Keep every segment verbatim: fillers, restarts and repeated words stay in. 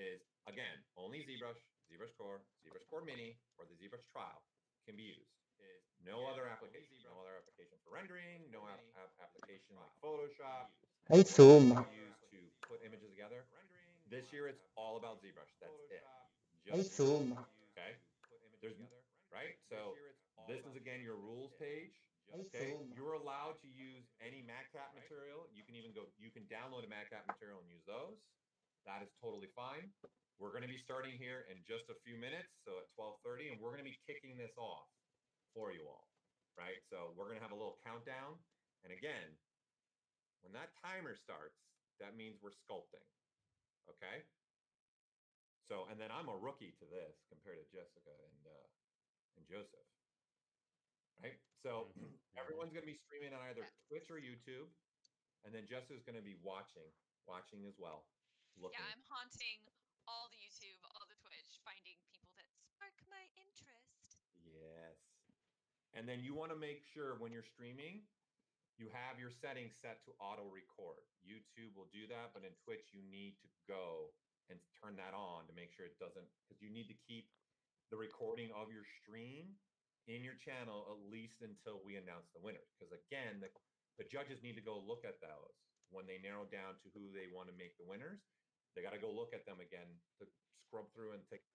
is, again, only ZBrush, ZBrush Core, ZBrush Core Mini, or the ZBrush Trial can be used. Is no other application, no other application for rendering, no ap ap application like Photoshop. Insomma. Used to put images together. This year, it's all about ZBrush. That's it. Just Insomma. Okay. There's right. So this is again your rules page. Okay. You're allowed to use any MatCap material. You can even go. You can download a MatCap material and use those. That is totally fine. We're going to be starting here in just a few minutes. So at twelve thirty, and we're going to be kicking this off for you all, right? So we're going to have a little countdown. And again, when that timer starts, that means we're sculpting, okay? So, and then I'm a rookie to this compared to Jessica and, uh, and Joseph, right? So everyone's going to be streaming on either Twitch or YouTube. And then Jessica's going to be watching, watching as well. Looking. Yeah, I'm haunting all the YouTube, all the Twitch, finding people that spark my interest. Yes. And then you want to make sure when you're streaming, you have your settings set to auto record. YouTube will do that, but in Twitch, you need to go and turn that on to make sure it doesn't, because you need to keep the recording of your stream in your channel at least until we announce the winners. Because again, the, the judges need to go look at those when they narrow down to who they want to make the winners. They got to go look at them again to scrub through and take.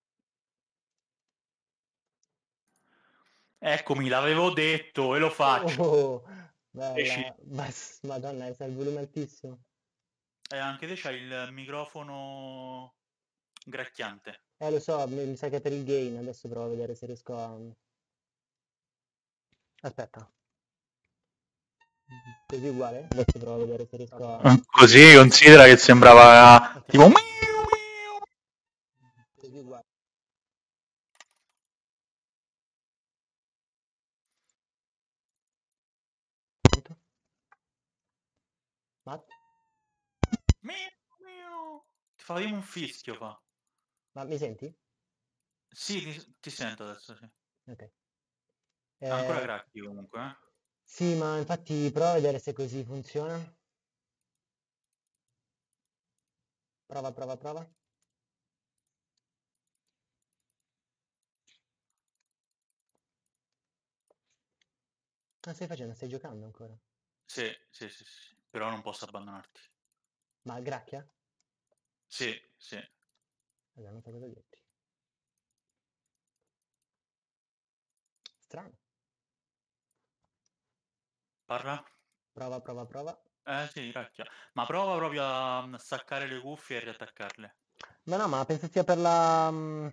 Eccomi, l'avevo detto e lo faccio. Oh, bella. Bas- Madonna, c'è il volume altissimo. E anche te c'hai il microfono gracchiante. Eh, lo so, mi, mi sa che è per il gain. Adesso provo a vedere se riesco a... Aspetta. Così uguale? Adesso provo a vedere se riesco a... Così considera che sembrava Ok. tipo... Così uguale. Pronto? Matt? Ti fa un fischio, fa. Ma mi senti? Sì, ti, ti sento adesso, sì. Ok. Ancora Eh, gracchi comunque, eh? sì, ma infatti prova a vedere se così funziona. Prova, prova, prova. Cosa stai facendo? Stai giocando ancora? Sì, sì, sì, sì, però non posso abbandonarti. Ma gracchia? Sì, sì. Allora, non so cosa dirti. Strano. Parla? Prova, prova, prova. Eh sì, gracchia. Ma prova proprio a staccare le cuffie e riattaccarle. Ma no, ma penso sia per la... mm,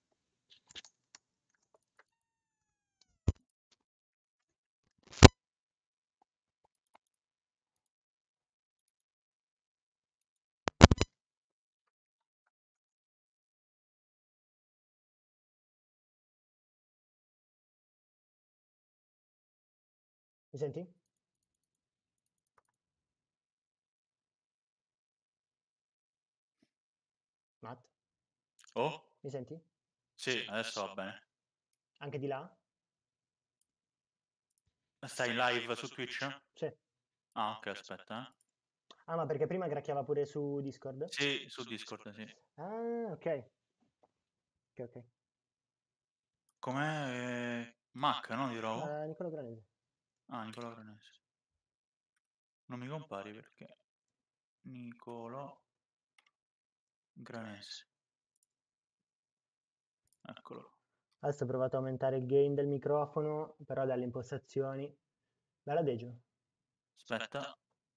Mi senti? Matt? Oh? Mi senti? Sì, adesso va bene. Anche di là? Stai in live su Twitch? Sì. Ah, ok, aspetta, eh. Ah, ma perché prima gracchiava pure su Discord? Sì, su Discord, sì. Ah, ok. Ok, ok. Com'è? eh, Mac, no? Di trovo? Eh, Nicola Granese. Ah, Nicolò Granese. Non mi compari perché... Nicolò Granese. Eccolo. Adesso ho provato a aumentare il gain del microfono, però dalle impostazioni... Bella Deggio. Aspetta.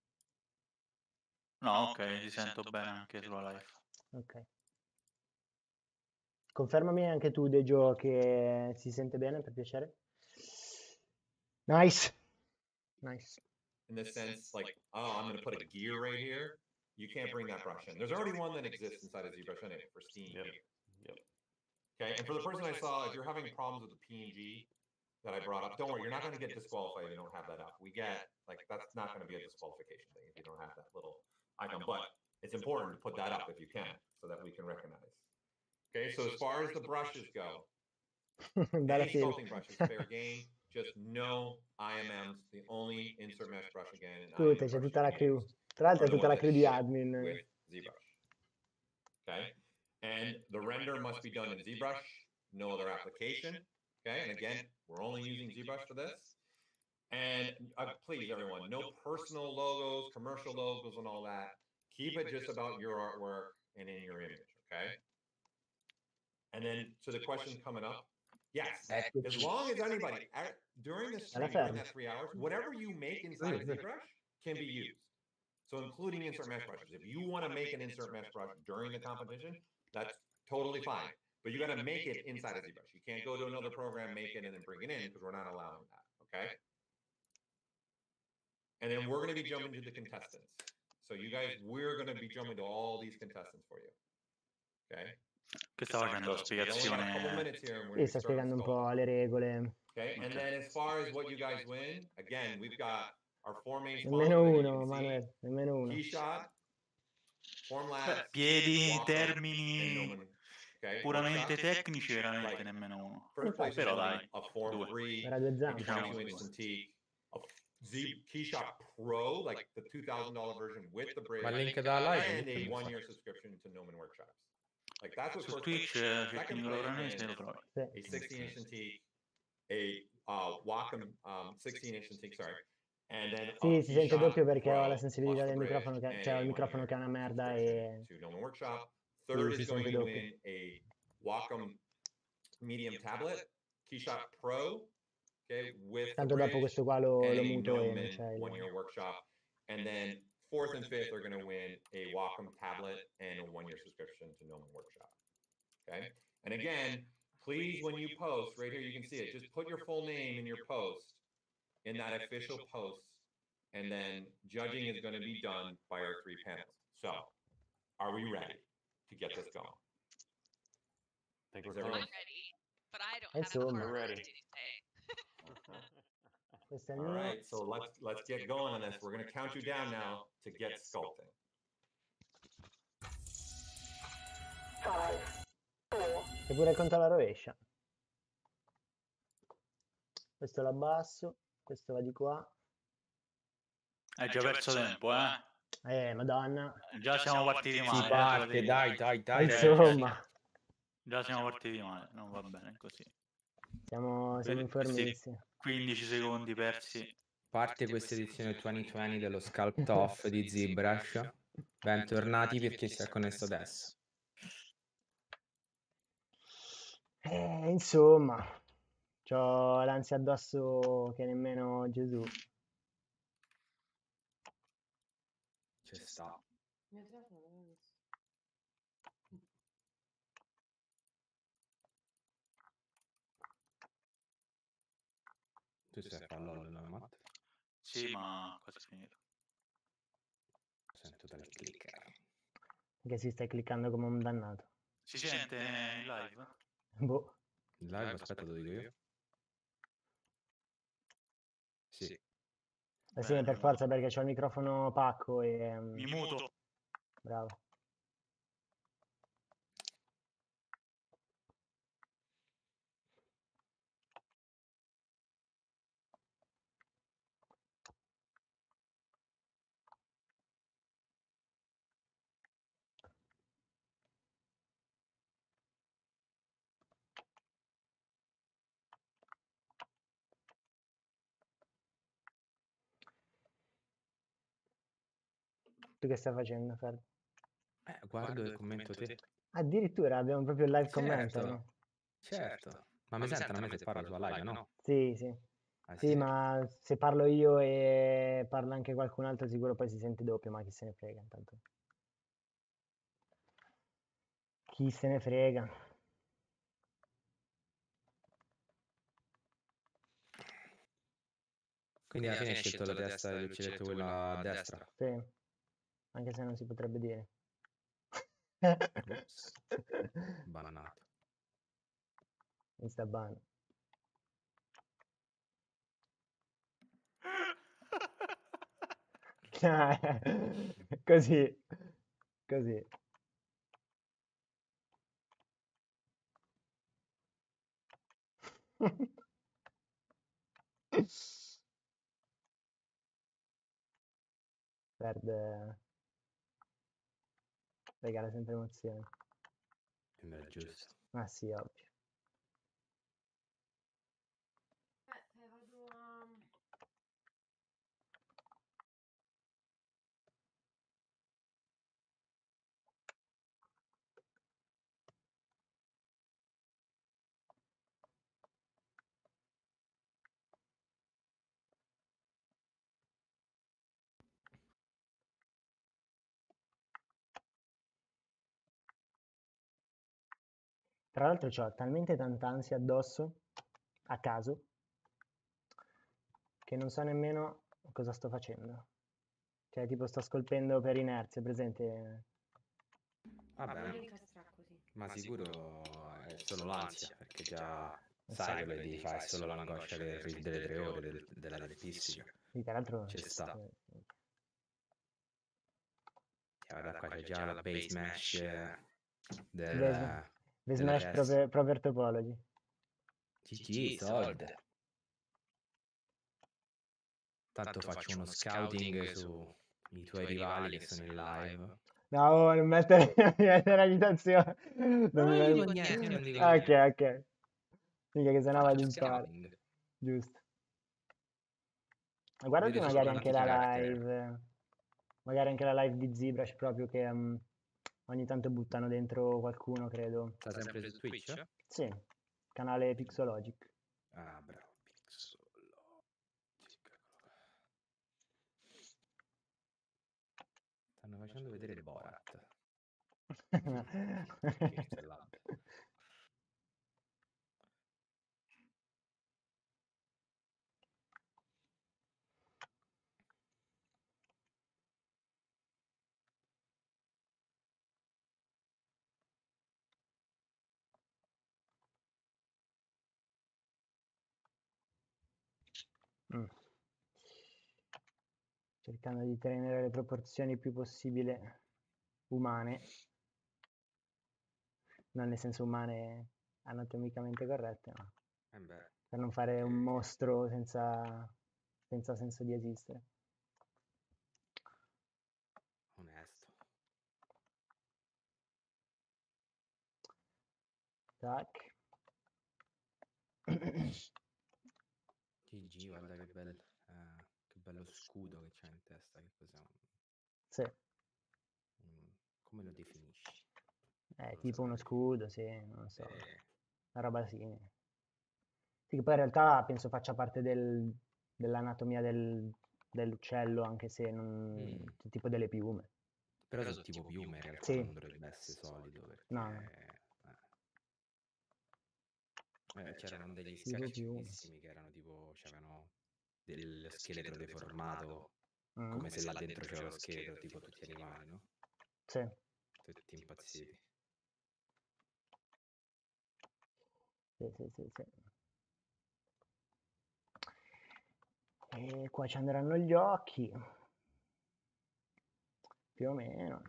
No, ok, ti sento bene anche sulla live. Ok. Confermami anche tu, Deggio, che si sente bene, per piacere. Nice. Nice. In the sense, like, oh, I'm going to put a gear right here. You can't bring that brush in. There's already one that exists inside of ZBrush anyway for Steam. Yep. Yep. Okay, and for the person I saw, if you're having problems with the P N G that I brought up, don't worry, you're not going to get disqualified if you don't have that up. We get, like, that's not going to be a disqualification thing if you don't have that little icon, but it's important to put that up if you can, so that we can recognize. Okay, so as far as the brushes go, Bella any serie. sculpting brushes, fair game, just no I M Ms, the only insert mesh brush again. and Tutte, I M c'è brush tutta you la can crew. use Tra l'altro are è the tutta la ones crew that di ship admin. with ZBrush. Okay, And the render must be done in ZBrush, no other application. Okay, and again, we're only using ZBrush for this. And uh, please, everyone, no personal logos, commercial logos, and all that. Keep it just about your artwork and in your image, okay? And then, so the question coming up, yes, as long as anybody, at, during the stream, during that three hours, whatever you make inside of ZBrush can be used. So including insert mesh brushes. If you want to make an insert mesh brush during the competition, that's totally fine. But you got to make it inside of ZBrush. You can't go to another program, make it, and then bring it in because we're not allowing that, okay? And then we're going to be jumping to the contestants. So you guys, we're going to be jumping to all these contestants for you. Okay? Che sta facendo la spiegazione? Sì, sta spiegando un po' le regole. Okay, and then as far as what you guys win, again, we've got our four main Nemmeno uno, Manuel, nemmeno uno. Keyshot, Formlabs, piedi, termini okay, puramente tecnici, veramente like, nemmeno uno. Però dai, a Form three, era due zampe. Diciamo a Z Keyshot Pro, like the two thousand dollar version with the bridge, Ma link da live and a one year subscription to Gnomon Workshops. Like that's what su Twitch cerchi di Loranese lo trovi. A sixteen inch Cintiq, a uh, Wacom um, sixteen inch Cintiq, sorry. And then sì, si sente doppio perché ho la sensibilità del microfono, che, cioè ho il microfono che è una merda e Third is going to win a Wacom medium tablet, Keyshot Pro, okay, with tanto dopo questo qua lo, lo muto e c'è one year workshop. And then fourth and fifth are going to win a Wacom tablet and a one year subscription to Gnomon Workshop. Okay, and again, please, when you post right here, you can see it. Just put your full name in your post in that official post, and then judging is going to be done by our three panels. So, are we ready to get this going? I think we're ready, but I don't have enough hardware to say. All right, so let's let's get going on this. We're going to count you down now to get sculpting. Five, four. E pure il conto alla rovescia. Questo l'abbasso, questo va di qua. Hai già perso tempo, eh? Eh, madonna. Già siamo partiti male. Si parte, dai, dai, dai. Insomma. Già siamo partiti male, non va bene così. Siamo, siamo informissi. quindici secondi persi. Parte questa edizione duemilaventi dello Sculpt Off di ZBrush. Bentornati per chi si è connesso adesso. Eh, insomma, c'ho l'ansia addosso che nemmeno Gesù. Ci sta. Tu stai parlando della Matt? Sì, ma quasi finito. Sento dal clicker. Che si sta cliccando come un dannato. Si sente in live? Boh. In live, aspetta, lo dico io. Sì. Eh sì, per forza, perché c'ho il microfono pacco e... Mi muto. Bravo. Tu che stai facendo, Fer? Eh, guardo e commento te. Addirittura abbiamo proprio il live Certo. commento, no? Certo. Ma mi sentono a me se parla sulla live, no? Sì, sì. Ah, Sì, ma se parlo io e parla anche qualcun altro sicuro poi si sente doppio, ma chi se ne frega intanto. Chi se ne frega. Quindi alla fine hai scelto la testa dell'uccelletto, quella a destra. Sì, anche se non si potrebbe dire. Ups. Bannato. Insta ban. Così, così. Perde, regala sempre emozioni. Sembra giusto. Ah sì, ovvio. Eh, eh, vado a... Tra l'altro ho talmente tanta ansia addosso, a caso, che non so nemmeno cosa sto facendo. Cioè, tipo sto scolpendo per inerzia, presente? Non Vabbè, incastrà così. ma sicuro è solo l'ansia, perché già sai quello che devi fare, è solo l'angoscia del ris- delle tre ore del- della tempistica. Sì, tra l'altro... Ci sta. eh, Cioè, guarda qua, c'è già la base mesh eh, del, Base, Base della Mesh testa. Proper, Proper Topology. G G, soldi. Tanto faccio uno scouting sui tuoi rivali che sono in live. No, non mettere, non mi mettere agitazione. Non No, mi io non mettere- dico niente, io non dico Ah, niente. ok, ok. Mica che sennò Faccio vado in paro. scouting. Giusto. Ma guardati Vedere magari solo anche quanti la carattere. live, magari anche la live di ZBrush proprio che um, ogni tanto buttano dentro qualcuno, credo. Sta sempre su Twitch? Sì, canale Pixologic. Ah, bravo, Pixologic. Stanno facendo vedere Borat. Scherzo, è là. Mm. Cercando di tenere le proporzioni più possibile umane, non nel senso umane anatomicamente corrette, ma Eh beh, per non fare un perché- mostro senza, senza senso di esistere. onesto. Tac. G G, guarda che, bel, eh, che bello scudo che c'ha in testa. Che cos'è? Un- Sì, un- come lo definisci? è Non lo tipo uno saprei. scudo, sì, non so, Eh, una roba simile. Sì, che poi in realtà penso faccia parte del- dell'anatomia del- dell'uccello, anche se non... Mm. tipo delle piume. Però sono tipo piume, in realtà Sì. non dovrebbe essere solido perché No, no. eh, eh, c'erano degli Tipo sketch piume. fighissimi che erano tipo c'avevano dello scheletro deformato Mm. come se là dentro c'era lo scheletro, tipo tutti animali, no? Sì. Tutti impazziti. Sì, sì, sì, sì. E qua ci andranno gli occhi, più o meno.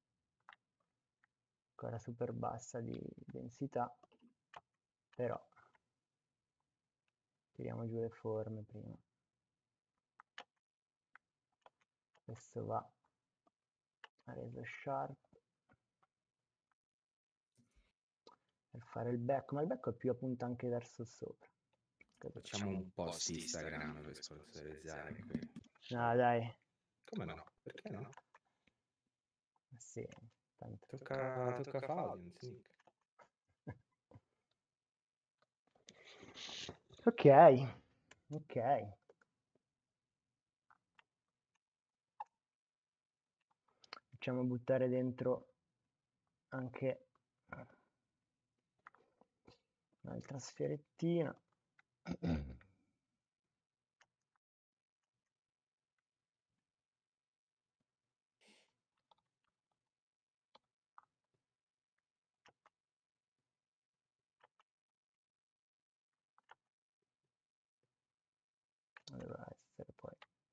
Ancora super bassa di densità, però tiriamo giù le forme prima. Questo va a reso sharp per fare il becco, ma il becco è più appunto anche verso sopra. Cosa Facciamo un post Instagram per sponsorizzare qui. No, dai. Come no? Perché no? Sì, tanto. Tocca, tocca farlo, sì. Ok, ok. Facciamo buttare dentro anche un'altra sferettina. Doveva essere poi.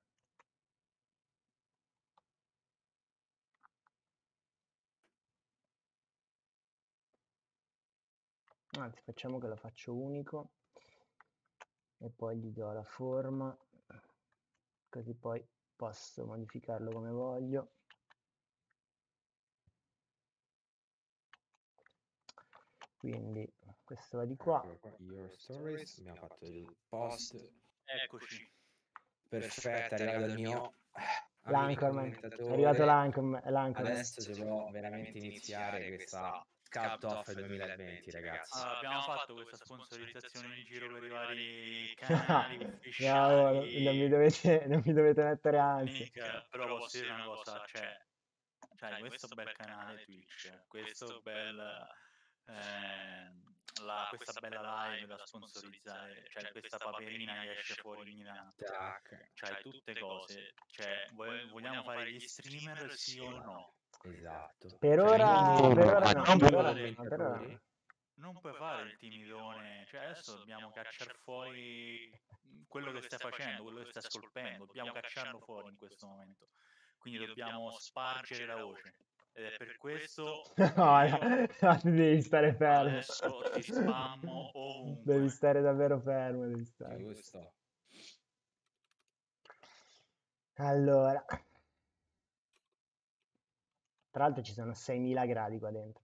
Anzi, facciamo che lo faccio unico e poi gli do la forma, così poi posso modificarlo come voglio. quindi questo va di qua. Eccolo qua, Your Stories, abbiamo fatto il post. Eccoci. Perfetto, è arrivato il mio amico L'Anchorman, è commentatore. arrivato l'Anchorman. l'Anchorman. Adesso si può veramente iniziare questa Scout Off duemilaventi, ragazzi. Allora, abbiamo fatto questa sponsorizzazione in giro per i vari No, canali no, ufficiali. non mi dovete, non mi dovete mettere ansia. Nick, però posso dire una cosa, cioè, cioè questo bel canale Twitch, questo bel, eh, la, questa bella live da sponsorizzare, cioè questa paperina che esce fuori ogni tanto, Tac. cioè tutte cose, cioè vo- vogliamo fare gli streamer sì o no? Esatto. Per Cioè, ora, quindi per ora no, non per puoi ora fare- no, per ora no. Non puoi fare il timidone, cioè adesso dobbiamo cacciare fuori quello che stai facendo, quello che stai scolpendo, dobbiamo cacciarlo fuori in questo momento. Quindi dobbiamo spargere la voce. Ed è per questo che No, io no, no, tu devi stare fermo. adesso ti spammo ovunque. Devi stare davvero fermo, devi stare. Giusto. Allora, tra l'altro ci sono seimila gradi qua dentro.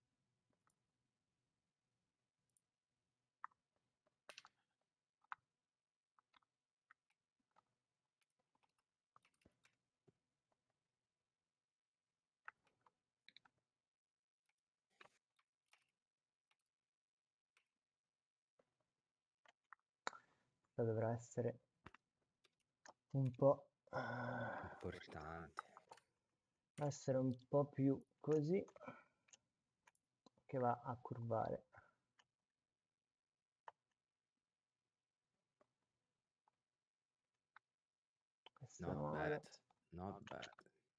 Questo dovrà essere un po' ah, Importante. essere un po' più così, che va a curvare. Questo Not modo. bad. Not bad.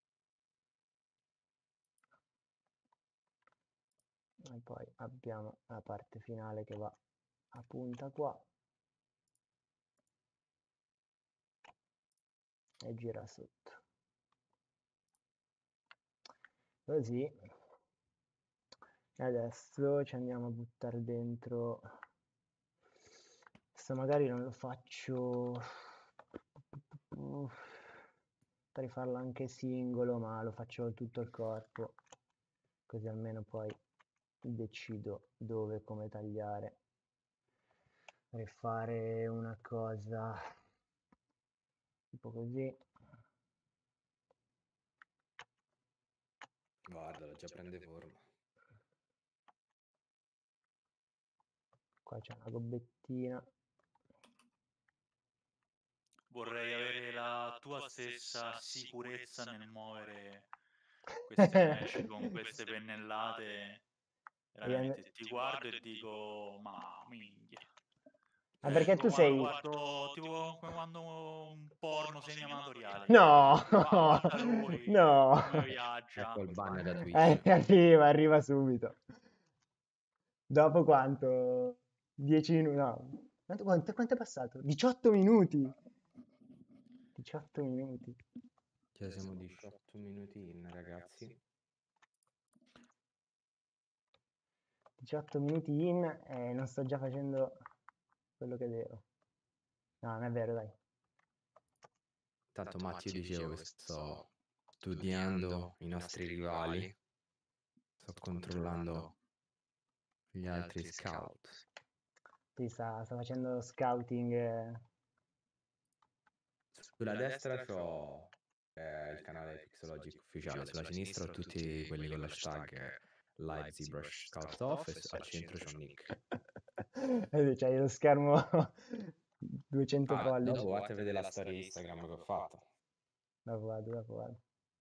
E poi abbiamo la parte finale che va a punta qua e gira sotto. Così. E adesso ci andiamo a buttare dentro. Questo magari non lo faccio. Potrei farlo anche singolo, ma lo faccio tutto il corpo. Così almeno poi decido dove e come tagliare. Potrei fare una cosa tipo così. Guardalo, già prende forma. Qua c'è una gobbettina. Vorrei avere la tua stessa sicurezza nel muovere queste mesh con queste pennellate. Veramente ti guardo e dico, ma minchia. Ma perché Tipo tu quando sei... guardo, tipo come quando un porno semi-amatoriale. No, Guarda, guarda lui no. come viaggia. Ecco il banner da Twitch. Eh, arriva, arriva subito. Dopo quanto? dieci minuti? No. Quanto, quanto, quanto è passato? diciotto minuti. diciotto minuti. Già siamo diciotto minuti in, ragazzi. diciotto minuti in e non sto già facendo quello che devo. No, non è vero, dai. Tanto Matti, io dicevo che sto studiando i nostri rivali. Sto controllando gli altri scout. Sì, sta, sta facendo scouting. eh. Sulla destra c'ho eh, il canale Pixologic ufficiale, sulla sinistra ho tutti quelli con l'hashtag Live ZBrush Scout Off e al centro c'ho Nick. Eh, C'hai lo schermo duecento Ah, pollici. dopo guardate a vedere la storia Instagram che ho fatto. Dopo vado, dopo vado.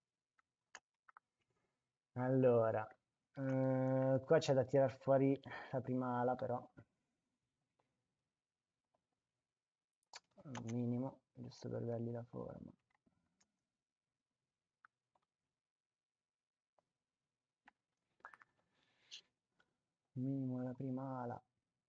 Allora, eh, qua c'è da tirar fuori la prima ala però. Un minimo, giusto per dargli la forma. Minimo la prima ala.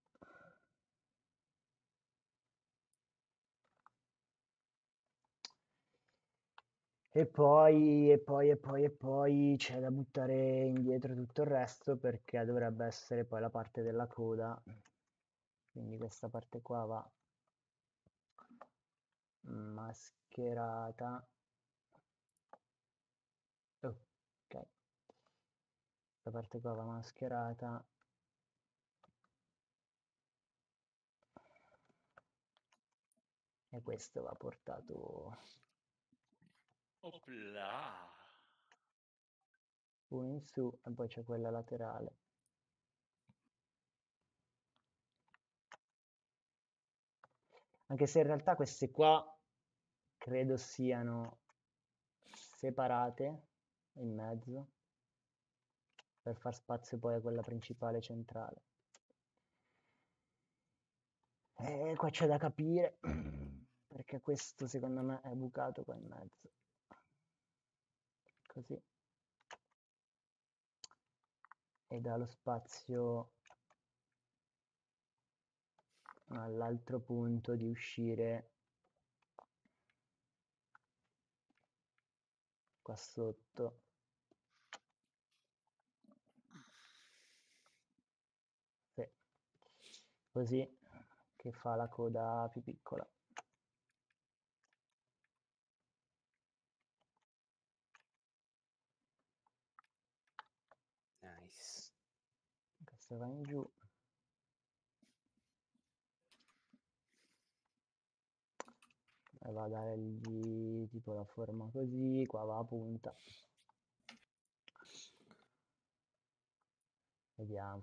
E poi, e poi, e poi, e poi c'è da buttare indietro tutto il resto perché dovrebbe essere poi la parte della coda. Quindi questa parte qua va mascherata. Ok. Questa parte qua va mascherata e questo va portato Opla. uno in su e poi c'è quella laterale. Anche se in realtà queste qua credo siano separate in mezzo per far spazio poi a quella principale centrale. E qua c'è da capire perché questo secondo me è bucato qua in mezzo. Così. E dà lo spazio all'altro punto di uscire qua sotto. Sì. Così che fa la coda più piccola. Nice. Questa va in giù. E va a dargli tipo la forma così, qua va a punta. Vediamo.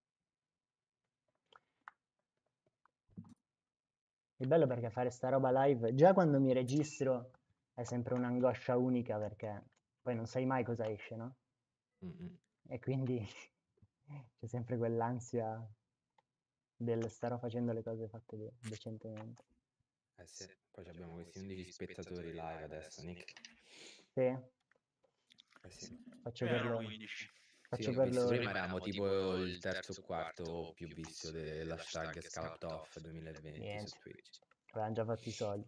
È bello perché fare sta roba live, già quando mi registro è sempre un'angoscia unica perché poi non sai mai cosa esce, no? Mm-mm. E quindi c'è sempre quell'ansia del starò facendo le cose fatte de- decentemente. Eh sì, poi abbiamo questi undici spettatori live adesso, Nick. Sì? Eh sì. Faccio Io per erano loro. quindici. Faccio Sì, ho per visto loro. prima eravamo tipo il terzo o quarto più visto dell'hashtag Scalped Off duemilaventi Niente. su Twitch. Avevano già fatto i soldi.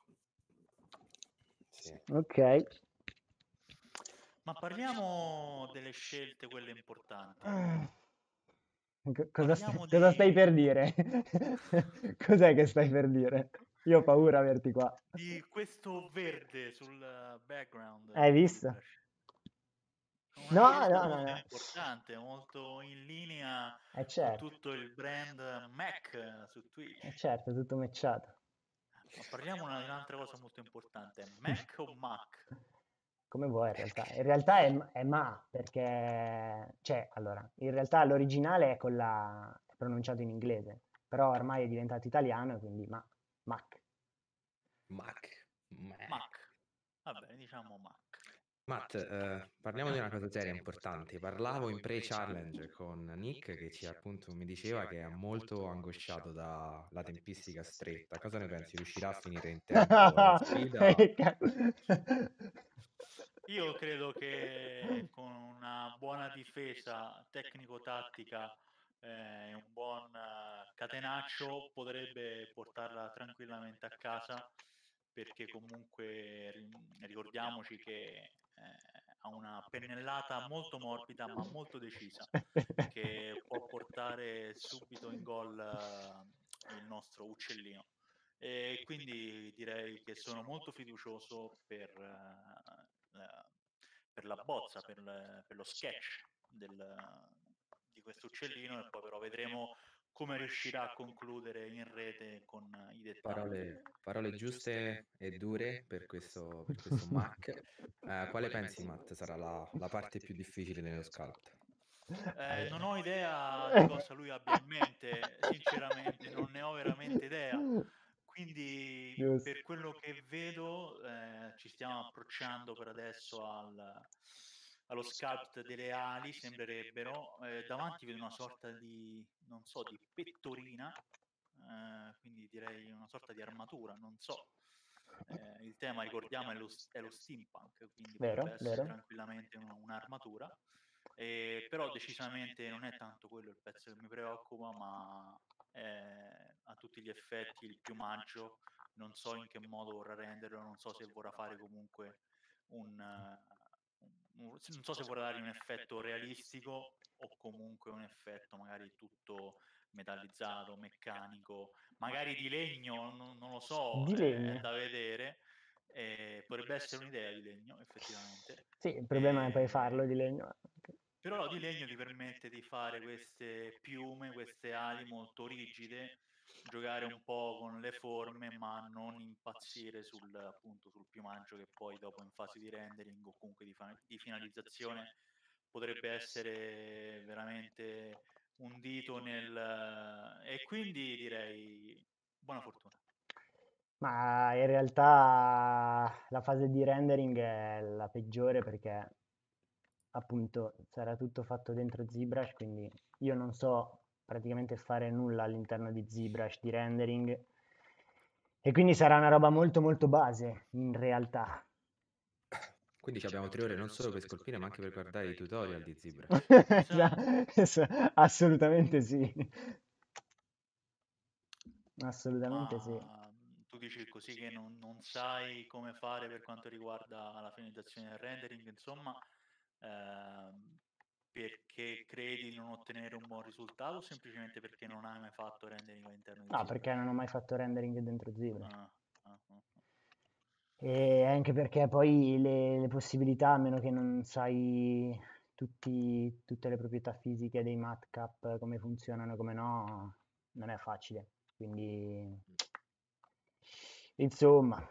Sì. Ok. Ma parliamo delle scelte, quelle importanti. Co- Cosa, st- Parliamo cosa di, stai per dire? Cos'è che stai per dire? Io ho paura a averti qua. di questo verde sul background Hai di visto? quella scelta. Una No, scelta no, no, molto no. importante, molto in linea È con certo, tutto il brand Mac su è Twitch. certo, è tutto matchato. Ma parliamo una- di un'altra cosa molto importante. Mac o Mac? Come vuoi in realtà. In realtà è, è Ma, perché... Cioè, allora, in realtà l'originale è con la... è pronunciato in inglese, però ormai è diventato italiano e quindi Ma, Mac. Mac. Mac. Mac. Va bene, diciamo Mac. Matt, eh, parliamo di una cosa seria e importante. Parlavo in pre-challenge con Nick che ci appunto mi diceva che è molto angosciato dalla tempistica stretta. Cosa ne pensi? Riuscirà a finire in tempo la sfida? Io credo che con una buona difesa tecnico-tattica eh, e un buon eh, catenaccio potrebbe portarla tranquillamente a casa, perché comunque ri- ricordiamoci che eh, ha una pennellata molto morbida ma molto decisa, che può portare subito in gol eh, il nostro uccellino. E quindi direi che sono molto fiducioso per, eh, eh, per la bozza, per, le- per lo sketch del- di questo uccellino, e poi però vedremo come riuscirà a concludere in rete con i dettagli. Parole, parole giuste e dure per questo, per questo Mac. Eh, quale pensi, Matt, sarà la, la parte più difficile nello sculpt? Eh, non ho idea di cosa lui abbia in mente, sinceramente, non ne ho veramente idea. Quindi, Giusto. per quello che vedo, eh, ci stiamo approcciando per adesso al, allo sculpt delle ali, sembrerebbero. Eh, davanti vedo una sorta di, non so, di pettorina, eh, quindi direi una sorta di armatura, non so. Eh, il tema, ricordiamo, è lo, è lo steampunk, quindi Vero, potrebbe essere vero. tranquillamente un- un'armatura. Eh, però decisamente non è tanto quello il pezzo che mi preoccupa, ma è a tutti gli effetti il piumaggio. Non so in che modo vorrà renderlo, non so se vorrà fare comunque un, uh, un, un non so se vorrà dargli un effetto realistico o comunque un effetto magari tutto metallizzato, meccanico, magari di legno, non, non lo so, Di è, legno. è da vedere. Eh, potrebbe essere un'idea di legno, effettivamente. Sì, il problema è poi Eh, farlo di legno. però di legno ti permette di fare queste piume, queste ali molto rigide, giocare un po' con le forme, ma non impazzire sul, appunto, sul piumaggio che poi dopo in fase di rendering o comunque di, fa- di finalizzazione potrebbe essere veramente un dito nel... E quindi direi buona fortuna. Ma in realtà la fase di rendering è la peggiore perché appunto sarà tutto fatto dentro ZBrush, quindi io non so praticamente fare nulla all'interno di ZBrush di rendering e quindi sarà una roba molto molto base in realtà. Quindi ci abbiamo tre ore non solo per scolpire, ma anche per guardare i tutorial di ZBrush. Esatto. Assolutamente sì. Assolutamente sì. Ma tu dici così che non, non sai come fare per quanto riguarda la finalizzazione del rendering, insomma, ehm, perché credi di non ottenere un buon risultato o semplicemente perché non hai mai fatto rendering all'interno di No, ZBrush? perché non ho mai fatto rendering dentro ZBrush. Ah, ah, ah, ah. E anche perché poi le, le possibilità, a meno che non sai tutti- tutte le proprietà fisiche dei matcap, come funzionano e come no, non è facile. Quindi, insomma,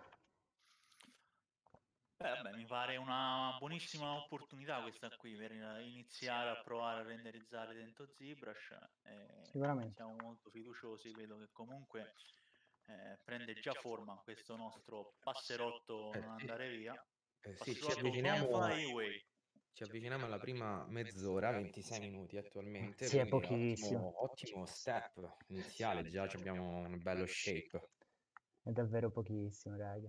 Beh, vabbè, mi pare una buonissima opportunità questa qui per iniziare a provare a renderizzare dentro ZBrush. Eh, sicuramente. siamo molto fiduciosi, vedo che comunque eh, prende già forma questo nostro passerotto Eh, non andare via. Eh, sì, ci Passerotto don't avviciniamo, fly away. ci avviciniamo alla prima mezz'ora, ventisei minuti attualmente, Sì, è quindi pochissimo. ottimo, ottimo step iniziale, già ci abbiamo un bello shape. È davvero pochissimo, raga.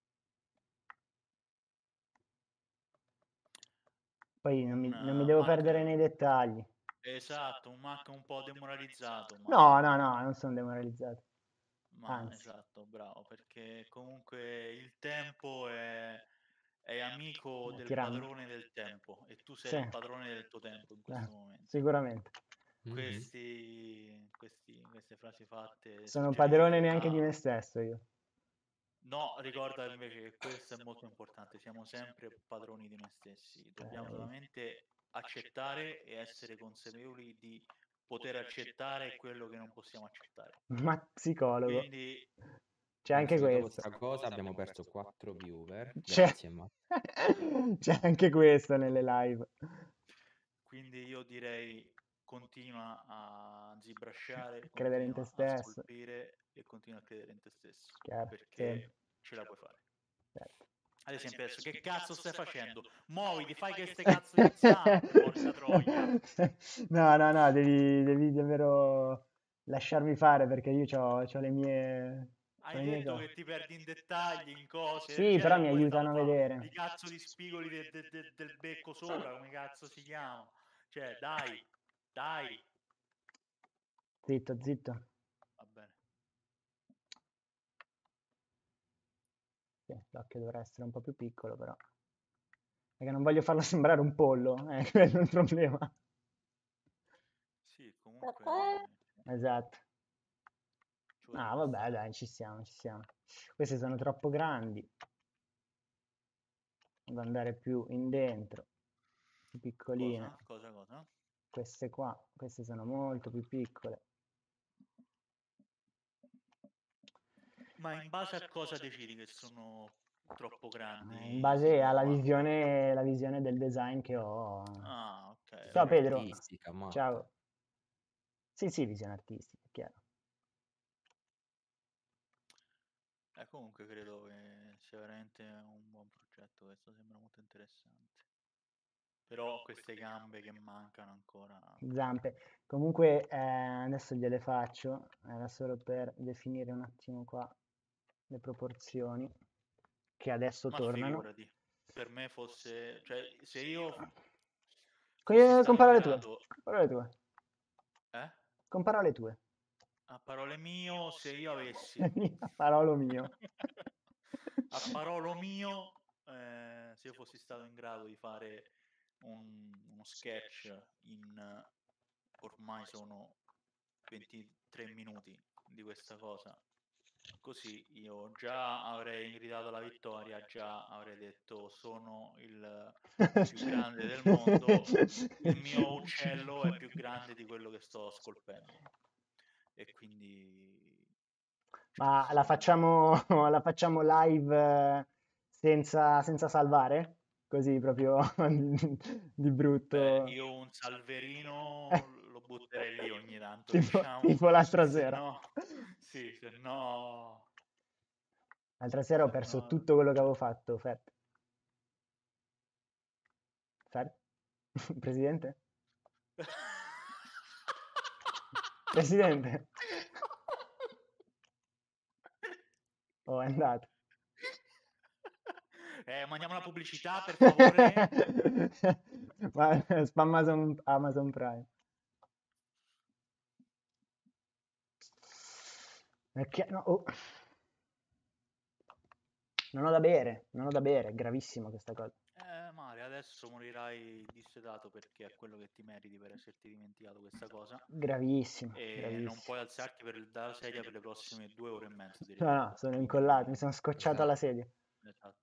Poi non mi, Un non mi uh, devo Mac- perdere nei dettagli. Esatto, un Mac un po' demoralizzato, ma... No, no, no, non sono demoralizzato. Ma Anzi, esatto, bravo, perché comunque il tempo è, è amico è del tiranno. padrone del tempo e tu sei Sì. il padrone del tuo tempo in Eh, questo momento. sicuramente. Mhm. Questi, questi- queste frasi fatte Sono suggerite padrone neanche di da... me stesso io. No, ricorda invece che questo è molto importante, siamo sempre padroni di noi stessi, dobbiamo Eh, solamente accettare e essere consapevoli di poter accettare quello che non possiamo accettare. ma psicologo. Quindi C'è anche Penso che dopo questo. questa cosa abbiamo perso quattro viewer. C'è... Grazie, Matt. C'è anche questo nelle live. Quindi io direi continua a ZBrushare, Credere in te continua a stesso. scolpire e continua a credere in te stesso, Chiaro, perché sempre. ce la puoi fare. Certo. Ad esempio adesso, che cazzo stai facendo? Muoviti, fai queste cazzo di zampe, porca troia! No, no, no, devi, devi davvero lasciarmi fare perché io ho le mie... c'ho Hai le mie detto cose. che ti perdi in dettagli, in cose del Sì, però genere, mi poi stanno aiutano a fa vedere. i cazzo di spigoli de- de- de- del becco sopra, come cazzo si chiama? Cioè, dai, dai, Zitto, zitto. va bene. Sì, l'occhio dovrà essere un po' più piccolo, però. Perché non voglio farlo sembrare un pollo, è quello il problema. Sì, comunque Esatto. ci Ah, potrebbe vabbè, stare. dai, ci siamo, ci siamo. Queste sono troppo grandi. Devo andare più in dentro, più piccoline. Cosa? Cosa, cosa? Queste qua, queste sono molto più piccole. Ma in base a cosa decidi che sono troppo Eh, grandi? In base Sigma alla qua? visione, la visione del design che ho. Ah, ok. Ciao ok. Pedro. Artistica, Matt. Ciao. Sì, sì, visione artistica, chiaro. Eh, comunque credo che sia veramente un buon progetto, questo sembra molto interessante. Però queste gambe che mancano ancora... Zampe. Comunque eh, adesso gliele faccio, era solo per definire un attimo qua le proporzioni che adesso Ma tornano. figurati, per me fosse... Cioè, se io Co- fossi stato Compara in le tue. grado... Compara le tue. Eh? Compara le tue. A parole mio, se io avessi... Parolo mio. A parolo mio, eh, se io fossi stato in grado di fare un- uno sketch in eh, ormai sono ventitré minuti di questa cosa, così io già avrei gridato la vittoria, già avrei detto sono il più grande del mondo, il mio uccello è più grande di quello che sto scolpendo. E quindi Ma la facciamo, la facciamo live eh, senza, senza salvare? Così proprio di Beh, brutto. io un salverino Eh, lo butterei lì ogni tanto, tipo, diciamo. tipo l'altra Se sera. no, sì, se no, L'altra sera ho se perso no... tutto quello che avevo fatto, Fer. Fer? Presidente? Presidente? Oh, è andato. Eh, mandiamo la pubblicità, per favore. Ma spam Amazon, Amazon Prime. Perché no, oh. Non ho da bere, non ho da bere, è gravissima questa cosa. Eh, Mare, adesso morirai dissedato perché è quello che ti meriti per esserti dimenticato questa cosa. Gravissima, E non gravissima. puoi alzarti per, dalla sedia per le prossime due ore e mezza, No, direi. no, sono incollato, mi sono scocciato alla sedia. Esatto.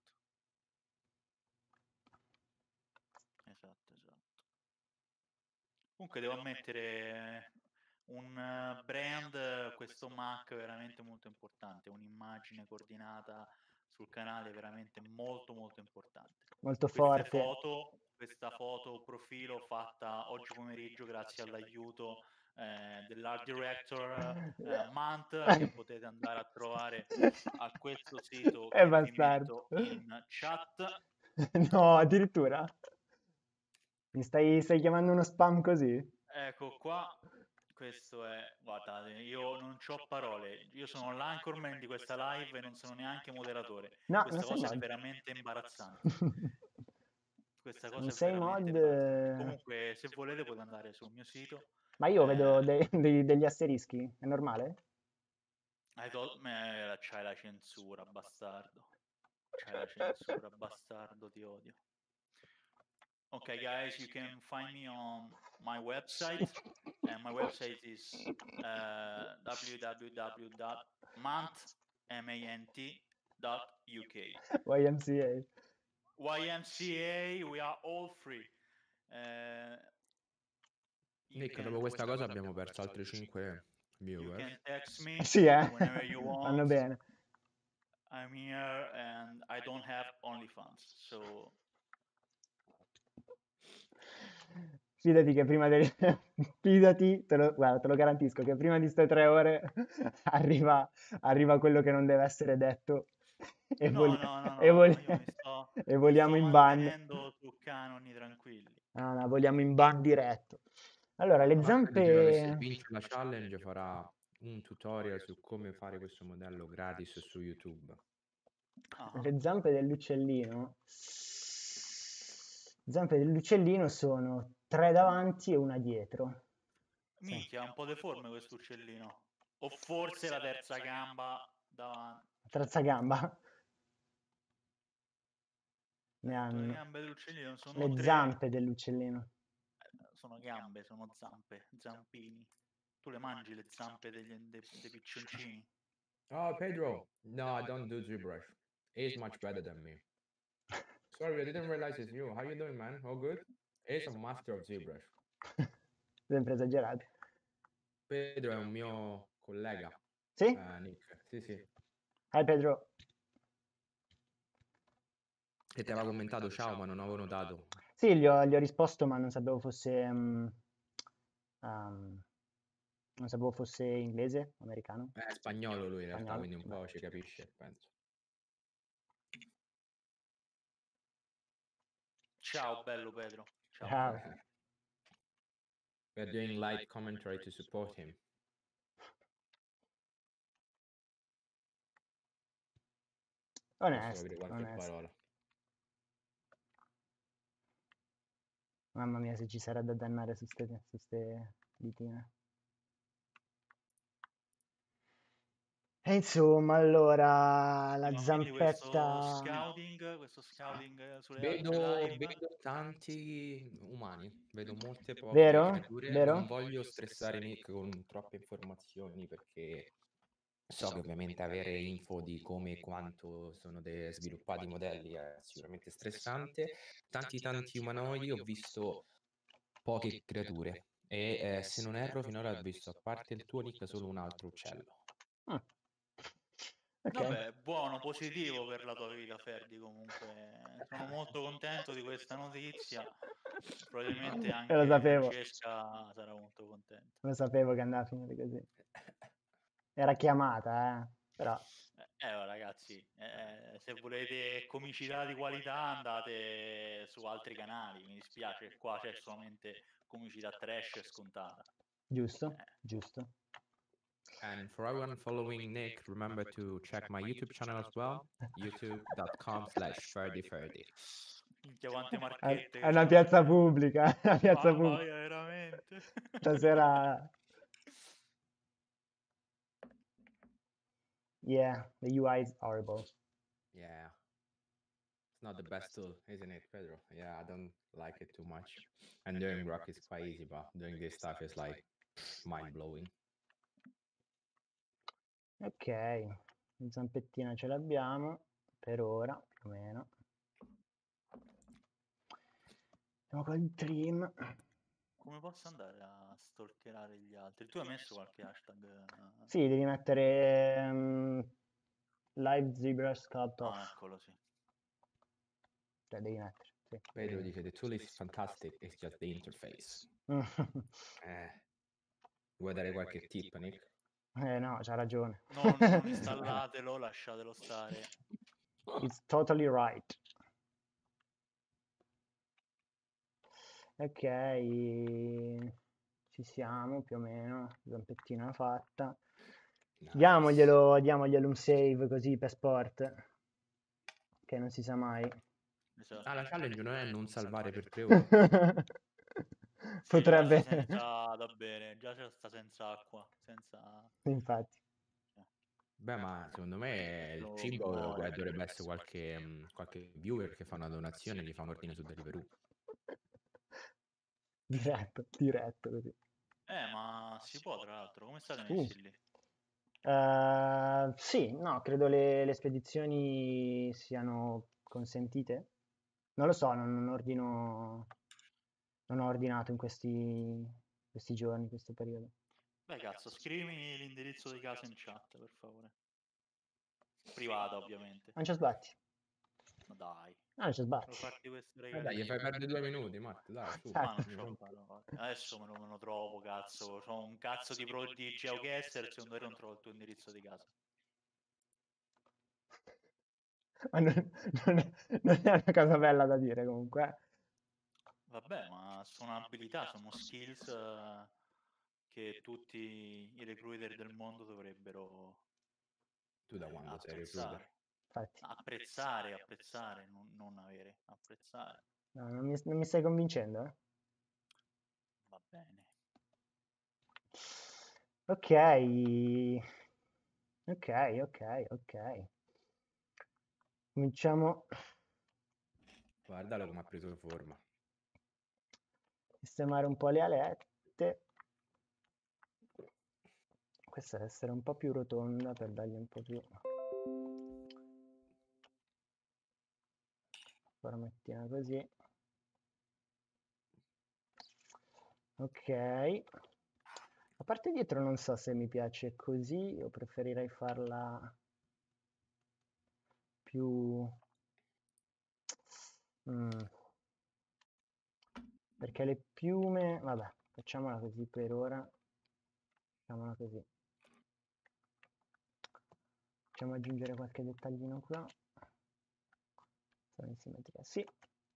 Esatto, esatto. Comunque devo ammettere un eh, brand, eh, questo Mac veramente molto importante, un'immagine coordinata sul canale veramente molto molto importante. Molto Queste forte. foto, questa foto profilo fatta oggi pomeriggio grazie all'aiuto eh, dell'art director eh, Mant, che potete andare a trovare a questo sito È che vi bastardo. metto in chat. No, addirittura. Mi stai, stai chiamando uno spam così? Ecco qua, questo è, guardate, io non ho parole, io sono l'anchorman di questa live e non sono neanche moderatore. No, non Questa sei cosa è mod. veramente imbarazzante. Questa Non cosa è sei veramente mod. imbarazzante. eh, Comunque, se volete potete andare sul mio sito. Ma io vedo Eh, dei- dei- degli asterischi, è normale? hai tol- me- c'hai la censura, bastardo. C'hai la censura, bastardo, ti odio. Okay, guys, you can find me on my website, and my website is uh, w w w dot mant dot u k. Y M C A. Y M C A, we are all free. Uh, you Nick, can- dopo questa cosa abbiamo perso altri cinque you viewer. can text me Eh sì, eh. whenever you Vanno want. bene. I'm here and I don't have OnlyFans, so Fidati che prima di... Fidati, te lo, guarda, te lo garantisco, che prima di ste tre ore arriva, arriva quello che non deve essere detto e, no, voli- no, no, e, no, voli- no, io mi sto, e mi voliamo sto in ban. mantenendo su canoni tranquilli. No, no, voliamo in ban diretto. Allora, le Marco diceva che se zampe... vince la challenge farà un tutorial su come fare questo modello gratis su YouTube. Ah, Le zampe dell'uccellino... Le zampe dell'uccellino sono tre davanti e una dietro. Sì. minchia, ha un po' deforme questo uccellino. O forse la terza gamba davanti. Terza gamba. Ne Le hanno. gambe dell'uccellino sono Le tre. zampe dell'uccellino. Eh, Sono gambe, sono zampe, zampini. Tu le mangi le zampe degli, dei, dei piccioncini? Oh, Pedro. No, I don't do ZBrush. He's much better than me. Sorry, I didn't realize it's you. How you doing, man? All good? He's a master of ZBrush. Sempre esagerati. Pedro è un mio collega. Sì? eh, Nick. Sì, sì. Hi Pedro. Che ti aveva commentato ciao, ma non avevo notato. Sì, gli ho, gli ho risposto, ma non sapevo fosse... um, um, non sapevo fosse inglese, americano. È spagnolo lui in realtà, Spagnolo, quindi un po' beh. ci capisce, penso. Ciao, bello Pedro. Ciao. Ciao. We're doing live commentary to support him. Posso Onesto, capire qualche onesto. parola. Mamma mia, se ci sarà da dannare su ste, su ste ditine. E insomma, allora, la Ma quindi questo zampetta... scouting, questo scouting sulle Vedo, altre live. vedo tanti umani, vedo molte poche Vero? creature. Vero? Non voglio stressare Nick con troppe informazioni perché so che ovviamente avere info di come e quanto sono de- sviluppati i modelli è sicuramente stressante. Tanti tanti umanoidi, ho visto poche creature e eh, se non erro finora ho visto a parte il tuo Nick solo un altro uccello. Ah. Ok. Vabbè, buono, positivo per la tua vita, Ferdi, comunque. Sono molto contento di questa notizia. Probabilmente Lo anche sapevo. Francesca sarà molto contenta. Lo sapevo che andava a finire così. Era chiamata, eh. Però Eh, eh, ragazzi, eh, se volete comicità di qualità andate su altri canali. Mi dispiace, qua c'è solamente comicità trash scontata. giusto, Eh. giusto. And for everyone following Nick, remember to check my YouTube channel as well, youtube.com slash ferdyferdy. Minchia, quante È, marchette è che una c'ha. piazza pubblica, è una piazza Mamma pubblica. mia, veramente. Stasera... Yeah, the U I is horrible. Yeah. It's not the best tool, isn't it, Pedro? Yeah, I don't like it too much. And doing rock is quite easy, but doing this stuff is like mind-blowing. Ok, la zampettina ce l'abbiamo, per ora, più o meno. Andiamo con il trim. Come posso andare a stalkerare gli altri? Tu hai messo qualche hashtag? eh? Sì, devi mettere um, live zebra sculpt off. Ah, eccolo, sì. Cioè, devi mettere, sì. Pedro dice, the tool is fantastic, it's just the interface. eh, vuoi dare qualche tip, Nick? Eh no, c'ha ragione. Non, non installatelo, lasciatelo stare. It's totally right. Ok, ci siamo più o meno, zampettina fatta. Nice. Diamoglielo, diamoglielo un save così per sport, che non si sa mai. Esatto. Ah, la challenge non è non salvare per tre ore. Sì, Potrebbe... già sta senza, da bene, già sta senza acqua, senza... Infatti. Beh, ma secondo me il cibo beh, dovrebbe essere qualche, um, qualche viewer che fa una donazione e gli fa un ordine su Deliveroo. Diretto, diretto così. Eh, ma si può, tra l'altro. Come state Uh. messi lì? Uh, sì, no, credo le, le spedizioni siano consentite. Non lo so, non, non ordino... Non ho ordinato in questi, questi giorni, in questo periodo. Beh, cazzo, scrivimi l'indirizzo di casa in chat, per favore. Privata, ovviamente. Non ci sbatti. Ma dai. No, non ci sbatti. Devo farti questo Eh dai, gli fai perdere due minuti, Matt, dai, su. Ma non ce l'ho fatto. Adesso me lo, me lo trovo, cazzo. C'ho un cazzo di pro di GeoGuessr, secondo me non trovo il tuo indirizzo di casa. Ma non, non, è, non è una cosa bella da dire comunque. eh. Vabbè, ma sono abilità, sono skills eh, che tutti i recruiter del mondo dovrebbero Tu da eh, quando sei apprezzare. recruiter? Infatti. Apprezzare, apprezzare, non, non avere, apprezzare. No, non, mi, non mi stai convincendo, eh? Va bene. Ok. Ok, ok, ok. Cominciamo... Guardalo come ha preso forma. Sistemare un po' le alette. Questa deve essere un po' più rotonda per dargli un po' più formattina così. Ok. La parte dietro non so se mi piace così o preferirei farla più... Mm. Perché le piume... Vabbè, facciamola così per ora. Facciamola così. Facciamo aggiungere qualche dettaglino qua. Sono in simmetria, sì.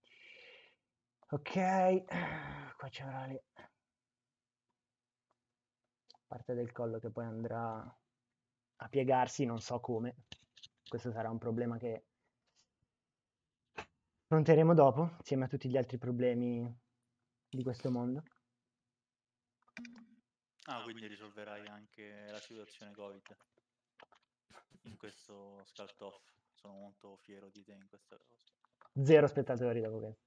Ok, qua ci avrà lì parte del collo che poi andrà a piegarsi, non so come. Questo sarà un problema che affronteremo dopo, insieme a tutti gli altri problemi di questo mondo. Ah, quindi risolverai anche la situazione Covid in questo Sculpt Off. Sono molto fiero di te in questa cosa. Zero spettatori dopo questo.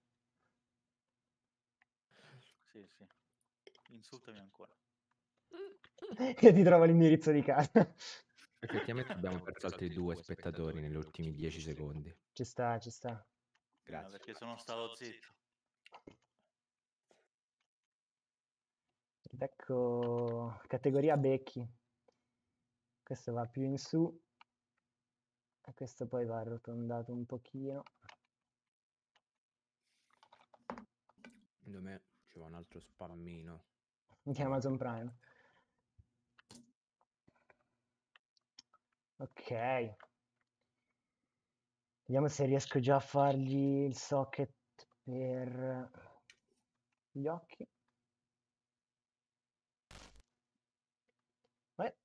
Sì, sì. Insultami ancora. Io ti trovo l'indirizzo di casa. Effettivamente abbiamo perso altri due spettatori negli ultimi dieci secondi. Ci sta, ci sta. Grazie. Eh, perché sono stato zitto. Ed ecco categoria becchi. Questo va più in su. E questo poi va arrotondato un pochino. Secondo me ci va un altro spammino. Di Amazon Prime. Ok. Vediamo se riesco già a fargli il socket per gli occhi. Eh.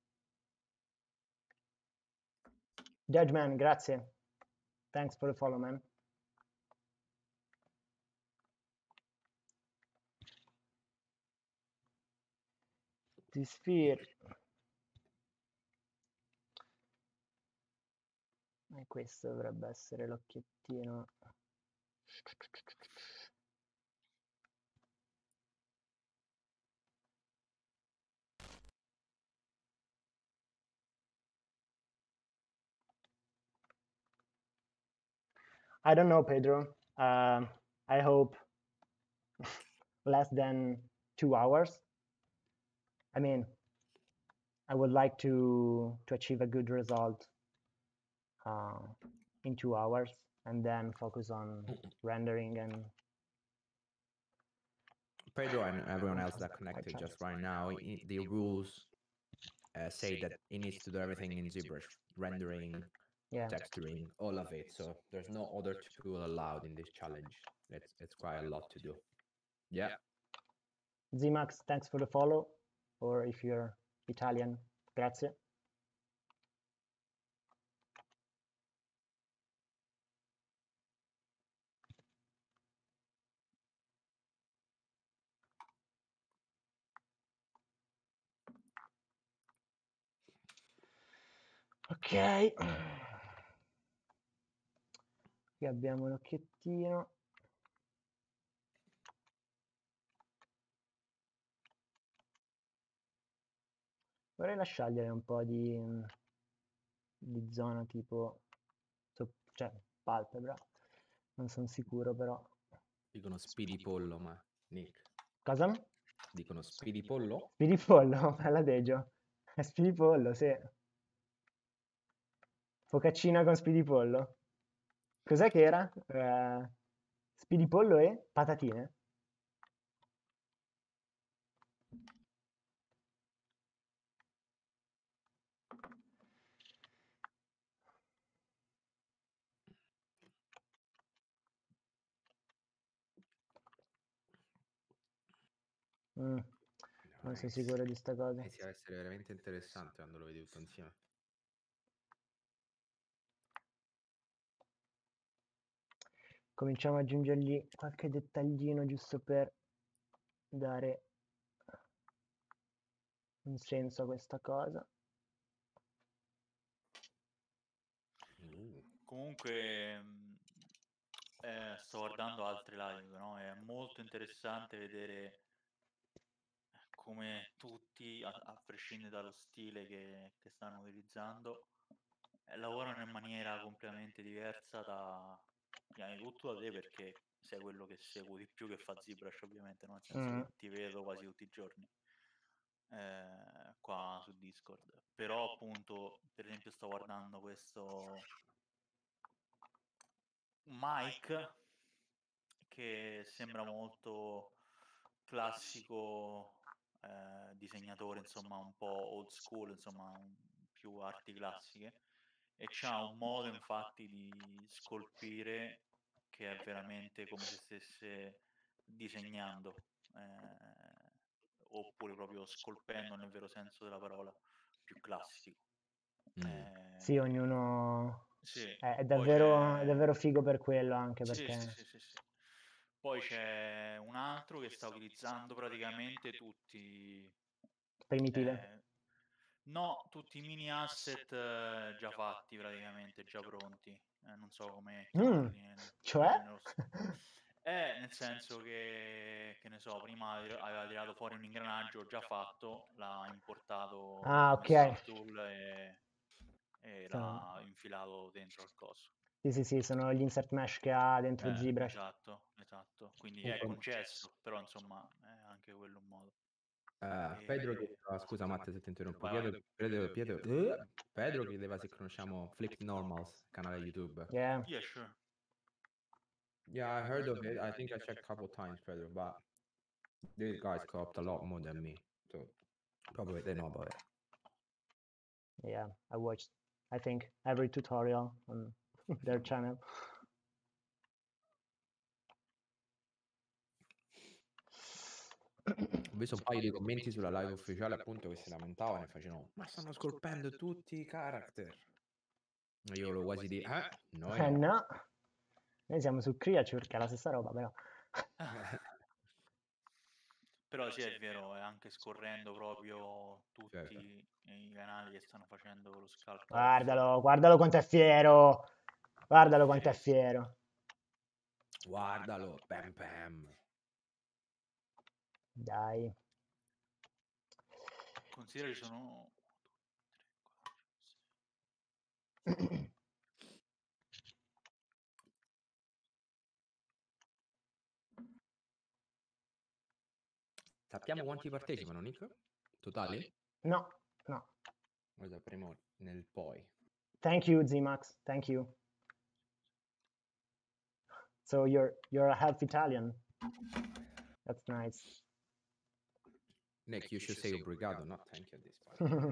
Judgeman, grazie. Thanks for the follow, man. The Sphere. E questo dovrebbe essere l'occhiettino. I don't know, Pedro. Uh, I hope less than two hours. I mean, I would like to to achieve a good result uh, in two hours and then focus on rendering and Pedro and everyone else that connected just right now, i- the rules uh, say that it needs to do everything in ZBrush, rendering, yeah. texturing, all of it. So there's no other tool allowed in this challenge. It's it's quite a lot to do. Yeah. Zmax, thanks for the follow. Or if you're Italian, grazie. Ok. Qui abbiamo l'occhiettino. Vorrei lasciargli un po' di, di zona tipo, cioè palpebra, non sono sicuro però. Dicono Speedy Pollo, ma Nick. Cosa? Dicono Speedy Pollo? Speedy Pollo, bella Deggio. È Speedy Pollo, sì. Focaccina con Speedy Pollo. Cos'è che era? Eh, Speedy Pollo e patatine? Mm, non sono sicuro di sta cosa. Inizia a essere veramente interessante quando lo vedi tutto insieme. Cominciamo ad aggiungergli qualche dettaglino giusto per dare un senso a questa cosa. Uh. Comunque mh, eh, sto guardando altre live, no? È molto interessante vedere come tutti, a, a prescindere dallo stile che, che stanno utilizzando, eh, lavorano in maniera completamente diversa da, prima di tutto da te, perché sei quello che seguo di più che fa ZBrush, ovviamente, no? Nel senso Mm. che ti vedo quasi tutti i giorni eh, qua su Discord. Però appunto, per esempio, sto guardando questo Mike che sembra molto classico eh, disegnatore, insomma, un po' old school, insomma, un- più arti classiche, e c'ha un modo infatti di scolpire che è veramente come se stesse disegnando, eh, oppure proprio scolpendo nel vero senso della parola, più classico. Mm. Eh, Sì, ognuno sì, è, è poi davvero, è c'è... davvero figo per quello anche Sì, perché sì, sì, sì, sì. Poi c'è un altro che sta utilizzando praticamente tutti, primitive. eh, no, tutti i mini asset eh, già fatti praticamente, già pronti. Eh, non so come Mm, chiamarli nel- cioè? nello s- Eh, nel senso che, che ne so, prima ave- aveva tirato fuori un ingranaggio già fatto, l'ha importato, Ah, messo nel ok. tool e, e Sono- l'ha infilato dentro al coso. Sì, sì, sì, sono gli insert mesh che ha dentro Eh, ZBrush. esatto, esatto. Quindi Ok. è concesso, però insomma è anche quello un modo. Uh, E- Pedro chiedeva, scusa Matte se ti interrompo, Vai, vai. Pedro, Pedro, Pedro, eh, Pedro chiedeva se conosciamo Flipped Normals, canale YouTube. Yeah. Yeah, sure. Yeah, I heard of it. I think I checked a couple times, Pedro, but these guys co-opt a lot more than me, so probably they know about it. Yeah, I watched, I think, every tutorial on their channel. Ho visto un paio di commenti sulla live ufficiale appunto che si lamentavano e facevano ma stanno scolpendo tutti i character. E io lo quasi di eh? Noi Eh no. no, noi siamo su Creature, che è la stessa roba, però. Però sì, è vero, è anche scorrendo proprio tutti Certo. i canali che stanno facendo lo scalp. Guardalo, guardalo quanto è fiero. Guardalo quanto è fiero. Guardalo, pam pam. Dai. Considera ci sono Sappiamo quanti partecipano, Nick? Totali? No, no. Lo sapremo nel poi. Thank you, Z-Max. Thank you. So you're you're a half Italian. That's nice. Nick, you should say obrigado, not thank you at this point.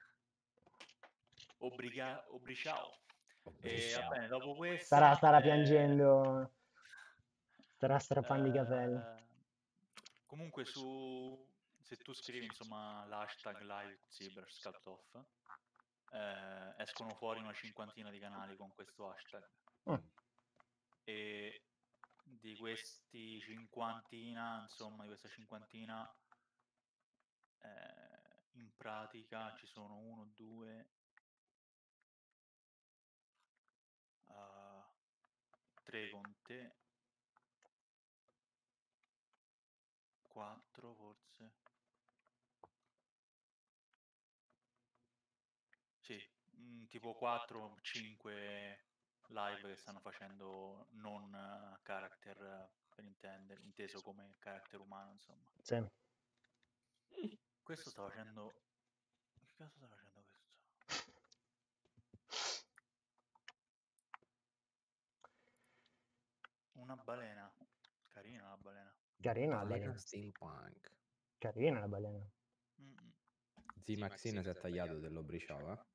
Obriga... Obriciao. E va bene, dopo questo Starà, starà eh, piangendo. Starà strappando i capelli. eh, comunque su se tu scrivi insomma l'hashtag live Cyber Sculpt Off eh, escono fuori una cinquantina di canali con questo hashtag. Mm. E di questi cinquantina, insomma, di questa cinquantina, eh, in pratica ci sono uno, due, uh, tre con te, quattro forse, sì, mh, tipo quattro, cinque live che stanno facendo non uh, character uh, per intendere, inteso come character umano, insomma. Sì. Questo sta facendo... Che cazzo sta facendo questo? Una balena. Carina la balena. Carina la Balena balena. steampunk. Carina la balena. Mm-mm. Z-Maxine si è tagliato dell'obriciao, eh?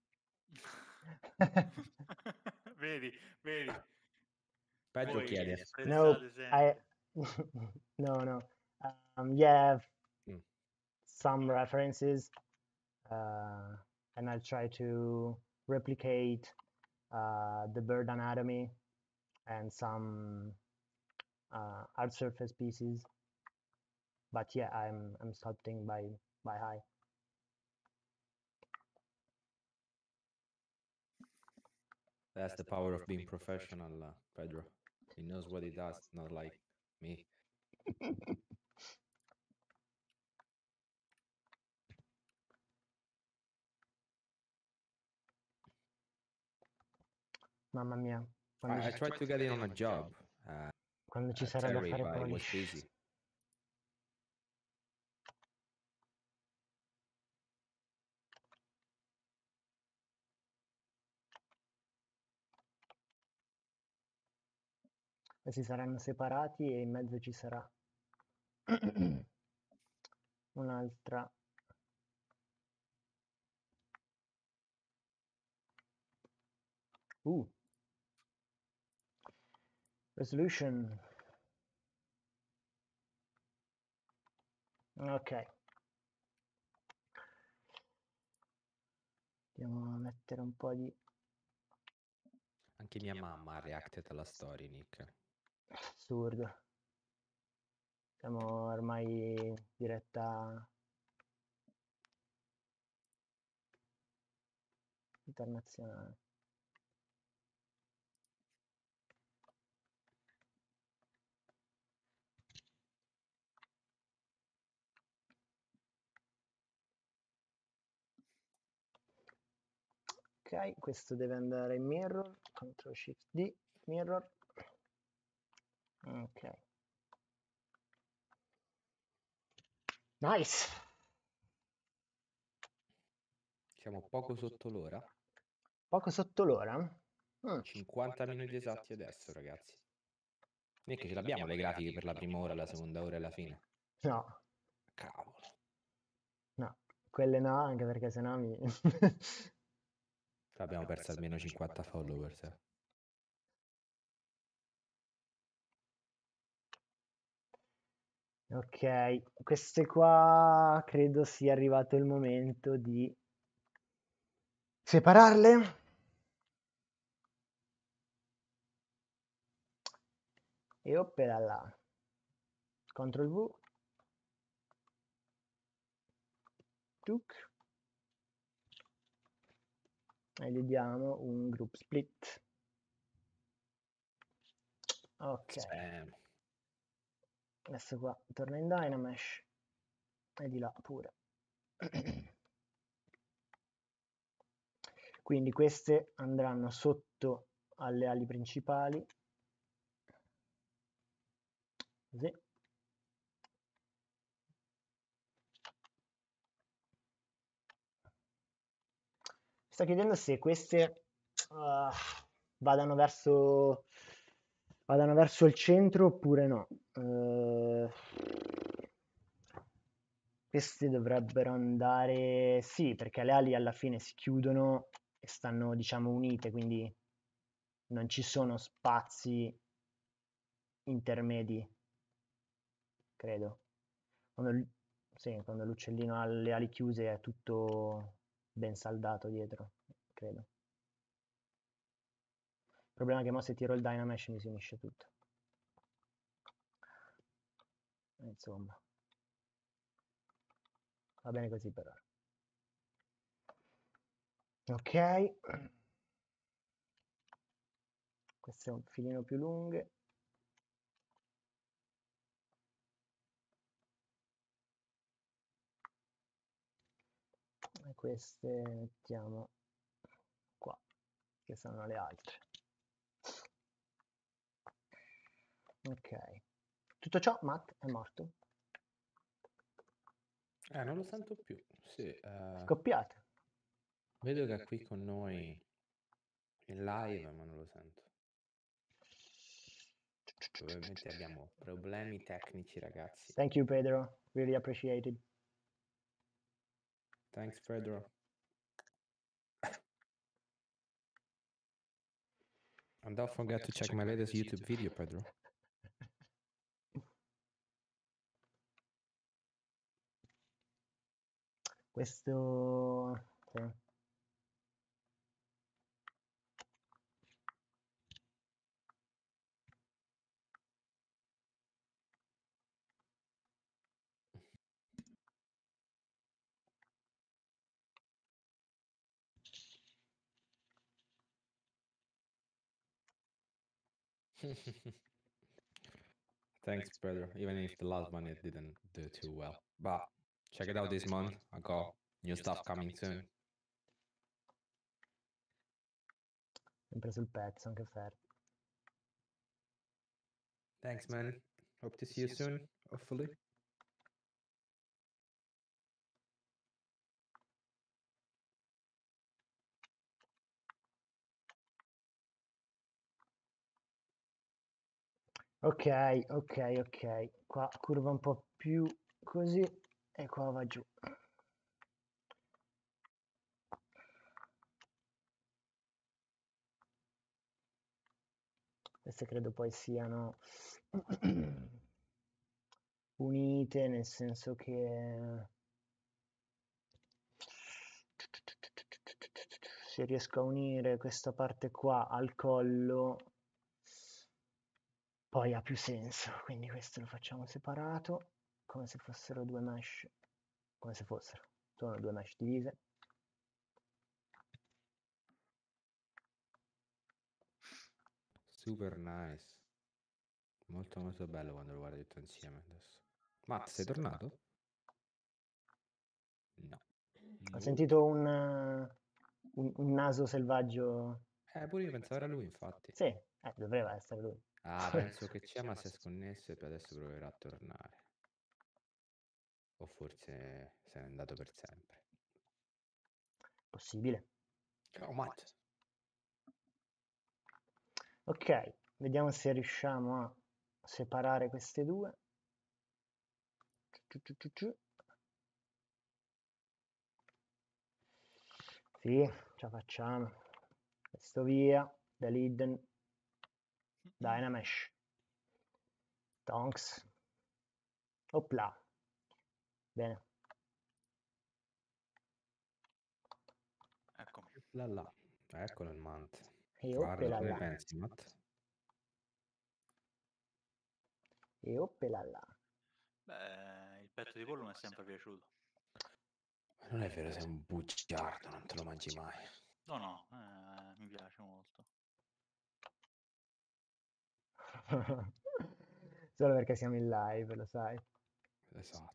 Vedi, vedi. Pedro Voi chiede. No, apprezzate sempre. I no, no. Um, yeah, Mm. some references, uh, and I'll try to replicate uh, the bird anatomy and some uh, art surface pieces. But yeah, I'm I'm sculpting by by eye. That's the power of being professional, uh, Pedro. He knows what he does, not like me. Mamma mia. Quando, I, I ci, tried to get in on a job. Uh, quando ci at sarà da Terry, fare but it was polish. busy. E si saranno separati e in mezzo ci sarà un'altra uh resolution. Ok, andiamo a mettere un po' di Anche mia mamma ha reacted alla storia, Nick. assurdo. Siamo ormai diretta internazionale. Ok, questo deve andare in mirror, control shift D, mirror. Ok. Nice. Siamo poco sotto l'ora. Poco sotto l'ora? Mm. cinquanta minuti esatti adesso, ragazzi. Nick, ce l'abbiamo le grafiche per la prima ora, la seconda ora e la fine? No. Cavolo. No, quelle no, anche perché sennò mi... Abbiamo perso almeno cinquanta followers. Eh. Ok, queste qua credo sia arrivato il momento di separarle. E oppela là. Ctrl V. Tuc. E gli diamo un group split. Ok. Spam. Adesso qua torna in Dynamesh. E di là pure. Quindi queste andranno sotto alle ali principali. Così. Mi sta chiedendo se queste uh, vadano verso vadano verso il centro oppure no. Uh, queste dovrebbero andare sì, perché le ali alla fine si chiudono e stanno, diciamo, unite, quindi non ci sono spazi intermedi, credo. Quando, sì, quando l'uccellino ha le ali chiuse è tutto ben saldato dietro, credo. Il problema è che mo se tiro il Dynamesh mi si unisce tutto. Insomma. Va bene così per ora. Ok. Queste è un filino più lunghe. E queste mettiamo qua, che sono le altre. Ok. Tutto ciò, Matt, è morto? Eh, non lo sento più. Sì, uh, Scoppiate. vedo che è qui con noi in live, ma non lo sento. Probabilmente abbiamo problemi tecnici, ragazzi. Thank you, Pedro. Really appreciated. Thanks, Pedro. And don't forget to check my latest YouTube video, Pedro. Questo... Sì. Thanks, Pedro. Even if the last one it didn't do too well. But check it out this month. I got new stuff coming soon. Sempre sul pezzo, anche Fer. Thanks, man. Hope to see you soon, hopefully. Ok, ok, ok. Qua curva un po' più così e qua va giù. Queste credo poi siano unite, nel senso che se riesco a unire questa parte qua al collo poi ha più senso, quindi questo lo facciamo separato, come se fossero due mesh, come se fossero, sono due mesh divise. Super nice. Molto molto bello quando lo guardi tutto insieme adesso. Matt, sei tornato? No. Ho sentito un, un, un naso selvaggio. Eh, pure io pensavo era lui, infatti. Sì, eh, doveva essere lui. Ah, penso che Ciama si è sconnesso e poi adesso proverà a tornare. O forse se n'è andato per sempre. Possibile. Ciao Matt. Ok, vediamo se riusciamo a separare queste due. Ciu, ciu, ciu, ciu. Sì, ce la facciamo. Questo via, Deliden, Dynamesh, Tonks. Opla. Bene. Eccomi. Là là. Eccolo il Matt. E Guarda, oppela che ne là. pensi, Matt? E oppela là. Beh, il petto di pollo mi è sempre piaciuto. Non è vero, sei un bugiardo, non te lo mangi mai. No, no, eh, mi piace molto. Solo perché siamo in live, lo sai. Esatto.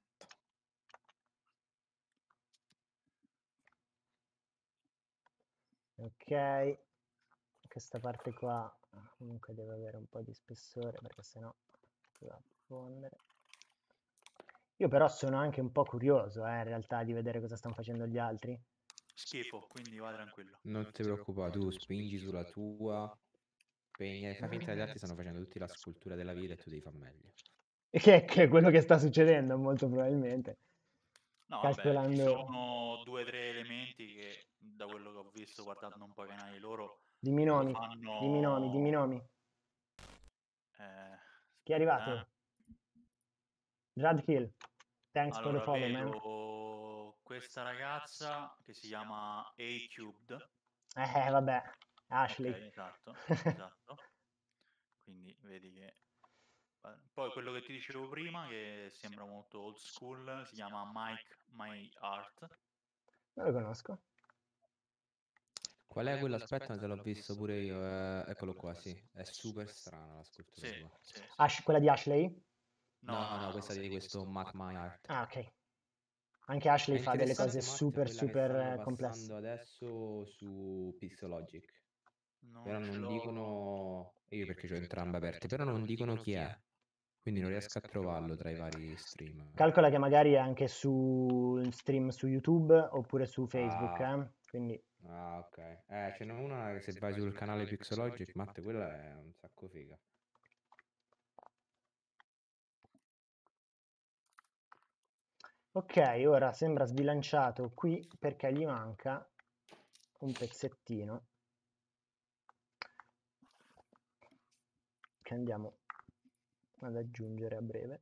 Ok, questa parte qua comunque deve avere un po' di spessore perché sennò va a fondere. Io però sono anche un po' curioso, eh, in realtà, di vedere cosa stanno facendo gli altri. Schifo, quindi vai tranquillo. Non ti preoccupare, tu spingi sulla tua, spegni, fai finta che gli altri stanno facendo tutti la scultura della vita e tu devi far meglio. Che, che è quello che sta succedendo, molto probabilmente. No, vabbè, ci Calcolando... sono due o tre elementi che, da quello che ho visto guardando un po' i canali loro, Dimmi lo nomi, fanno... dimmi nomi, dimmi nomi. Eh, Chi è aspetta, arrivato? eh. Radkill. Thanks for the Allora, follow, man. vedo questa ragazza che si chiama A-Cubed. Eh, vabbè. Ashley. Ok, esatto, esatto. Quindi vedi che... Poi quello che ti dicevo prima, che sembra molto old school, si chiama Mike My Art. Non lo conosco. Qual è quell'aspetto? Se l'ho visto pure io, eh, eccolo qua, sì. È super strana la scultura Sì, sua. sì, sì. Ash, quella di Ashley? No, no, questa di questo Mac My Art. Ah, ok. Anche Ashley È fa delle cose interessante, Matt, super, quella che super stanno eh, complesse. passando adesso su Pixelogic. Non Però ce non l'ho... dicono... Io perché ho entrambe aperte, però non dicono chi è. Quindi non riesco a trovarlo tra i vari stream. Calcola che magari è anche su stream su YouTube oppure su Facebook, Ah, eh? Quindi ah, ok. Eh, ce n'è una che se vai sul canale Pixelogic, Matt, quella è un sacco figa. ok, ora sembra sbilanciato qui perché gli manca un pezzettino che andiamo ad aggiungere a breve.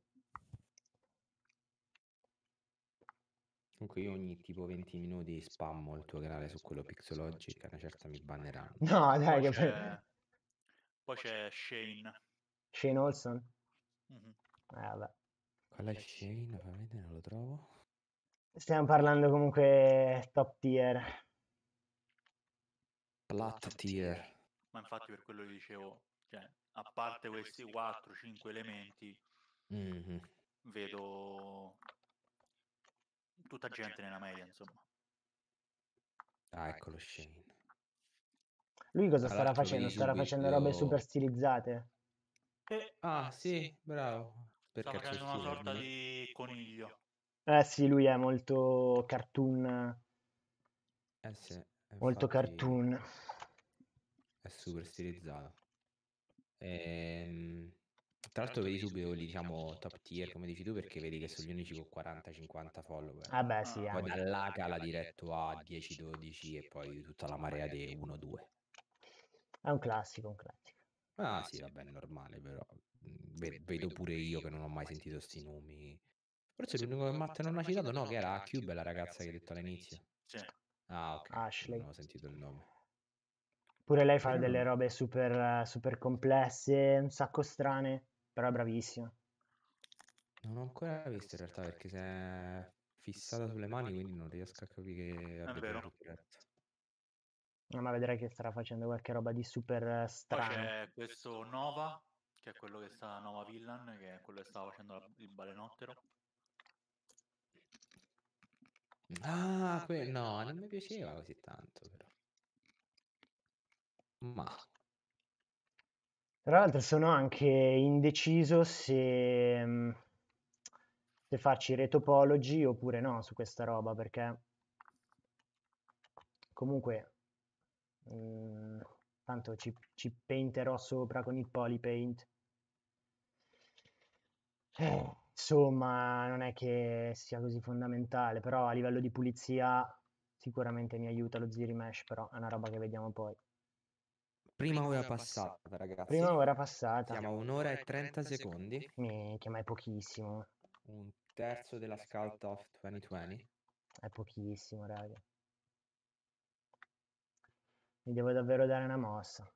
Comunque io ogni tipo venti minuti spammo il tuo canale su quello Pixelogic, a una certa mi banneranno. No, dai, Poi che c'è... Poi c'è Shane. Shane Olson? Mhm. Eh, vabbè. Qual è Shane? Fammi vedere, non lo trovo. Stiamo parlando comunque top tier. Plat tier. Ma infatti per quello che dicevo, cioè, a parte questi quattro cinque elementi, Mm-hmm. vedo tutta gente nella media, insomma. Ah, eccolo Shane. Lui cosa Tra starà l'altro facendo? vedi Starà facendo robe super subito... stilizzate? E Ah, sì, bravo. sta Perché il suo facendo una stile, sorta dimmi. di coniglio. Eh sì, lui è molto cartoon. Eh sì, Molto infatti cartoon. è super stilizzato. Ehm, Tra l'altro vedi subito quelli, diciamo, top tier, come dici tu, perché vedi che sono gli unici con quaranta cinquanta follower. Ah beh sì, Poi anche. dall'A cala diretto a dieci dodici e poi tutta la marea di uno due. È un classico, un classico. Ah sì, vabbè, è normale, però mm, ve- vedo pure io che non ho mai sentito sti nomi. Forse l'unico che Matt non ha citato, no, che era A-Cube, la ragazza che hai detto all'inizio. Sì. Ah, ok, Ashley. non ho sentito il nome. Pure lei fa Però delle non- robe super, super complesse, un sacco strane, però è bravissima. Non ho ancora visto in realtà perché si è fissata sulle mani, quindi non riesco a capire che a È vedere vero. tutto il resto. No, ma vedrai che starà facendo qualche roba di super eh, Poi strano. c'è questo Nova, che è quello che sta Nova Villain, che è quello che stava facendo la- il balenottero. Ah, que- no, non mi piaceva così tanto però. Ma Tra l'altro sono anche indeciso se, mm, se farci retopology oppure no su questa roba, perché comunque mm, tanto ci, ci painterò sopra con il polypaint. Eh, insomma, non è che sia così fondamentale, però a livello di pulizia sicuramente mi aiuta lo ZRemesh, però è una roba che vediamo poi. Prima ora passata, ragazzi. Prima ora passata. Siamo a un'ora e trenta secondi. Minchia, ma è pochissimo. Un terzo della Scout of duemilaventi. È pochissimo, raga. Mi devo davvero dare una mossa.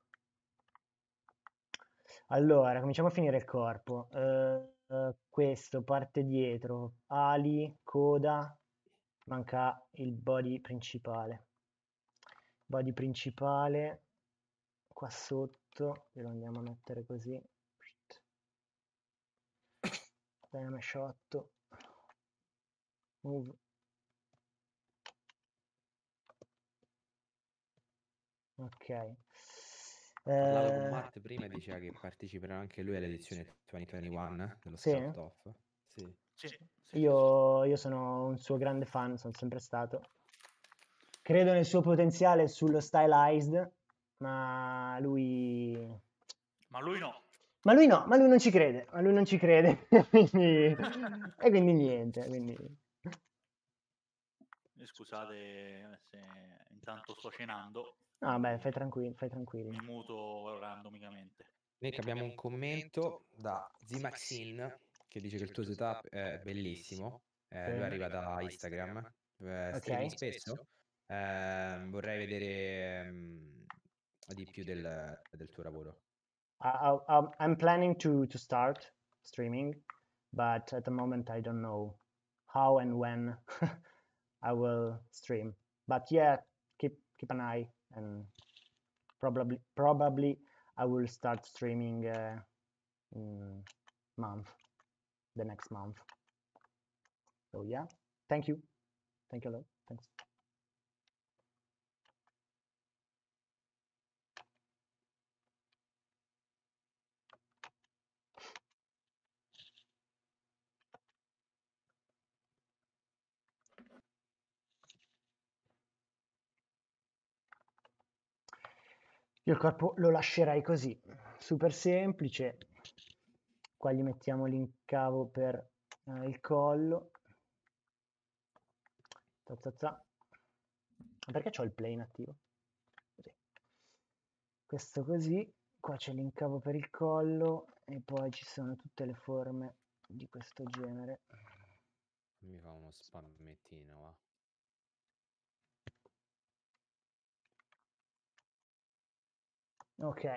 Allora, cominciamo a finire il corpo. Eh, eh, questo parte dietro, ali, coda, manca il body principale. Body principale, qua sotto, lo andiamo a mettere così. Dynamesh otto. Move. Ok. Parlavo con Eh, Matt prima e diceva che parteciperà anche lui all'edizione duemilaventuno dello Sì? Scout Off. Sì. Sì, sì, sì, Io, io sono un suo grande fan, sono sempre stato. Credo nel suo potenziale sullo stylized, ma lui... sì. Ma lui no. Ma lui no, ma lui non ci crede, ma lui non ci crede, quindi... e quindi niente, quindi... Eh, Scusate se intanto sto cenando, No, beh, fai tranquillo, fai tranquillo. mi muto randomicamente. Nick, abbiamo un commento da Z-Maxine che dice che il tuo setup è bellissimo. Eh, Sì. Lui arriva da Instagram. Eh, Ok. streami spesso. Eh, vorrei vedere ehm, di più del, del tuo lavoro. I, I, I'm planning to, to start streaming, but at the moment I don't know how and when I will stream. But yeah, keep keep an eye, and probably probably I will start streaming uh, in month, the next month. So yeah, thank you, thank you a lot. Thanks. Io il corpo lo lascerei così, super semplice. Qua gli mettiamo l'incavo per eh, il collo. Ta ta ta. Perché c'ho il plane attivo? Così. Questo così, qua c'è l'incavo per il collo e poi ci sono tutte le forme di questo genere. Mi fa uno spammettino, va. Ok.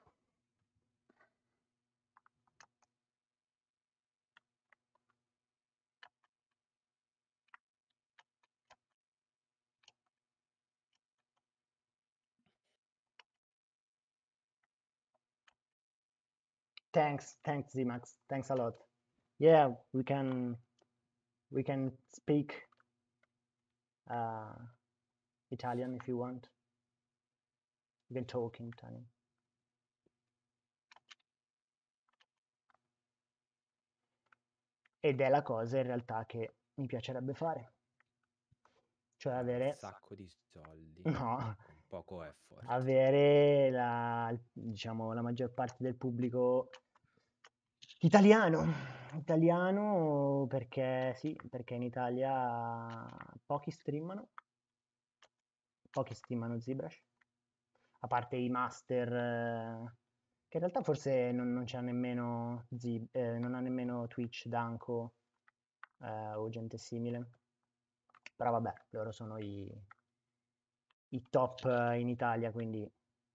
Thanks, thanks Z-Max, thanks a lot. Yeah, we can we can speak uh, Italian if you want. We can talk in Italian. Ed è la cosa in realtà che mi piacerebbe fare. Cioè avere... Un sacco di soldi. No. Con poco effort. Avere la, diciamo, la maggior parte del pubblico italiano. Italiano perché sì, perché in Italia pochi streamano. Pochi streamano ZBrush. A parte i master... Eh, che in realtà forse non, non c'è nemmeno Z, eh, non ha nemmeno Twitch, Danko eh, o gente simile, però vabbè, loro sono i, i top in Italia, quindi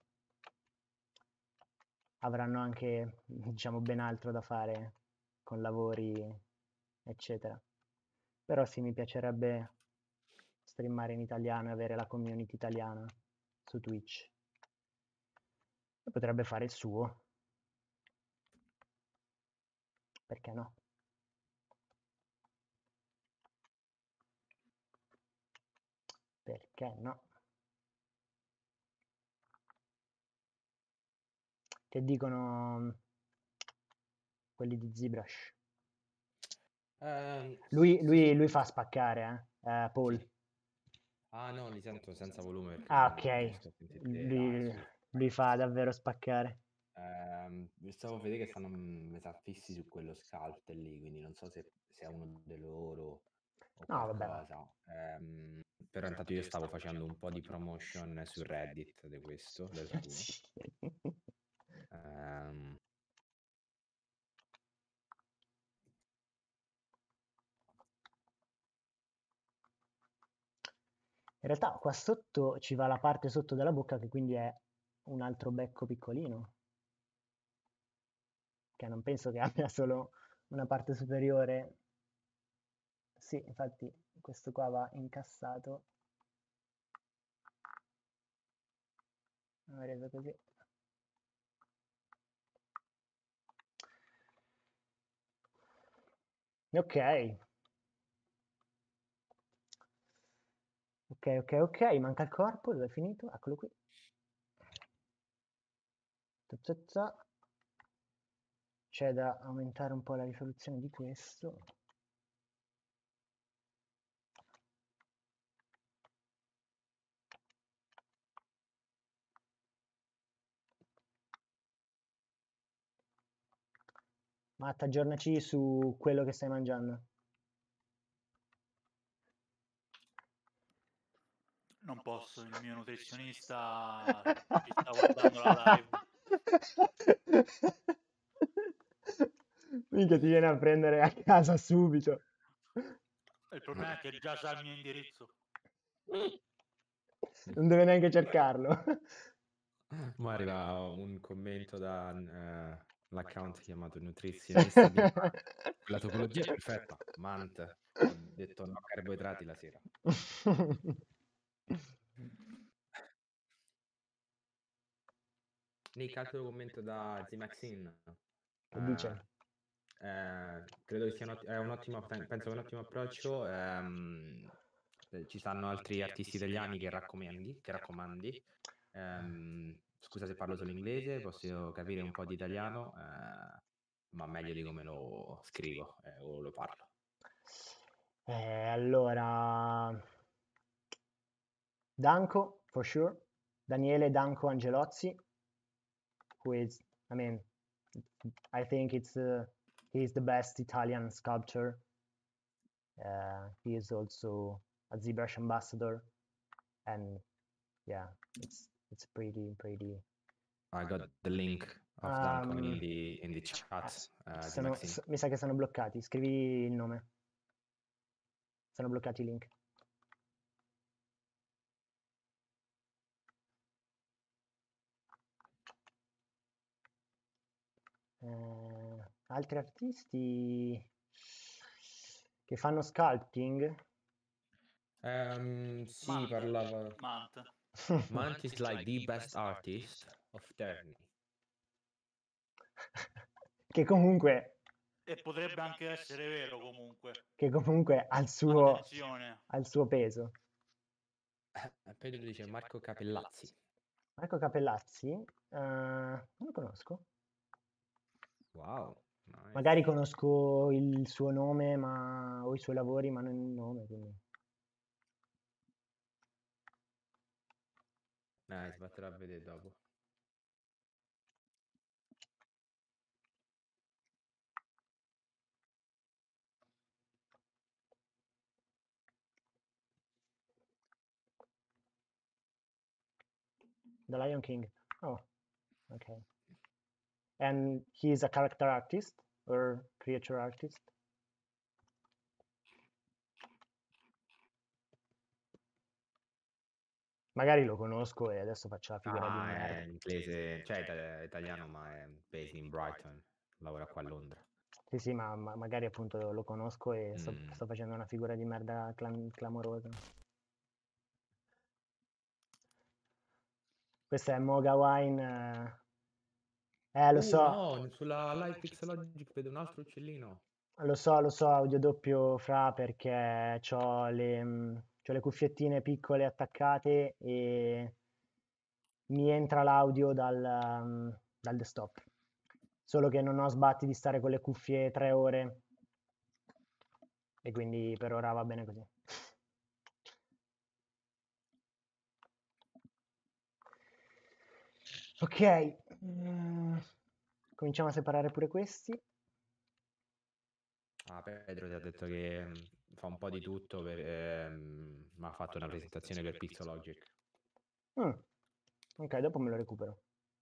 avranno anche, diciamo, ben altro da fare con lavori, eccetera. Però sì, mi piacerebbe streamare in italiano e avere la community italiana su Twitch. E potrebbe fare il suo. Perché no? Perché no? Che dicono quelli di ZBrush? Um, Lui, lui, lui fa spaccare, eh? Uh, Paul. Sì. Ah no, li sento senza volume perché Ah, non ok. riesco a sentire te. Ah, Lui, su. lui fa davvero spaccare. Ehm, stavo a vedere che stanno mm, mi sa, fissi su quello scalp lì, quindi non so se, se è uno di loro o No, vabbè, ma- qualcosa. Ehm, però intanto io stavo facendo un po' di promotion su Reddit di questo, del suo. Sì. Ehm, In realtà qua sotto ci va la parte sotto della bocca che quindi è un altro becco piccolino. Che non penso che abbia solo una parte superiore. Sì, infatti questo qua va incassato. Ho reso così. Ok. Ok, ok, ok, manca il corpo, dove è finito? Eccolo qui. Ta ta ta. C'è da aumentare un po' la risoluzione di questo. Matt, aggiornaci su quello che stai mangiando. Non posso, il mio nutrizionista ci sta guardando la live. Minchia, ti viene a prendere a casa subito. Il problema è che già sa il mio indirizzo. Non deve neanche cercarlo. Ma arriva un commento da eh, l'account chiamato nutrizionista di la topologia è perfetta, Mant. Ho detto no carboidrati la sera. Nick, altro commento da Z-Maxine. Che dice? Eh, credo che sia un, ott- è un ottimo, penso che è un ottimo approccio. ehm, eh, ci stanno altri artisti italiani che raccomandi, che raccomandi. Ehm, scusa se parlo solo inglese, posso capire un po' di italiano, eh, ma meglio di come lo scrivo eh, o lo parlo. Eh, allora, Danco, for sure. Daniele Danco Angelozzi, who is, I mean, I think it's uh, he's the best Italian sculptor. Uh, he is also a ZBrush ambassador, and yeah, it's it's pretty pretty. I got the link of Danko Um, in the, in the chat. ah, Uh, sono- Z-Maxine. s- mi sa che sono bloccati. Scrivi il nome. Sono bloccati i link. Eh, altri artisti che fanno sculpting? Ehm, sì, Mant. parlava. Mant. Mant is like the best artist of Terni. che comunque E potrebbe anche essere vero comunque. che comunque ha il suo, Attenzione. ha il suo peso. Eh, Pedro dice Marco Capellazzi. Marco Capellazzi, eh, non lo conosco. Wow, nice. Magari conosco il suo nome ma, o i suoi lavori, ma non il nome. Quindi. Nice, vattelo a vedere dopo. The Lion King. Oh, okay. And he is a character artist or creature artist? Magari lo conosco e adesso faccio la figura di Ah, è merda. inglese, cioè è italiano, ma è based in Brighton. Lavora qua a Londra. Sì, sì, ma, ma magari appunto lo conosco e sto, Mm. sto facendo una figura di merda clam- clamorosa. Questo è Moga Wine. Eh, eh lo Uh, so, no, sulla Live Pixelogic vedo un altro uccellino. lo so, lo so, audio doppio fra perché ho le, mh, c'ho le cuffiettine piccole attaccate e mi entra l'audio dal, um, dal desktop. Solo che non ho sbatti di stare con le cuffie tre ore e quindi per ora va bene così. Ok, mm, cominciamo a separare pure questi. Ah, Pedro ti ha detto che mm, fa un po' di tutto, per, ehm, ma ha fatto una presentazione per Pixologic. Mm, ok, dopo me lo recupero.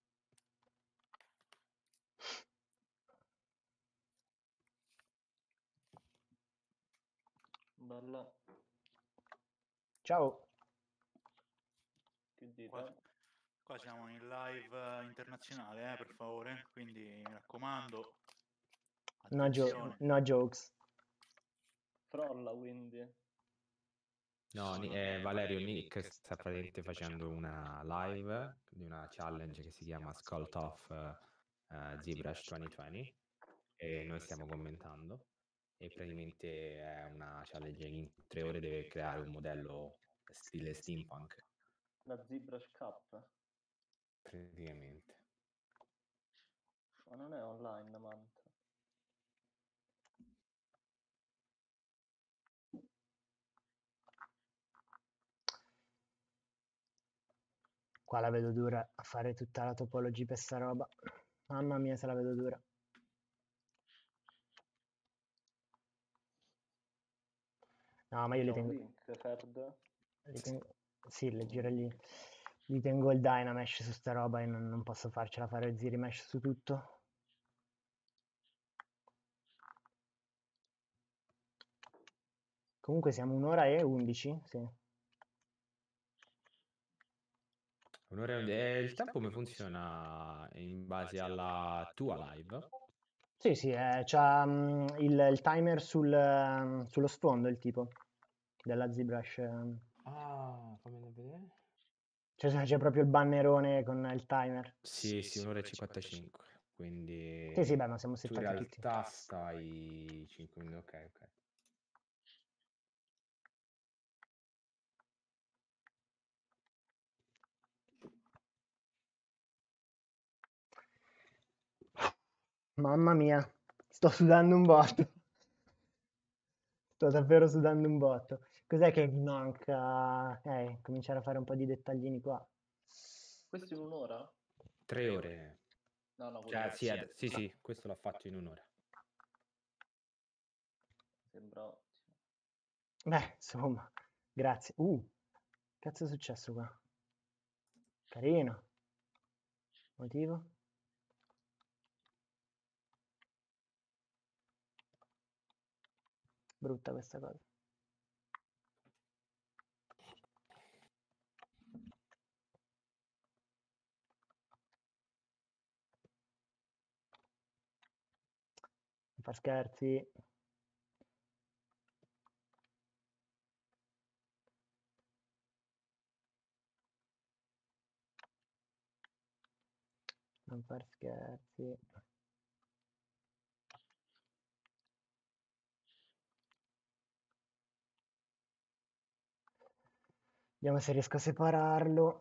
Bella. Ciao. Che dite? Qua, qua siamo in live internazionale, eh, per favore, quindi mi raccomando, No, gio- attenzione. no jokes. Frolla quindi. No, Ni- eh, Valerio Nick sta praticamente facendo una live di una challenge che si chiama Skull Off uh, ZBrush duemilaventi e noi stiamo commentando e praticamente è una challenge che in tre ore deve creare un modello stile steampunk La ZBrush Cup. praticamente. Ma non è online, Manta. Qua la vedo dura a fare tutta la topologia per sta roba. Mamma mia se la vedo dura. No, ma io li C'è un tengo... link, Ferd? li tengo- Sì, leggere lì. Li tengo il Dynamesh su sta roba e non, non posso farcela fare il ZRemesh su tutto. Comunque siamo un'ora e undici, sì. Un'ora e un- eh, il tempo come funziona in base alla tua live? Sì, sì, eh, c'ha mm, il, il timer sul, ehm, sullo sfondo, il tipo, della ZBrush. ehm. Ah, fammi vedere. Cioè c'è c'è proprio il bannerone con il timer. Sì, sì, un'ora e cinquantacinque, quindi Sì, sì, beh, ma siamo tu in settati tutti. realtà stai cinque minuti, ok, ok. Mamma mia, sto sudando un botto. Sto davvero sudando un botto. Cos'è che mi manca? Eh, cominciare a fare un po' di dettaglini qua. Questo in un'ora? Tre ore. No, no, Cioè, quello sì, ad- sì, sì, questo l'ho fatto in un'ora. sembra ottimo. Beh, insomma, grazie. Uh, cazzo è successo qua? Carino. Motivo? Brutta questa cosa. Non far scherzi. Non far scherzi. Vediamo se riesco a separarlo.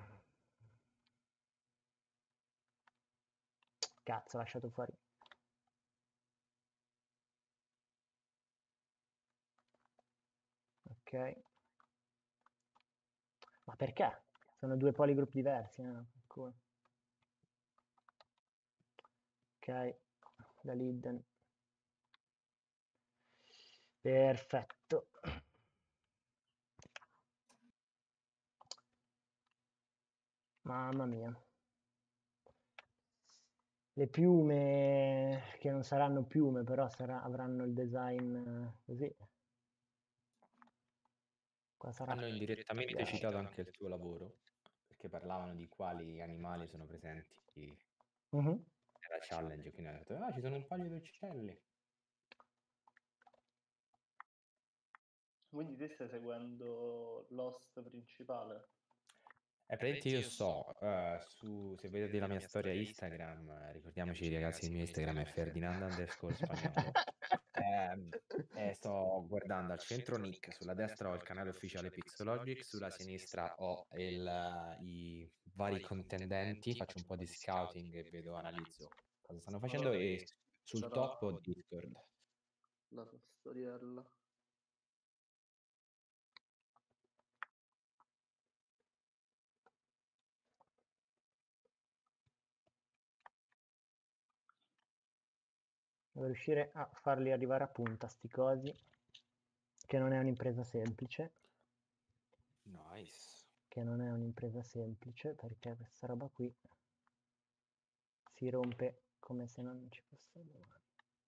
Cazzo, ho lasciato fuori. Ok. Ma perché? Sono due polygroup diversi. Eh? Cool. Ok, da Lidden. Perfetto. Mamma mia. Le piume, che non saranno piume, però sarà, avranno il design eh, così. Qua sarà... Hanno indirettamente citato anche il tuo lavoro, perché parlavano di quali animali sono presenti Mhm. nella challenge, quindi hanno detto, ah, ci sono un paio di uccelli. Quindi te stai seguendo l'host principale? Eh, praticamente io so, eh, su, se vedete la mia storia Instagram, eh, ricordiamoci ragazzi, il mio Instagram è Ferdinand underscore spagnolo. Ehm, e sto guardando al centro Nick, sulla destra ho il canale ufficiale Pixologic, sulla sinistra ho il, i vari contendenti, faccio un po' di scouting e vedo, analizzo cosa stanno facendo e sul top ho Discord. La tua storiella. Devo riuscire a farli arrivare a punta sti cosi, che non è un'impresa semplice, Nice. che non è un'impresa semplice, perché questa roba qui si rompe come se non ci fosse domani.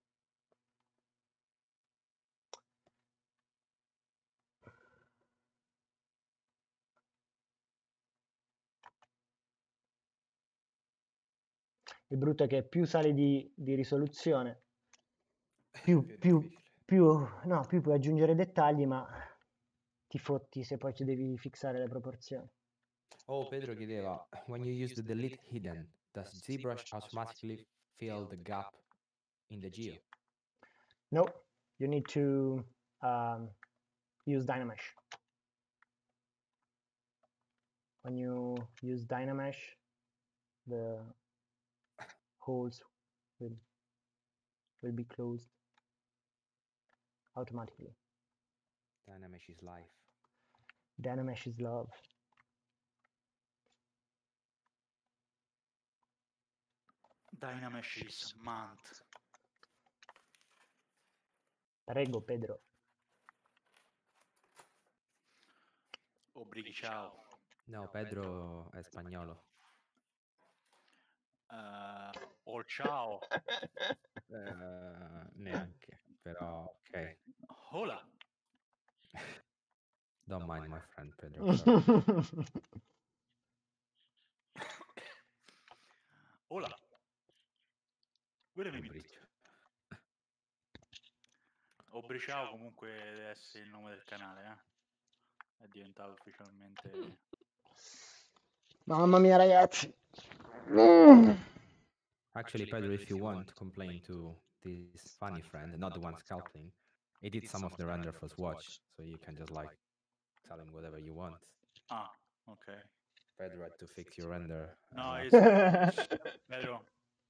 Il brutto è che più sali di, di risoluzione, più, Più più, difficile. più, no, più puoi aggiungere dettagli, ma ti fotti se poi ci devi fissare le proporzioni. Oh, Pedro chiedeva, when you use the delete hidden, does ZBrush automatically fill the gap in the geo? No, you need to um, use Dynamesh. When you use Dynamesh, the holes will will be closed automatically. Dynamesh is life. Dynamesh is love. Dynamesh is month. Prego, Pedro. Obrighi, ciao. No, Pedro è spagnolo. Uh, or ciao. Uh, neanche, però ok. Hola. Don't mind my friend Pedro. Sorry. Hola. Wait a minute. Obricio. Obri ciao comunque deve essere il nome del canale, eh? È diventato ufficialmente... Mamma mia, ragazzi. Actually, Pedro, if you want to complain to this funny friend, not the one sculpting, he did some of the render for Swatch, so you can just like tell him whatever you want. Ah, ok. Pedro had to fix your render. No, uh, it's... Pedro.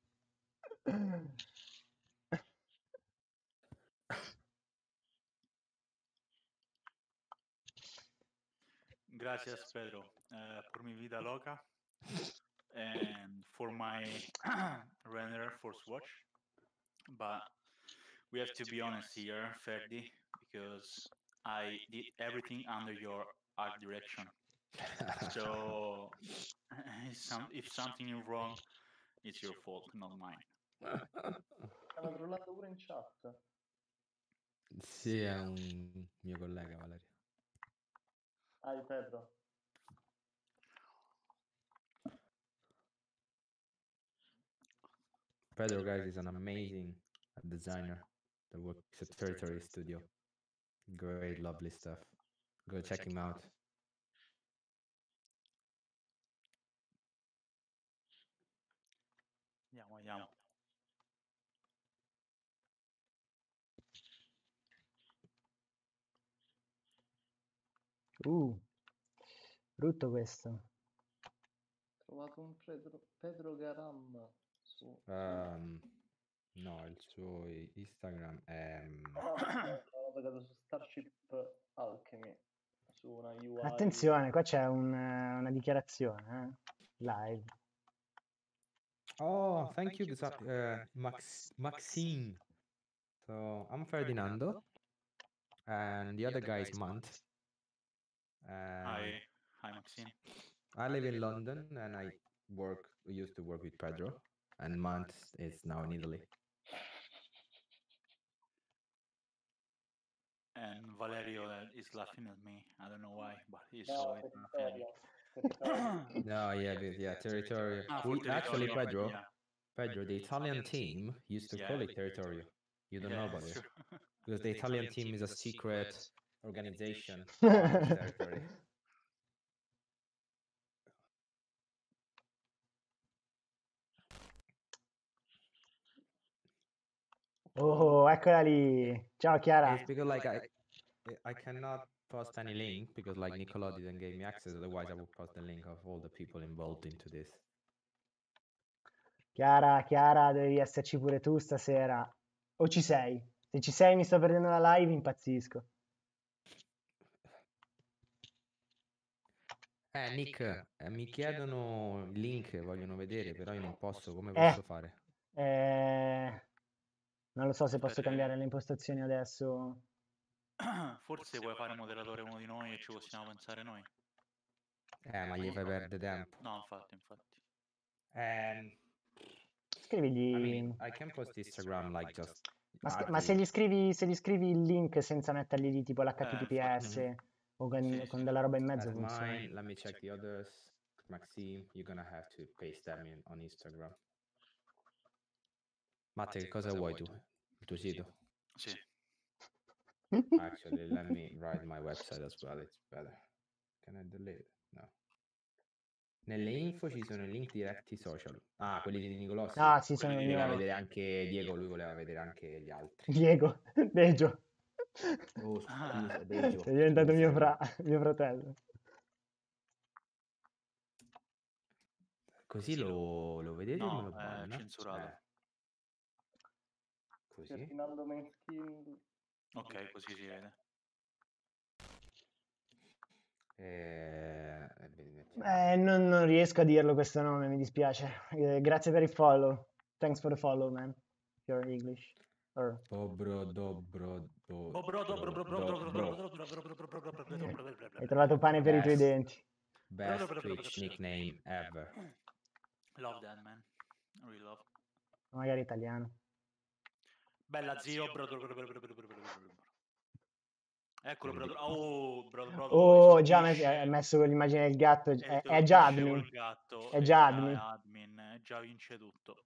Gracias, Pedro, uh, por mi vida loca and for my render for Swatch. But we have to be honest here, Ferdi, because I did everything under your art direction. So if, some, if something is wrong, it's your fault, not mine. Stanno trollando pure in chat. Sì, è un mio collega, Valerio. Ah, di Pedro. Pedro, guys, is an amazing designer that works at Territory Studio. Great, lovely stuff. Go check him out. Andiamo, andiamo. Uh, brutto questo. Ho trovato un Pedro, Pedro Garam su... Um, no, il suo Instagram è... No, l'ho pagato su Starship Alchemy, su una U I. Attenzione, qua c'è un, una dichiarazione, eh? Live. Oh, thank you, uh, Max Maxine. So, I'm Ferdinando, and the other guy is Mant. Hi, hi Maxine. I live in London, and I work, used to work with Pedro, and Mant is now in Italy. And Valerio is laughing at me. I don't know why, but he's No, always territorio. laughing. No, yeah, but, yeah, Territorio. Ah, We, for actually, Territorio, Pedro, yeah. Pedro, the Italian team used to Yeah. call it Territorio. You don't Yeah, know about it's it. true. Because the Italian team is a secret organization part of Territory. Oh, eccola lì. Ciao Chiara. It's because like I, I cannot post any link because like Nicola didn't give me access. Otherwise, I would post the link of all the people involved into this. Chiara, Chiara, devi esserci pure tu stasera. O ci sei? Se ci sei mi sto perdendo la live, impazzisco. Eh, Nick, eh, mi chiedono il link, vogliono vedere, però io non posso. Come Eh. posso fare? Eh, Non lo so se posso Per- cambiare le impostazioni adesso. Forse vuoi fare moderatore uno di noi e ci possiamo pensare noi. Eh, ma gli fai perdere tempo. No, infatti, infatti. Ehm, Scrivigli... I mean, I can post Instagram like just Ma, sc- ma archi- se gli scrivi, se gli scrivi il link senza mettergli di tipo l'H T T P S Mhm. o con, Sì, con sì. della roba in mezzo Add funziona. mine, let me check the others. Maxime, you're gonna have to paste them in on Instagram. Matte, che cosa vuoi tu? Il tuo sito? Sì. Actually, let me write my website as well, it's better. Can I delete it? No. Nelle info ci sono i link diretti social. Ah, quelli di Nicolossi. Ah, sì, sono Quelli i di Voleva nuovi. vedere anche Diego, lui voleva vedere anche gli altri. Diego, Deggio. Oh, scusa, Deggio. Sei diventato mio, scusami. fra- mio fratello. Così lo, lo vedete o me lo No, è banna? censurato. Eh. Così? Ferdinando main skin. Ok, così si vede. Eh, eh, beh, mettiamo- Eh, non, non riesco a dirlo questo nome, mi dispiace. Eh, grazie per il follow. Thanks for the follow, man. If you're English. Or... Dobro, dobro, do, Bobro, dobro, bro, bro, bro, bro, bro, bro, bro, bro, bro, bro, bro, bro, bro, bro, bro, bro, bro. Hai trovato pane per i tuoi Best. denti. Best Twitch nickname ever. Love that, man. Really love. Magari italiano. Bella zio, bro, bro, bro, bro, bro, bro, bro, bro, bro. Eccolo, bro. Oh, bro, bro, Oh, già mes- è messo con l'immagine del gatto. È, è già admin. Il gatto, È già admin. È admin, eh, già vince tutto.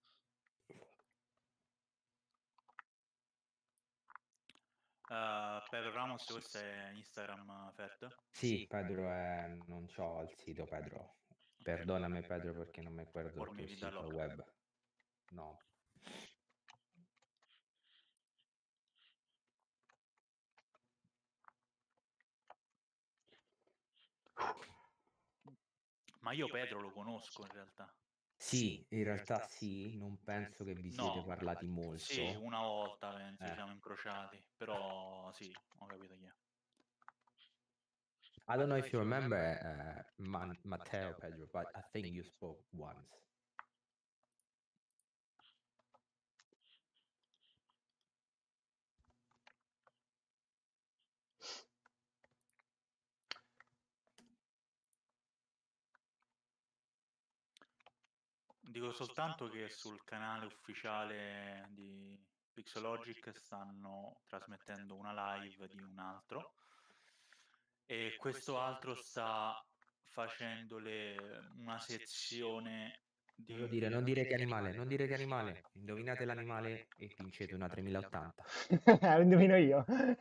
Uh, Pedro Ramos, questo è Instagram, Fert? Sì, Pedro è... non c'ho il sito, Pedro. Perdonami, Pedro, perché non mi ricordo il Por mi tuo vida sito loca. web. No. Ma io Pedro lo conosco in realtà. Sì, in realtà sì, non penso che vi siete No, parlati molto. Sì, una volta penso ci Eh. siamo incrociati, però sì, ho capito chi è. I don't know if you remember uh, Man- Matteo, Pedro, but I think you spoke once. Dico soltanto che sul canale ufficiale di Pixologic stanno trasmettendo una live di un altro e questo altro sta facendo le- una sezione di... Non lo dire, non dire che animale, non dire che animale. Indovinate l'animale e vincete una tremila ottanta. Lo indovino io.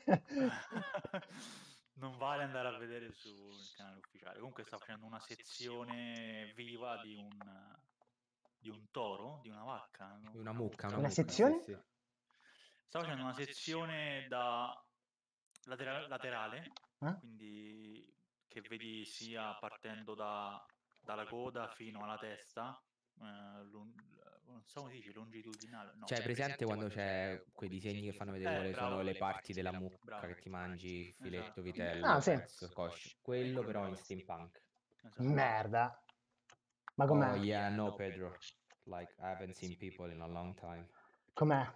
Non vale andare a vedere sul canale ufficiale. Comunque sta facendo una sezione viva di un, di un toro, di una vacca. no? Una mucca, una, Una mucca, sezione? sì, sì. Sta facendo una sezione da latera- laterale, Eh? quindi che vedi sia partendo da, dalla coda fino alla testa, eh, lun- non so come si dice, longitudinale. No. Cioè, presente quando c'è quei disegni che fanno vedere Eh, quali bravo. sono le parti della mucca Bravo. che ti mangi, filetto, Esatto. vitello, Ah, sì. pezzo, coscia. Quello però in steampunk. Esatto. Merda. Ma Oh com'è? yeah, no Pedro. Like, I haven't seen people in a long time. Com'è?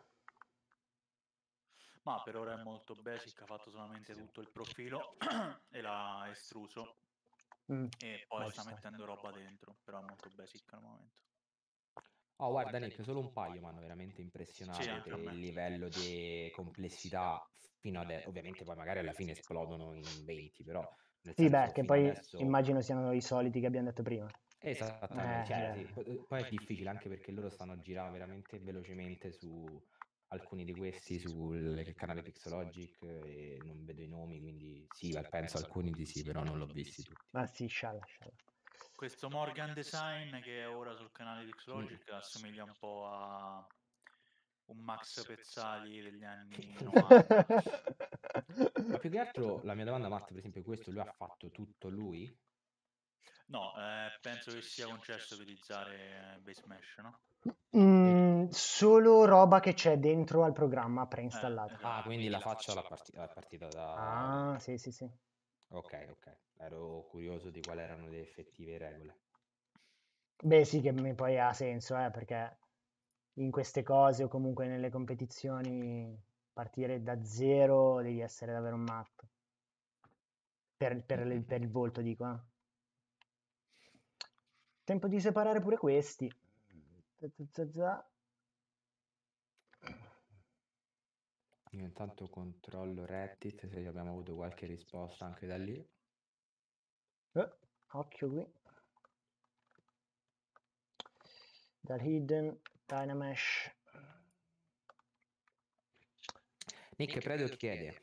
Ma per ora è molto basic, ha fatto solamente tutto il profilo e l'ha estruso Mm. e poi Ci sta sta. mettendo roba dentro, però è molto basic al momento. Oh, guarda Nick, solo un paio mi hanno veramente impressionato Sì, anche per a me. il livello di complessità fino adesso. Ovviamente poi magari alla fine esplodono in venti, però nel Sì, senso beh, che fino poi adesso... immagino siano i soliti che abbiamo detto prima. Esattamente, Eh, cioè, beh. sì, po- poi è difficile anche perché loro stanno girando veramente velocemente su alcuni di questi sul canale Pixologic e non vedo i nomi, quindi sì, penso alcuni di sì, però non l'ho visti tutti. Ma sì, scialla, scialla. Questo Morgan Design che è ora sul canale Pixologic assomiglia un po' a un Max Pezzali degli anni novanta. Ma più che altro la mia domanda, Matt, per esempio, questo lui ha fatto tutto lui? No, eh, penso che sia concesso utilizzare Base Mesh, no? Mm, solo roba che c'è dentro al programma preinstallata. Eh, esatto. Ah, quindi la faccia l'ha parti- l'ha partita da... Ah, sì, sì, sì. Ok, ok. Ero curioso di quali erano le effettive regole. Beh, sì, che mi- poi ha senso, eh, perché in queste cose o comunque nelle competizioni partire da zero devi essere davvero un matto. Per, per il, per il volto dico, eh. Tempo di separare pure questi. Io intanto controllo Reddit se abbiamo avuto qualche risposta anche da lì. Eh, occhio qui. Dal Hidden, Dynamesh. Nick Predo chiede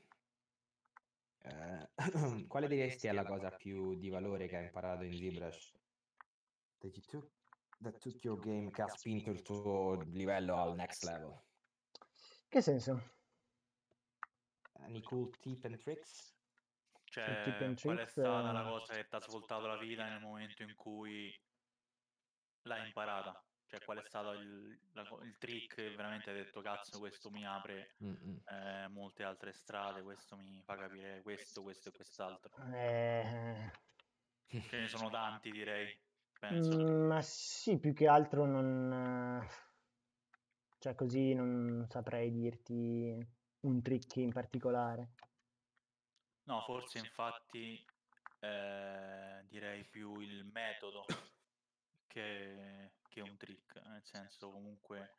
eh, quale diresti è la cosa più di valore che hai imparato in ZBrush? That, you took, that took your game che ha spinto il tuo livello al next level. Che senso? Any cool tip and tricks? Cioè, tip and qual è tricks, stata eh, la cosa che ti ha svoltato la vita nel momento in cui l'hai imparata? Cioè, qual è stato il, la co- il trick che veramente hai detto, cazzo, questo mi apre Mm-mm. eh, molte altre strade, questo mi fa capire questo, questo e quest'altro. Eh, Ce ne sono tanti, direi, penso. mm, ma sì, più che altro non... eh, cioè così non saprei dirti un trick in particolare. No, forse infatti eh, direi più il metodo che, che un trick, nel senso comunque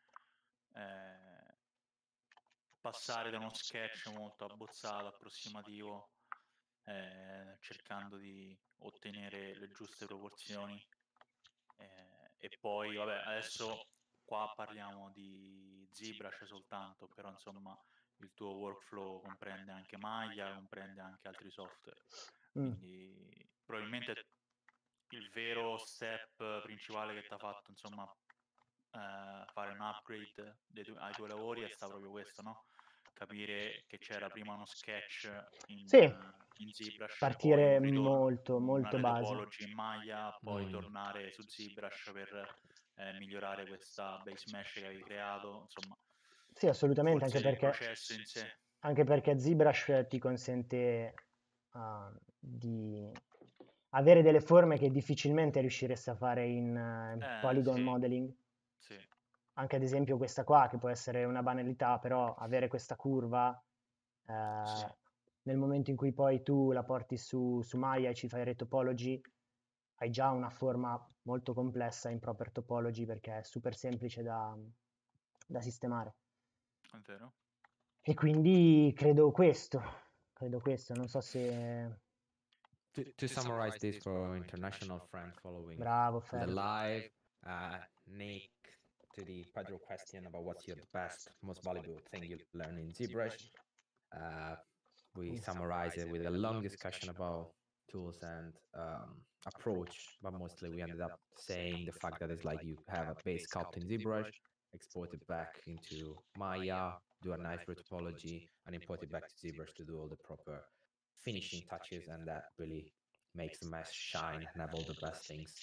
eh, passare da uno sketch molto abbozzato, approssimativo, eh, cercando di ottenere le giuste proporzioni eh, e poi vabbè adesso qua parliamo di ZBrush soltanto, però insomma il tuo workflow comprende anche Maya, comprende anche altri software, Mm. quindi probabilmente il vero step principale che ti ha fatto insomma eh, fare un upgrade dei tu- ai tuoi lavori è stato proprio questo, no? Capire che c'era prima uno sketch in, Sì, in ZBrush, poi partire un ritorno, molto, una molto red base. topology in Maya, poi Mm. tornare su ZBrush per eh, migliorare questa base mesh che avevi creato, insomma, Sì, assolutamente, forse anche il perché, processo in sé. anche perché ZBrush ti consente uh, di avere delle forme che difficilmente riusciresti a fare in uh, Eh, polygon sì, modeling. sì. Anche ad esempio questa qua, che può essere una banalità, però avere questa curva, eh, Sì. nel momento in cui poi tu la porti su, su Maya e ci fai retopology, hai già una forma molto complessa in proper topology perché è super semplice da, da sistemare. È vero. E quindi credo questo, credo questo, non so se... To, to summarize this for our international friends following Bravo, the Ferro. live, uh, Nick, to the Pedro question about what's your best, most valuable thing you learned in ZBrush. Uh, we summarize it with a long discussion about tools and um, approach, but mostly we ended up saying the fact that it's like you have a base sculpt in ZBrush, export it back into Maya, do a nice retopology, and import it back to ZBrush to do all the proper finishing touches, and that really makes the mesh shine and have all the best things.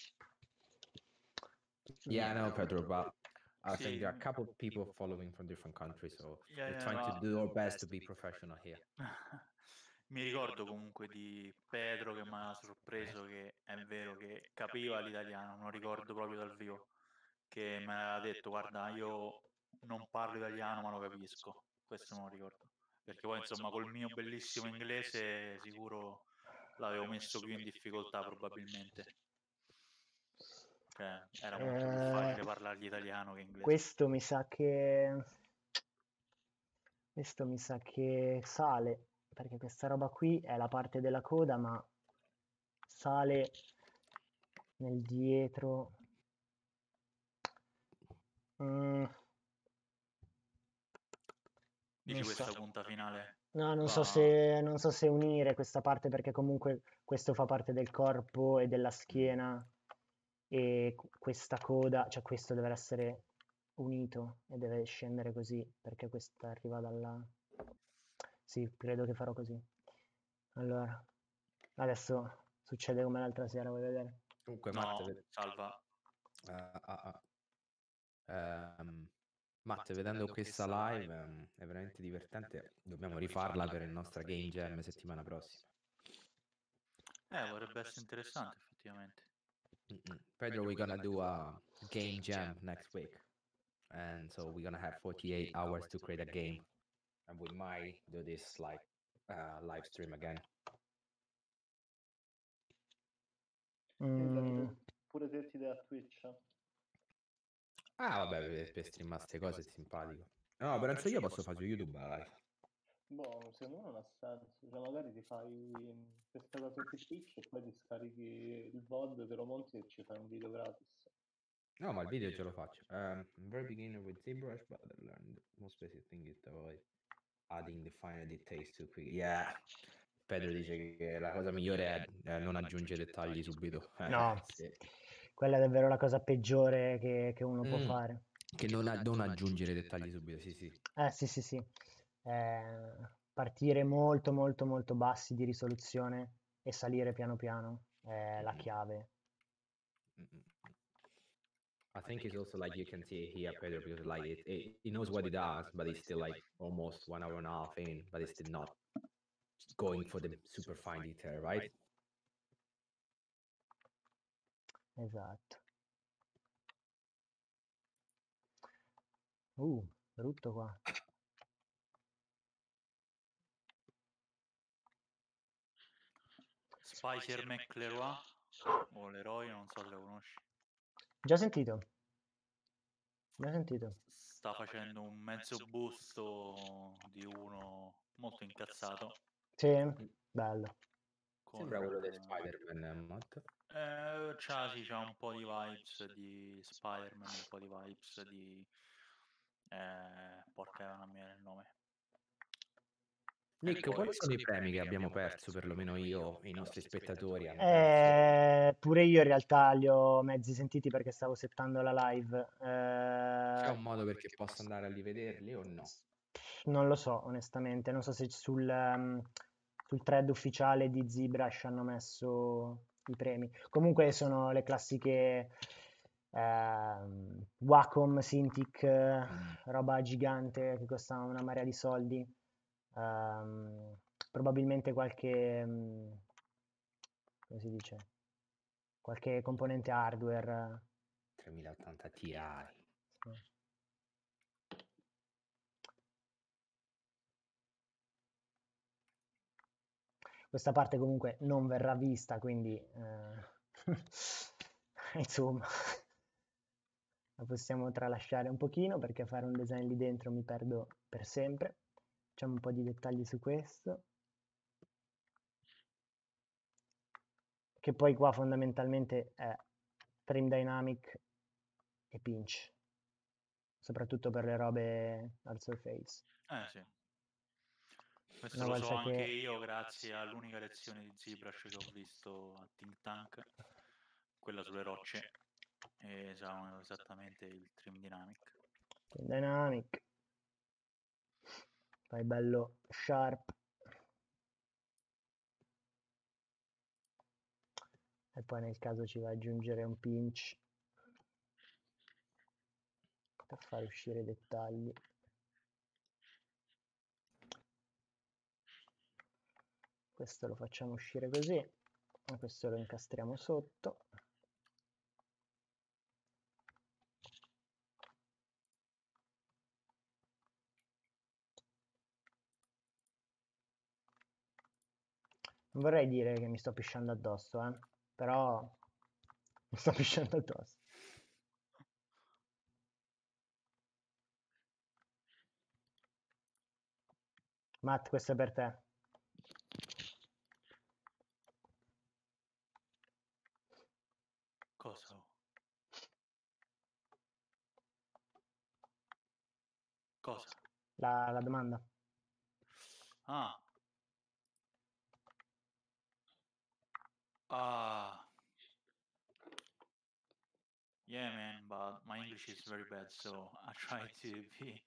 Yeah, I know, Pedro, but I think there are a couple of people following from different countries, so Yeah, we're yeah, trying to ma- do our best to be professional here. Mi ricordo comunque di Pedro che mi ha sorpreso, che è vero che capiva l'italiano, non ricordo proprio dal vivo, che mi aveva detto guarda io non parlo italiano ma lo capisco, questo me lo ricordo, perché poi insomma col mio bellissimo inglese sicuro l'avevo messo più in difficoltà probabilmente, cioè era molto più facile Eh, parlargli italiano che inglese. questo mi sa che... Questo mi sa che sale, perché questa roba qui è la parte della coda, ma sale nel dietro. Mm, Dici non questa so. punta finale? No, non so Qua- se, non so se unire questa parte perché comunque questo fa parte del corpo e della schiena e qu- questa coda, cioè questo deve essere unito e deve scendere così perché questa arriva dalla... Sì, credo che farò così. Allora, adesso succede come l'altra sera, vuoi vedere? Comunque, No, Matte, ved- salva. ah, ah, ah. Ehm, Matte, vedendo questa live ehm, è veramente divertente. Dobbiamo rifarla per il nostro Game Jam settimana prossima. Eh, potrebbe essere interessante effettivamente. Mm-mm. Pedro, we're gonna do a Game Jam next week. and so we're gonna have forty-eight hours to create a game, and we might do this like uh, live stream again. Mm, Pure se ti dai a Twitch. Ah, vabbè, per, per streamare queste cose è simpatico. No, però penso io posso fare su YouTube la live. Boh, secondo me non ha senso. Cioè, magari ti fai questa cosa su Twitch e poi ti scarichi il V O D, te lo monti e ci fai un video gratis. No, ma il video ce lo faccio. Um, very beginner with ZBrush, but I learned the most basic thing is to avoid adding the finer details too quick. Yeah. Pedro dice che la cosa migliore è eh, non aggiungere dettagli subito. Eh, no, sì. quella è davvero la cosa peggiore che, che uno può Mm, fare. Che non, a- non aggiungere dettagli subito, sì, sì. Eh sì, sì, sì. Eh, partire molto, molto, molto bassi di risoluzione e salire piano piano è la Mm. chiave. Mm-mm. I think it's also like you can see here, Pedro, because like it, it, it knows what it does, but it's still like almost one hour and a half in, but it's still not going for the super fine detail, right? Esatto. Uh, brutto qua. Spicer McLeroy o Leroy, non so se lo conosci. Già sentito. Già sentito. Sta facendo un mezzo busto di uno molto incazzato. Sì, bello. Con, Sembra quello di eh, Spider-Man, Matt. Eh, c'ha, sì, c'ha un po' di vibes di Spider-Man, un po' di vibes di... Eh, porca non mi viene il nome. Nick, quali sono i premi che abbiamo perso, perlomeno io, i nostri spettatori hanno Eh, pure io in realtà li ho mezzi sentiti perché stavo settando la live. perso? C'è Eh, un modo perché posso andare a rivederli o no? non lo so, onestamente. Non so se sul, ehm, sul thread ufficiale di ZBrush hanno messo i premi. Comunque sono le classiche ehm, Wacom, Cintiq, eh, Mm. roba gigante che costa una marea di soldi. Ehm, probabilmente qualche, mm, come si dice, qualche componente hardware. tremila ottanta Ti. Sì. Questa parte comunque non verrà vista, quindi eh, insomma la possiamo tralasciare un pochino perché fare un design lì dentro mi perdo per sempre. Facciamo un po' di dettagli su questo. Che poi qua fondamentalmente è trim dynamic e pinch, soprattutto per le robe al surface. Eh sì. Questo Una lo so volta anche che... io grazie all'unica lezione di ZBrush che ho visto a Think Tank, quella sulle rocce, e usavano esattamente il trim dynamic. Trim dynamic. Fai bello sharp. E poi nel caso ci va ad aggiungere un pinch per fare uscire i dettagli. Questo lo facciamo uscire così, e questo lo incastriamo sotto. Non vorrei dire che mi sto pisciando addosso, eh? Però mi sto pisciando addosso. Matt, questo è per te. Cosa? Cosa? La, la domanda. Ah. Ah. Yeah, man, but my English is very bad, so I try to be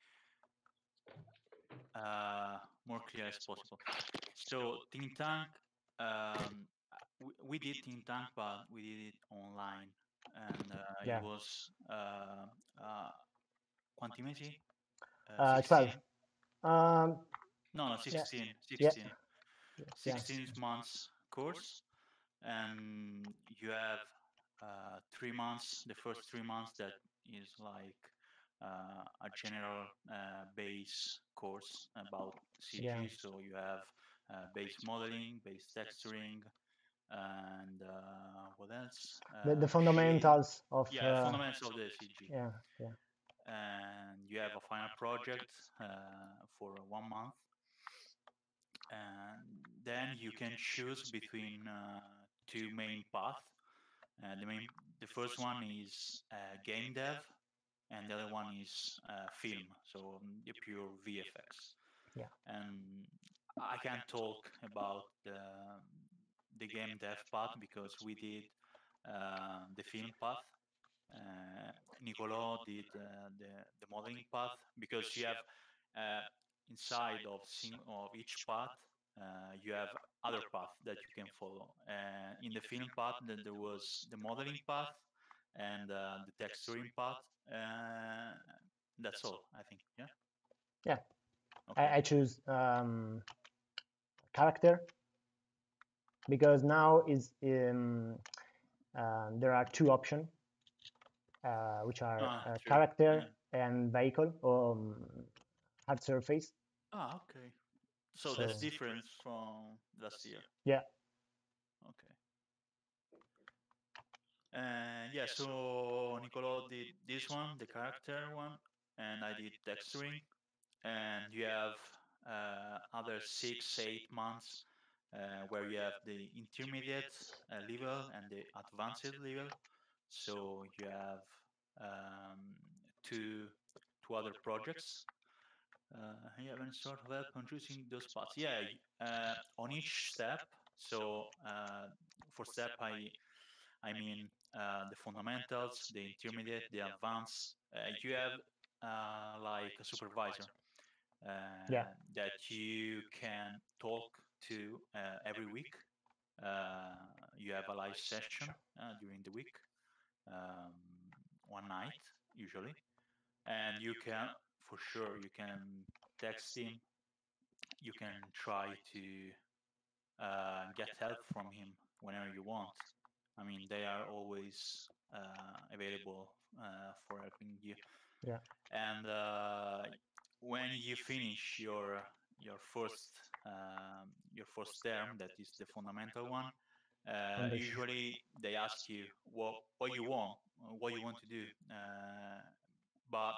uh, more clear as possible. So, Think Tank, um, we, we did Think Tank, but we did it online, and uh, Yeah. it was uh, uh, quanti mesi? Uh, Uh, sixteen? twelve. Um, No, no, yeah. sixteen. Yeah. sixteen. Yeah. sixteen months course, and you have uh, three months. The first three months that is like uh, a general uh, base course about C G. Yeah. So you have uh, base modeling, base texturing, and uh, what else? The, the Uh, fundamentals shade. of Yeah, uh, fundamentals of the C G. yeah, yeah. And you have a final project uh, for one month, and then you can choose between uh, two main paths. Uh, the main, the first one is uh, game dev, and the other one is uh, film, so um, the pure V F X. Yeah. And I can't talk about the the game dev path because we did uh, the film path. Uh, Nicolò did uh, the the modeling path, because you have uh, inside of sing- of each path uh, you have other paths that you can follow. Uh, in the film path, then there was the modeling path and uh, the texturing path. Uh, that's all, I think. Yeah. Yeah. Okay. I, I choose um, character because now is um, uh, there are two options, uh, which are Ah, uh, true. character Yeah. and vehicle or um, hard surface. Ah, okay. So, So- that's different from last year. Yeah. Okay. And yeah, so Nicolò did this one, the character one, and I did texturing. And you have uh, other six, eight months uh, where you have the intermediate uh, level and the advanced level. So you have um, two two other projects. Uh, you have any sort of help on choosing those paths? Yeah, uh, on each step. So uh, for step, I I mean uh, the fundamentals, the intermediate, the advanced. Uh, you have uh, like a supervisor uh, Yeah. that you can talk to uh, every week. Uh, you have a live session uh, during the week, um, one night usually, and you can, for sure, you can text him. You can try to uh, get help from him whenever you want. I mean, they are always uh, available uh, for helping you. Yeah. And uh, when you finish your your first um, your first term, that is the fundamental one, uh, Foundation. usually they ask you what what you want, uh, what you want to do. Uh, but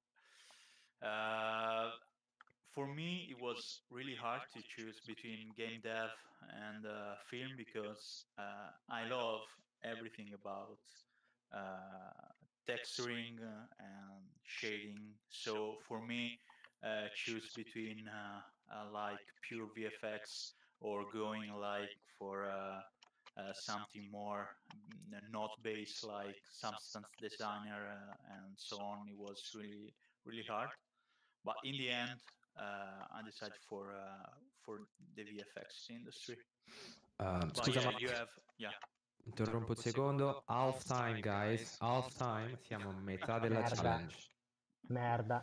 uh, for me, it was really hard to choose between game dev and uh, film, because uh, I love everything about uh, texturing uh, and shading. So for me, uh, choose between uh, uh, like pure V F X or going like for uh, uh, something more mm, not based, like substance designer uh, and so on. It was really really hard, but in the end, uh, I decided for uh, for the V F X industry. Um, But scusa, yeah, ma you have yeah. interrompo un secondo. Half time, guys. Half time. Siamo a metà della Merda. challenge. Merda.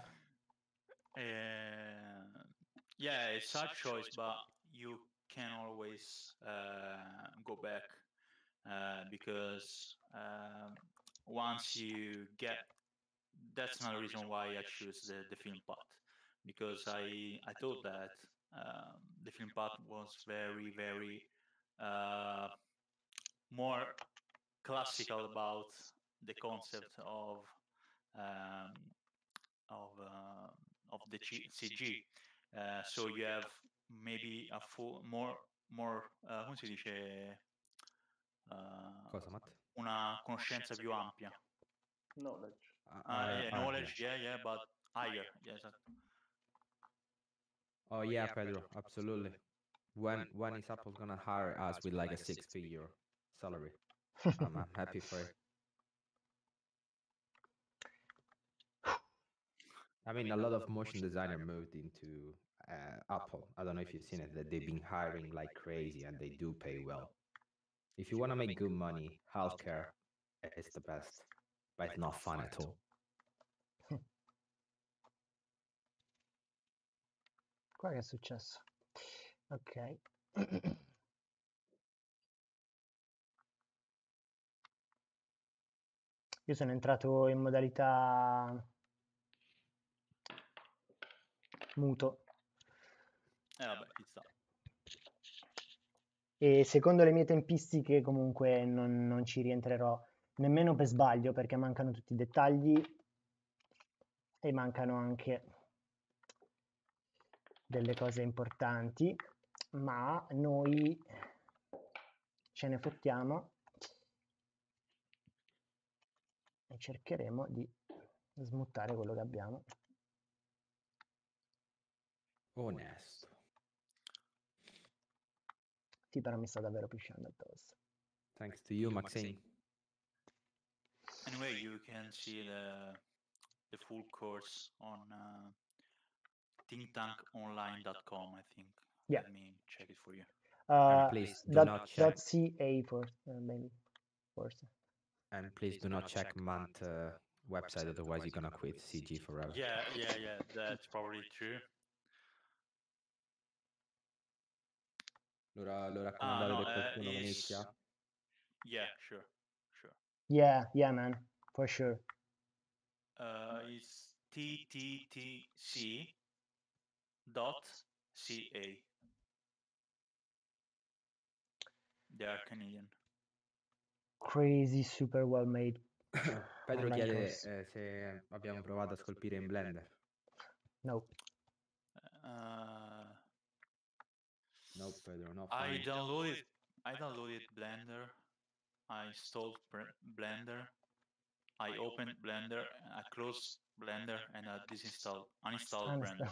Uh, yeah, it's hard choice, but you can always uh, go back uh, because um, once you get, that's another reason why I choose the, the film path, because I I thought that um, the film path was very very uh, more classical about the concept of um, of uh, of the G- C G. Uh, so you have maybe a full more more uh, come si dice uh, Cosa, Matt? una conoscenza più ampia. Knowledge. Uh, Uh, uh, yeah, uh, knowledge, yeah. yeah, yeah, but higher. Yeah, esatto. Oh yeah, Pedro, absolutely. When when is Apple gonna hire us with like a six-figure salary? I'm, I'm happy for it. I mean, a lot of motion designer moved into uh, Apple. I don't know if you've seen it, that they've been hiring like crazy and they do pay well. If you want to make good money, healthcare is the best, but it's not fun at all. Qua che è successo? Ok. Io sono entrato in modalità muto. Eh vabbè, ci sta. E secondo le mie tempistiche comunque non, non ci rientrerò nemmeno per sbaglio, perché mancano tutti i dettagli e mancano anche delle cose importanti, ma noi ce ne fottiamo e cercheremo di smuttare quello che abbiamo. Onesto. Sì, però mi sta davvero pisciando addosso. Thanks to you, Maxine. Anyway, you can see the the full course on uh, think tank online dot com, I think. Yeah. Let me check it for you. Uh, please do dot, not check. dot .ca for, uh, maybe, forse. And please do not check Mant uh, website, otherwise you're gonna quit C G forever. Yeah, yeah, yeah, that's probably true. Lo, lo Ah, raccomandate no, per uh, qualcuno che is... inizia? Yeah, sure, sure. Yeah, yeah, man, for sure. Uh, it's T T T C dot C A. They are Canadian. Crazy, super well made. Pedro online chiede course. eh, se abbiamo provato a scolpire in Blender. No. Uh, No, Pedro, no. I funny. downloaded. I downloaded Blender. I installed Br- Blender. I opened Blender. I closed Blender and I disinstalled, uninstalled Blender.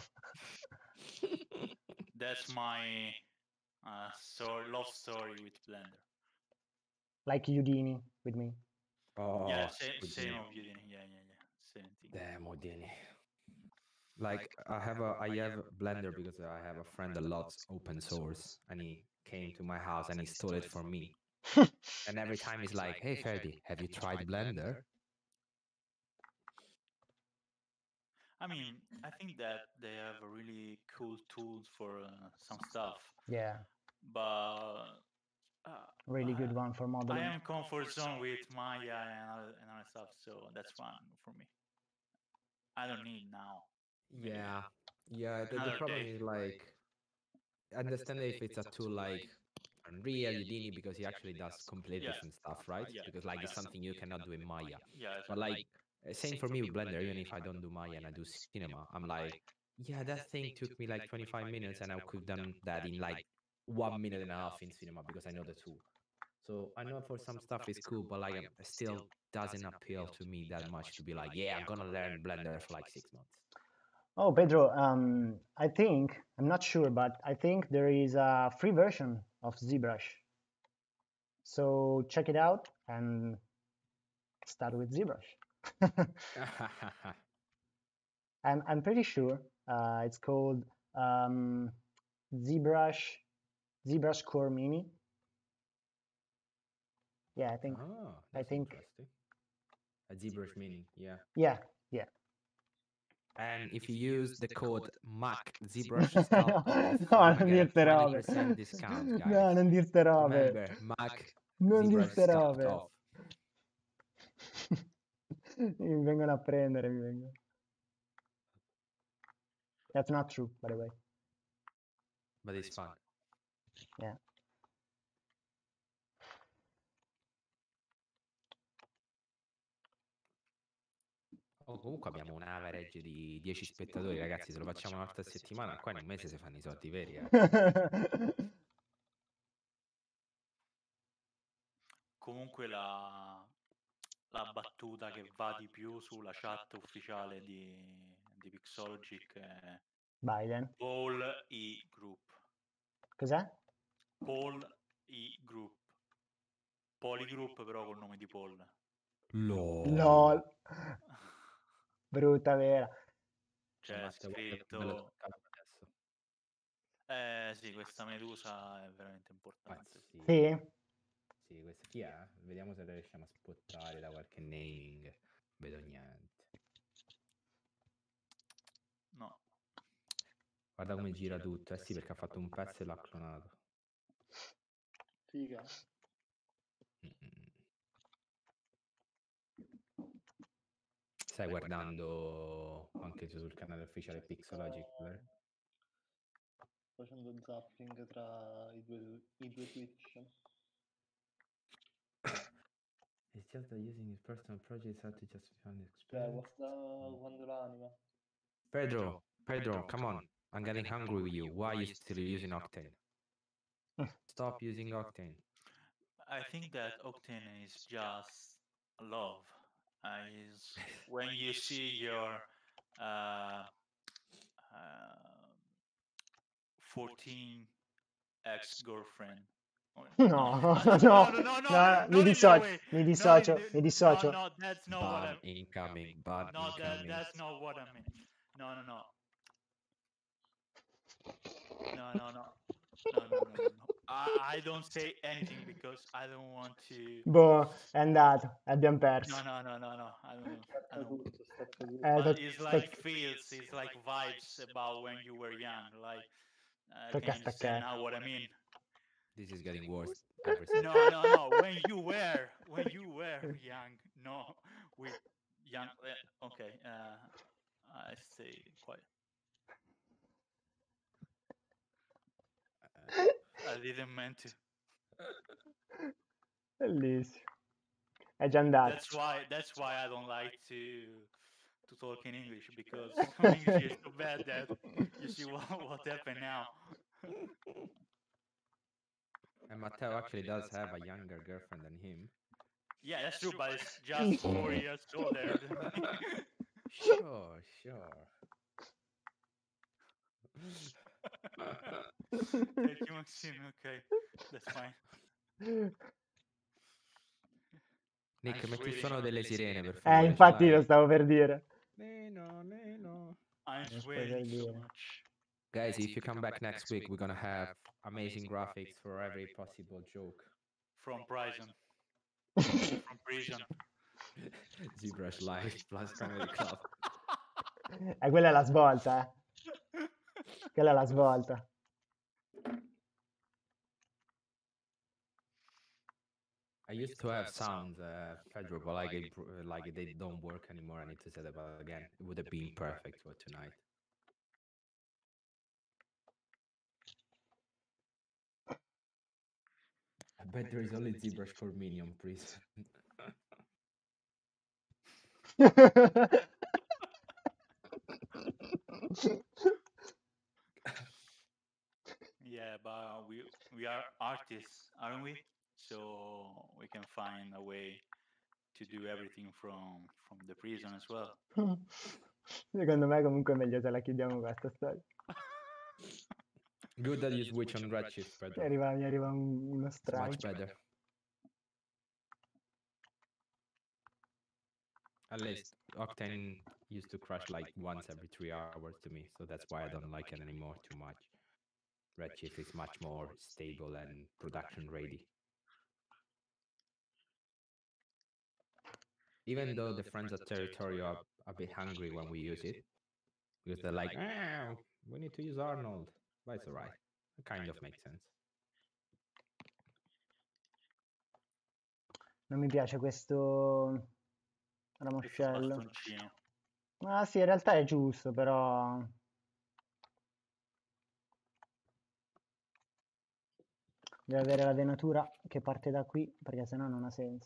That's my uh, story, love story with Blender. Like Udini with me. Oh, yeah, same, Houdini. same of Udini. Yeah, yeah, yeah. Same thing. Damn, Houdini. Like I have a I have Blender because I have a friend that loves open source, and he came to my house and installed it for me. And every time he's like, "Hey Ferdi, have you tried Blender?" I mean, I think that they have a really cool tools for uh, some stuff, Yeah, but uh, really I, good one for I modeling. am comfort zone with Maya and other, and other stuff, so that's fine for me. I don't need now. Maybe Yeah, yeah. The, the another problem day. is like, understand if it's a tool like Unreal, Udini, because he actually does completely Yeah. different stuff, right? Yeah. Because like it's something you cannot do in Maya. Yeah, But exactly. like, uh, same for me with Blender. Even if I don't do Maya and I do cinema, I'm like, yeah, that thing took me like twenty-five minutes, and I could have done that in like one minute and a half in cinema because I know the tool. So I know for some stuff it's cool, but like, it still doesn't appeal to me that much to be like, yeah, I'm gonna learn Blender for like six months. Oh, Pedro, um, I think, I'm not sure, but I think there is a free version of ZBrush. So check it out and start with ZBrush. I'm, I'm pretty sure uh, it's called um, ZBrush, ZBrush Core Mini. Yeah, I think, Oh, I that's think, interesting. A ZBrush Mini, yeah. yeah, yeah. And if you use the code Mac ZBrush Sculpt off, No, you're non gonna dir get a ste twenty robe. percent discount, guys. No, non dir ste robe. Remember, Mac Non dir ZBrush ste Sculpt robe. off. Mi vengono a prendere, mi vengono. That's not true, by the way. But it's fun. Yeah. Oh, comunque abbiamo un average di dieci spettatori, ragazzi. Se lo facciamo una volta a settimana, qua in un mese si fanno i soldi veri, eh. Comunque la, la battuta che va di più sulla chat ufficiale di, di Pixologic è Biden. Paul E. Group. Cos'è? Paul E. Group. Polygroup però col nome di Paul. LOL. LOL. Brutta vera. Cioè, Matteo, guarda che scritto... bello toccato adesso. Eh sì, questa medusa è veramente importante. Ah, sì. Sì? Sì, questa chi è? Vediamo se riusciamo a spottare da qualche naming. Vedo niente. No. Guarda come gira tutto. Eh sì, perché ha fatto un pezzo e l'ha clonato. Figa. Mm-mm. Stai guardando anche tu sul canale ufficiale Pixologic, vero? Facendo zapping tra i due, i due Twitch. It's just that using his personal projects how to justify his Cioè, experience. guarda quando l'anima. Pedro, Pedro, come on. I'm getting hungry with you. Why are you still using Octane? Stop using Octane. I think that Octane is just love. Uh, is when you see your uh, uh, fourteen ex-girlfriend. Or- No, no, no, no, no, no, no, no, mi not in that dissocio, way. mi Not dissocio, in the- mi dissocio. No, no, that's not what I. Ban incoming, ban No, that incoming. that's not what I mean. No, no, no. No, no, no. No, no, no, no, no. I, I don't say anything because I don't want to. Boh, è andato, abbiamo perso. No, no, no, no, no. I don't. I Stacca don't. tutto, stacca tutto. Eh, But to- it's sto- like feels, it's like vibes about when you were young. Like, uh, Tocca can you understand staccare. now what I mean? This is getting worse every second. No, no, no. When you were, when you were young, no, with young. Uh, okay, uh, I stay quiet. I didn't mean to. Bellissimo. È già andato. That's why. That's why I don't like to to talk in English because my English is so bad that you see what what happened now. And Matteo actually does have a younger girlfriend than him. Yeah, that's true, but it's just four years older than me. Sure, sure. Thank you, Maxine. Okay, that's fine. Nick, I'm metti il Swedish. suono delle sirene, per Eh, favore. ce infatti l'hai? lo stavo per dire. Neno, neno. I'm Non sweating puoi so dire. much. Guys, if you come back next week, we're gonna have amazing graphics for every possible joke. From prison. From prison. ZBrush Live plus Comedy Club. Eh, quella è la svolta, eh. Quella è la svolta. I used to have sounds, uh, Pedro, but like, it, br- like they don't work anymore. I need to set them up again. It would have been perfect for tonight. I bet there is only ZBrush for Minion Prison. Yeah, but we we are artists, aren't we? So we can find a way to do everything from from the prison as well. Secondo me comunque è meglio se la chiudiamo questa storia. Good that you switch on Redshift, Mi Pedro. arriva, mi arriva un- uno It's strike. much better. At least Octane used to crash like once every three hours to me, so that's why I don't like it anymore too much. Redshift is much more stable and production ready. Even though the friends at Territory are a bit hungry when we use it, because they're like, ah, we need to use Arnold, but it's alright. It kind of makes sense. Non mi piace questo Questo ramoscello. bastoncino. Ah sì, in realtà è giusto, però... Deve avere la venatura che parte da qui, perché sennò non ha senso.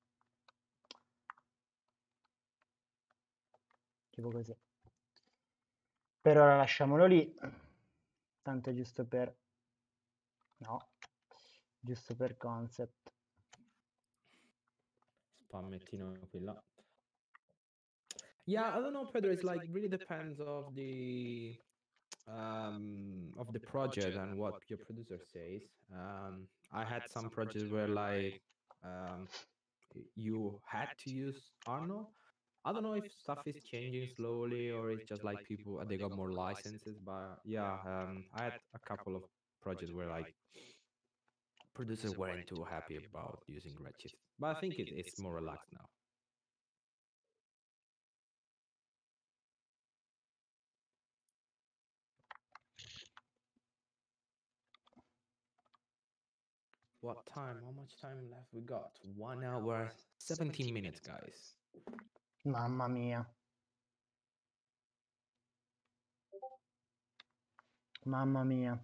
Tipo così. Per ora lasciamolo lì. Tanto è giusto per... No. Giusto per concept. Spammettino qui là. Yeah, I don't know, Pedro. It's like really depends of the um of the project and what your producer says. Um, I had some projects where like um y- you had to use Arno. I don't know if stuff is changing slowly or it's just like people they got more licenses. But yeah, um, I had a couple of projects where like producers weren't too happy about using Redshift, but I think it, it's more relaxed now. What time? How much time left we got? One hour, seventeen minutes, guys. Mamma mia. Mamma mia.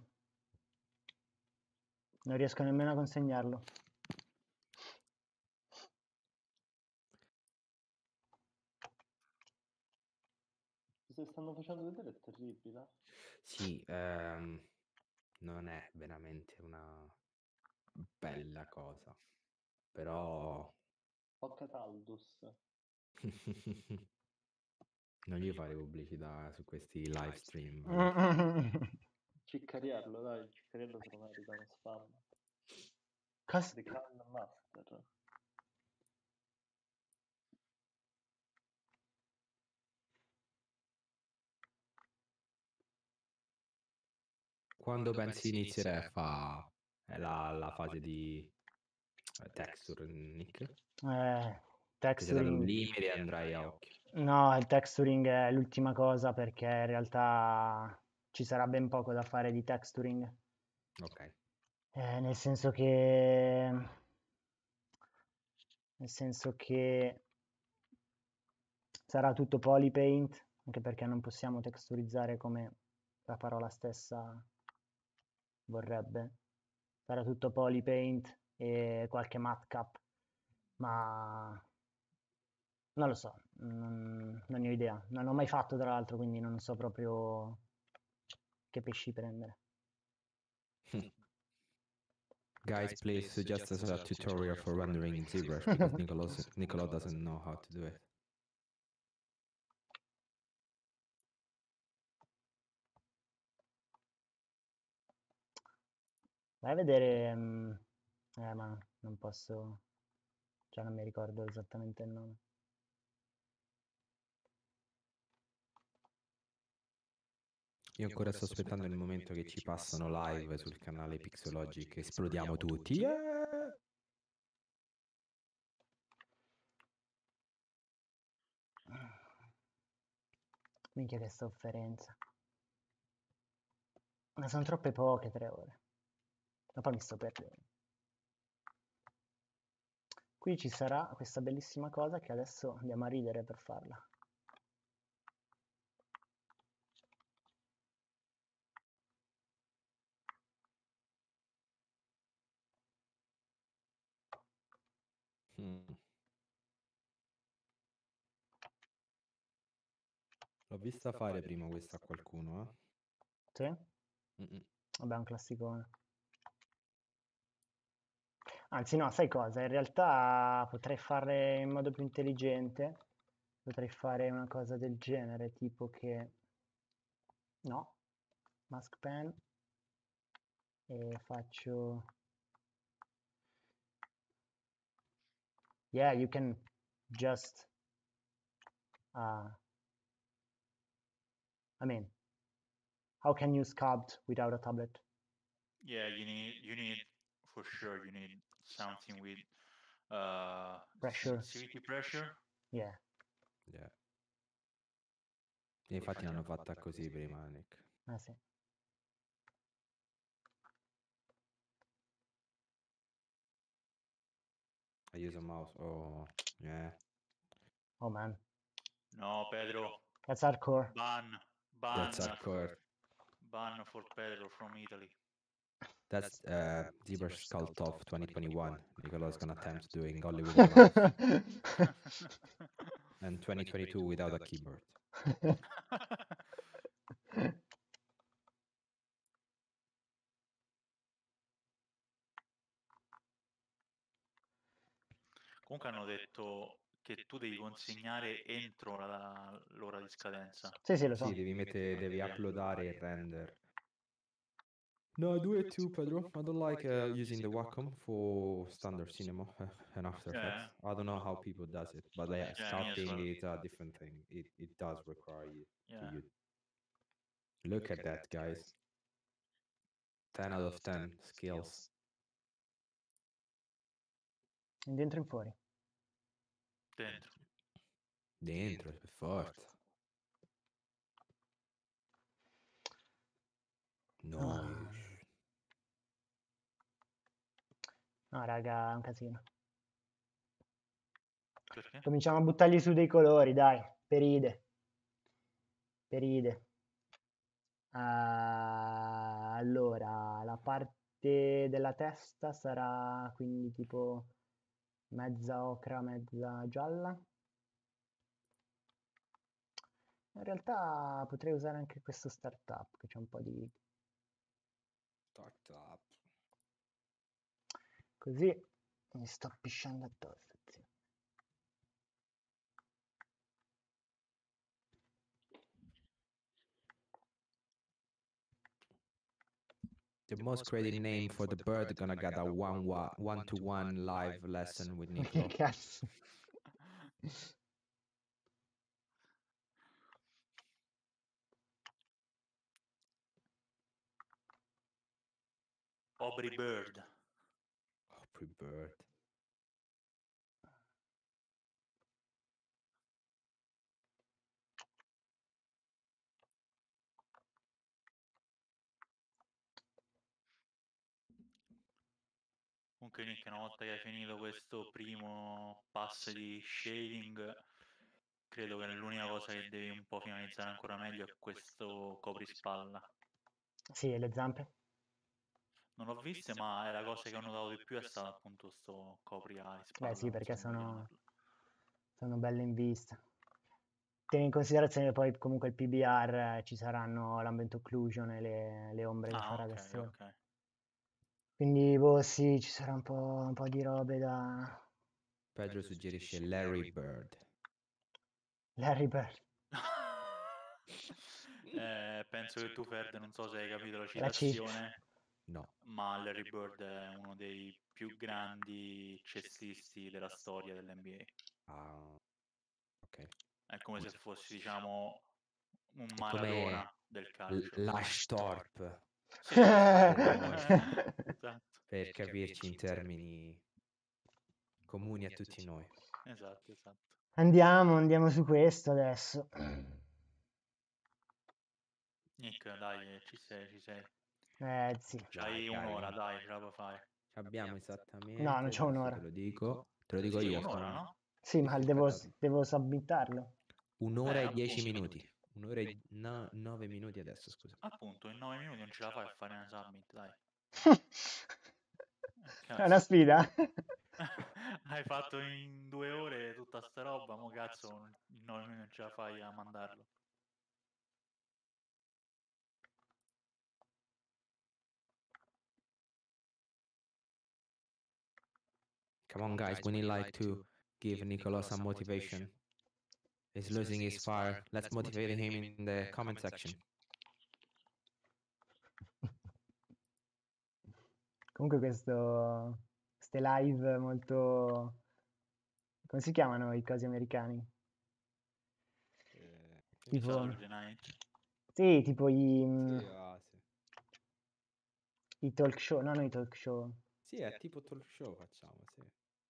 Non riesco nemmeno a consegnarlo. Se stanno facendo vedere è terribile. Sì, ehm, non è veramente una bella cosa, però Poca Taldus. non gli fare pubblicità su questi live stream. Ciccariello, dai, Ciccariello se lo merita uno spam. Cas- The Can Master. Quando pensi inizierà a fa è la, la fase di eh, texture, Nick? Eh, Ti sei dato un texturing. limite e andrai a occhio. No, il texturing è l'ultima cosa perché in realtà ci sarà ben poco da fare di texturing. Ok. Eh, nel senso che... Nel senso che sarà tutto polypaint, anche perché non possiamo texturizzare come la parola stessa vorrebbe. Sarà tutto polypaint e qualche matcap, ma non lo so, non, non ne ho idea. Non l'ho mai fatto tra l'altro, quindi non so proprio che pesci prendere. Guys, please suggest us a tutorial for rendering in ZBrush because Nicolas, Nicola doesn't know how to do it. Vai a vedere... mm, eh, ma non posso... Cioè non mi ricordo esattamente il nome. Io ancora sto aspettando il momento che ci passano live sul canale Pixologic, esplodiamo tutti. Yeah! Minchia che sofferenza. Ma sono troppe poche tre ore. Ma poi mi sto perdendo. Qui ci sarà questa bellissima cosa che adesso andiamo a ridere per farla. Mm. L'ho vista fare prima questa a qualcuno, eh? Sì? Mm-mm. Vabbè, è un classicone. Anzi no, sai cosa? In realtà potrei fare in modo più intelligente. Potrei fare una cosa del genere, tipo che... No. Mask pen. E faccio... Yeah, you can just... Uh, I mean, how can you sculpt without a tablet? Yeah, you need you need for sure you need something with uh Pressure. sensitivity pressure. Yeah. Yeah. E infatti l'hanno fatta così prima, Nick. Ah sì. I use a mouse. Oh, yeah. Oh man. No, Pedro. That's hardcore. Ban, ban, That's hardcore. ban for Pedro from Italy. That's uh, ZBrush Sculpt of twenty twenty-one. Nicolo's gonna attempt doing only with a mouse. And twenty twenty-two without a keyboard. Comunque hanno detto che tu devi consegnare entro la- l'ora di scadenza. Sì, sì, lo so. Sì, devi, mettere, devi uploadare il render. No, I do it too, Pedro. I don't like uh, using the Wacom for standard cinema uh, and After Effects. Yeah. I don't know how people does it, but yeah, Yeah, me as sculpting well. is a different thing. It it does require you Yeah. to use. Look at that, guys. ten out of ten skills. In dentro e in fuori. Dentro. Dentro, per forza. No. No, raga, è un casino. Perché? Cominciamo a buttargli su dei colori, dai, per ide. Per ide. Ah, allora, la parte della testa sarà quindi tipo mezza ocra, mezza gialla. In realtà potrei usare anche questo startup, che c'è un po' di... Startup. Così mi sto pisciando addosso. Sì. The most creative name for the bird gonna get a one wa- one to one live lesson with Che Nicolo. cazzo? Aubrey Bird. Aubrey Bird. Comunque Nick, una volta che hai finito questo primo passo di shading, credo che l'unica cosa che devi un po' finalizzare ancora meglio è questo coprispalla. Sì, e le zampe? Non l'ho viste, ma è la cosa che ho notato di più è stato appunto sto copri ali spalla. Beh sì, perché non so come sono, chiamarlo. sono belle in vista. Tieni in considerazione che poi comunque il P B R eh, ci saranno l'ambient occlusion e le, le ombre che Ah, farà da ok, solo. ok. Quindi boh sì, ci sarà un po', un po' di robe da... Pedro suggerisce Larry Bird. Larry Bird. eh, penso che tu, Ferd, non so se hai capito la La C. citazione, No. ma Larry Bird è uno dei più grandi cestisti della storia dell'N B A. Ah, ok. È come se fossi, diciamo, un È Maradona come del calcio. L'Ashtorp. Sì, la Per storia. Esatto. Per capirci in termini comuni a tutti noi. Esatto, esatto. Andiamo, andiamo su questo adesso. Nick, dai, ci sei, ci sei. Eh sì. C'hai Dai, un'ora, cari. dai, ce la puoi fare. Abbiamo esattamente. No, non c'ho adesso un'ora. Te lo dico. Te lo dico Sì, io. un'ora, sono- no? Sì, Sì, ma sì, devo, aspetta. devo submittarlo. Un'ora Eh, e dieci appunto. minuti. Un'ora e no- nove minuti adesso, scusa. Appunto, in nove minuti non ce la fai a fare una submit, dai. Eh, È una cazzo. sfida? Hai fatto in due ore tutta sta roba, mo cazzo, in nove minuti non ce la fai a mandarlo. Come on, guys. We need like to give Nicola some motivation. He's losing his fire. Let's motivate him in the comment section. Comunque questo, queste live molto... Come si chiamano i cosi americani? Eh, Tipo... Saturday Night. Sì, tipo i, Sì, mm, ah, sì. i talk show, no, no, i talk show. Sì, è tipo talk show facciamo, sì.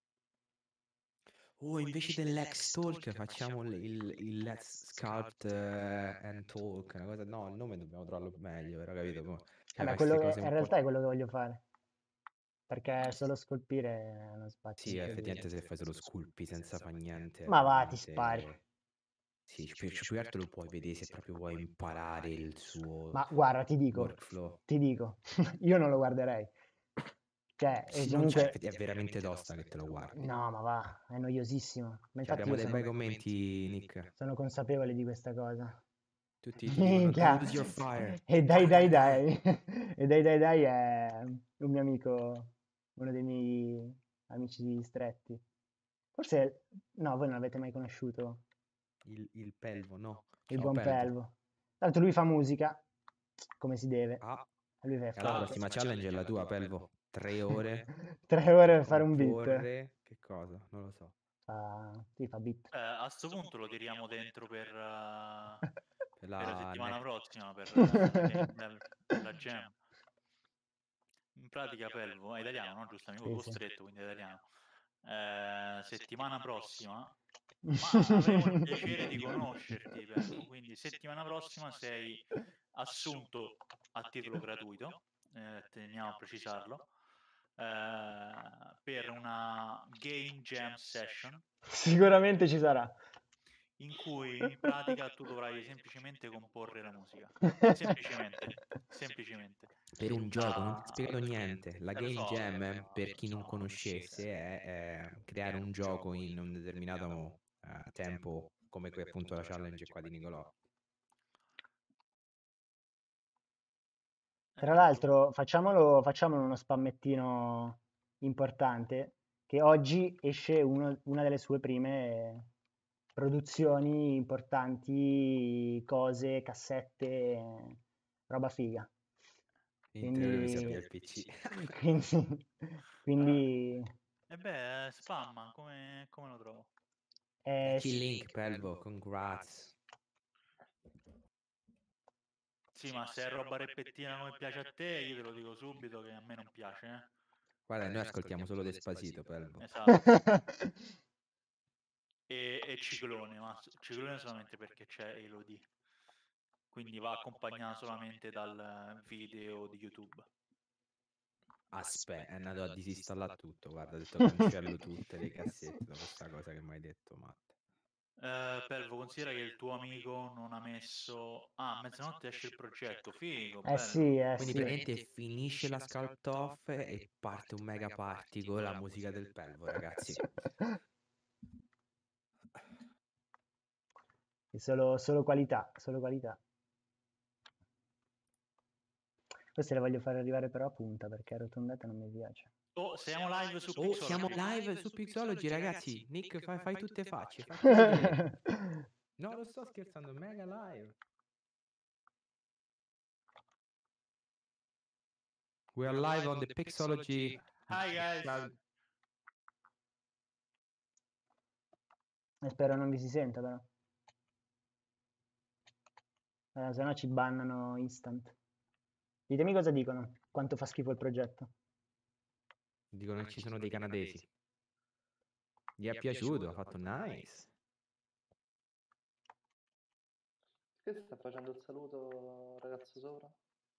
Oh, invece dell'X Talk facciamo il, il, il Let's Sculpt eh, and Talk, una cosa... No, il nome dobbiamo trovarlo meglio, però capito? Mo- Cioè, Vabbè, queste quello che, cose in un realtà è po'... quello che voglio fare. Perché solo scolpire non spazio. Sì, in più di- effettivamente se fai solo sculpi senza fare niente... è Ma va, ti veramente- spari. Sì, più, più che altro lo puoi vedere se proprio vuoi imparare il suo Ma guarda, ti dico, workflow. ti dico, io non lo guarderei. Cioè, e Sì, non c'è, comunque... è veramente tosta che te lo guardi. No, ma va, è noiosissimo. Ma Cioè, infatti abbiamo io dei sono, bei commenti, Nick. sono consapevole di questa cosa. Tutti ti dicono Minchia. lose your fire. E dai dai dai. E dai dai dai è un mio amico, uno dei miei amici stretti. Forse, no, voi non l'avete mai conosciuto, Il, il pelvo, no. il Ciao, buon pelvo. Pelvo. Tra l'altro lui fa musica, come si deve. Ah, Lui fa e la forte. prossima challenge è la tua, pelvo. Tre ore Tre ore per per fare un beat. comporre... Che cosa? Non lo so. Fa, sì, fa beat. Eh, a sto punto lo tiriamo dentro per, uh, Per per la la settimana next- prossima, per, uh, la, game- la- per la jam. In pratica, Pelvo, è italiano, no? Giustamente, Sì, io sì. costretto, quindi è italiano. Eh, settimana prossima, ma avremo il piacere di conoscerti, Pelvo. Quindi settimana prossima sei assunto a titolo gratuito, eh, teniamo a precisarlo. eh, per una game jam session Sicuramente ci sarà. in cui in pratica tu dovrai semplicemente comporre la musica. Semplicemente, semplicemente. Per un gioco, non ti ho Ah, spiegato niente. La eh, lo game so, jam, eh, per chi non conoscesse, è, è creare un gioco in un determinato eh, tempo, come qui appunto la challenge qua di Nicolò. Tra l'altro, facciamolo, facciamolo uno spammettino importante, che oggi esce uno- una delle sue prime produzioni importanti, cose, cassette, roba figa. In teoria dove si Quindi, abbia il P C. quindi, quindi E beh, spamma, come, come lo trovo? eh, Key sì, Link, Pelvo, congrats. Sì, ma se è roba repettina come piace a te, io te lo dico subito che a me non piace, eh. Guarda, noi ascoltiamo solo Despacito, Pelvo. Esatto. E, e Ciclone, ma s- Ciclone solamente perché c'è Elodie. Quindi va accompagnata solamente dal video di YouTube. Aspetta, è andato a disinstallare tutto, guarda, ha detto cancello tutte le cassette dopo questa cosa che mi hai detto, Matt. Eh, Pelvo, considera che il tuo amico non ha messo... Ah, a mezzanotte esce il progetto, figo, eh bello. sì, eh Quindi sì. praticamente finisce la sculpt off e parte un mega party con la musica del Pelvo, ragazzi. Solo, solo qualità, solo qualità. Queste le voglio fare arrivare però a punta perché arrotondata non mi piace. Oh, siamo live su Oh, siamo Pixology. live su Pixology, ragazzi. Nick, fai, fai tutte facce, fatti vedere. No, lo sto scherzando, mega live. We are live on the Pixology. Hi guys. E spero non vi si senta però. Eh, se no ci bannano instant. Ditemi cosa dicono, quanto fa schifo il progetto. Dicono che ci sono dei canadesi. Gli è piaciuto, ha fatto nice. Che sta facendo il saluto, ragazzo sopra?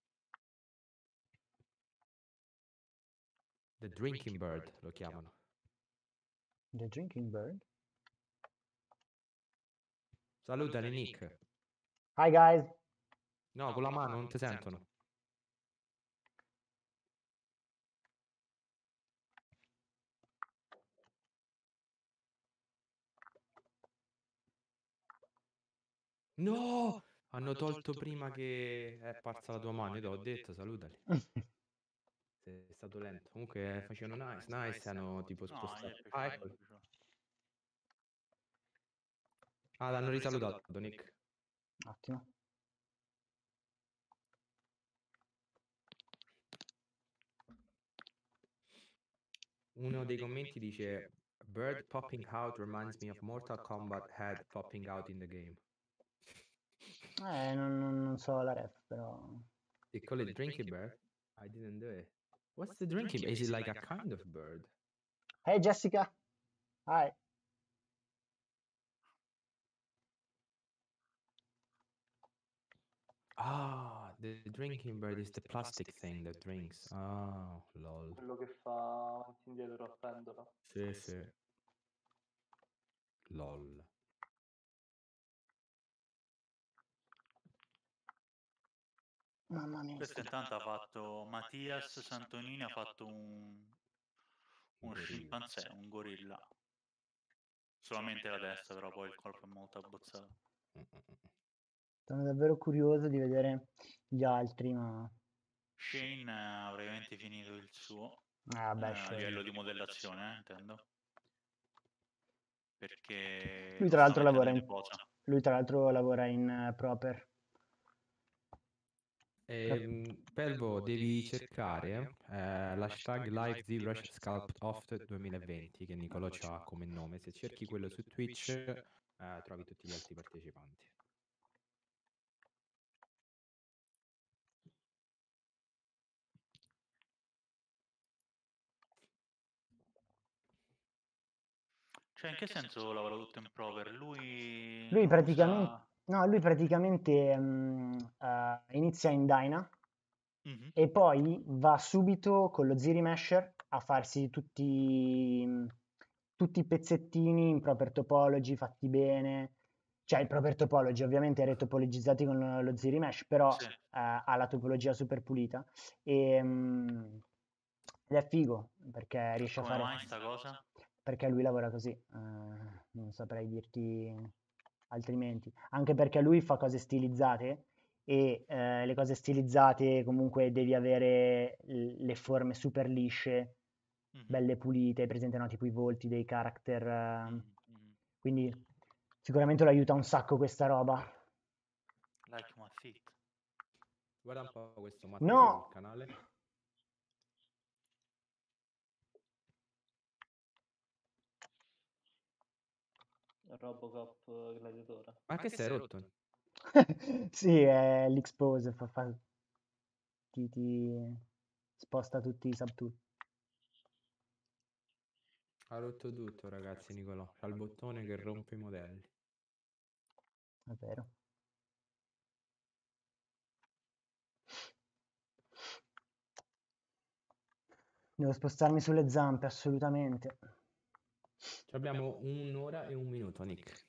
The Drinking Bird lo chiamano. The Drinking Bird? Salutali, Nick. Hi guys! No, con la mano non ti sentono. No! Hanno tolto prima che è apparsa la tua mano, io ti ho detto, salutali. Sei stato lento. Comunque facevano nice, nice, hanno tipo No, spostato. gli è Ah, piaciuto, eccoli. gli è piaciuto. Ah, l'hanno risalutato, Nick. Ottimo. Uno dei commenti dice Bird popping out reminds me of Mortal Kombat head popping out in the game. Eh, non, non- non so la ref, però... They call it drinking bird? I didn't do it. What's the drinking bird? Is it like a kind of bird? Hey Jessica! Hi! Ah, the drinking bird is the plastic thing that drinks. Ah, lol. Quello che fa avanti e indietro a pendola. Sì, sì. Lol. Mamma mia. Questo intanto ha fatto Mattias Santonini, ha fatto un uno Gorilla. scimpanzé, un gorilla. Solamente la testa, però poi il corpo è molto abbozzato. Sono davvero curioso di vedere gli altri, ma... Shane ha praticamente finito il suo Ah, eh, beh, a Shane. livello di modellazione, eh, intendo. Perché Lui lo tra sta l'altro lavora mettendo in... in posa. Lui tra l'altro lavora in uh, Proper. Ehm, Pelvo, devi cercare eh, l'hashtag LiveZBrush Sculpt Off duemilaventi che Nicolò ha come nome. Se cerchi quello su Twitch eh, trovi tutti gli altri partecipanti. Cioè, in che senso lavora tutto in proper? Lui, Lui non praticamente... usa... No, lui praticamente mm, uh, inizia in Dyna Mhm. e poi va subito con lo Z-Remesher a farsi tutti, tutti i pezzettini in proper topology fatti bene, cioè il proper topology ovviamente retopologizzati con lo, lo Ziri Mesh, però Sì. eh, ha la topologia super pulita e, mm, ed è figo perché riesce a Come fare... mai sta cosa? Perché lui lavora così, eh, non saprei dirti altrimenti, anche perché lui fa cose stilizzate e eh, le cose stilizzate comunque devi avere l- le forme super lisce, Mhm. belle pulite, presente no? Tipo i volti dei character, eh, Mhm, mhm. quindi sicuramente lo aiuta un sacco questa roba. Like my feet. Guarda un po' questo Matte No! sul canale. Robocop gladiatore. Ma che sei rotto? Sì, è l'expose, fa, fa- ti, ti sposta tutti i subtool. Ha rotto tutto, ragazzi, Nicolò. C'ha il bottone che rompe i modelli. È vero. Devo spostarmi sulle zampe, assolutamente. Ci abbiamo un'ora e un minuto, Nick.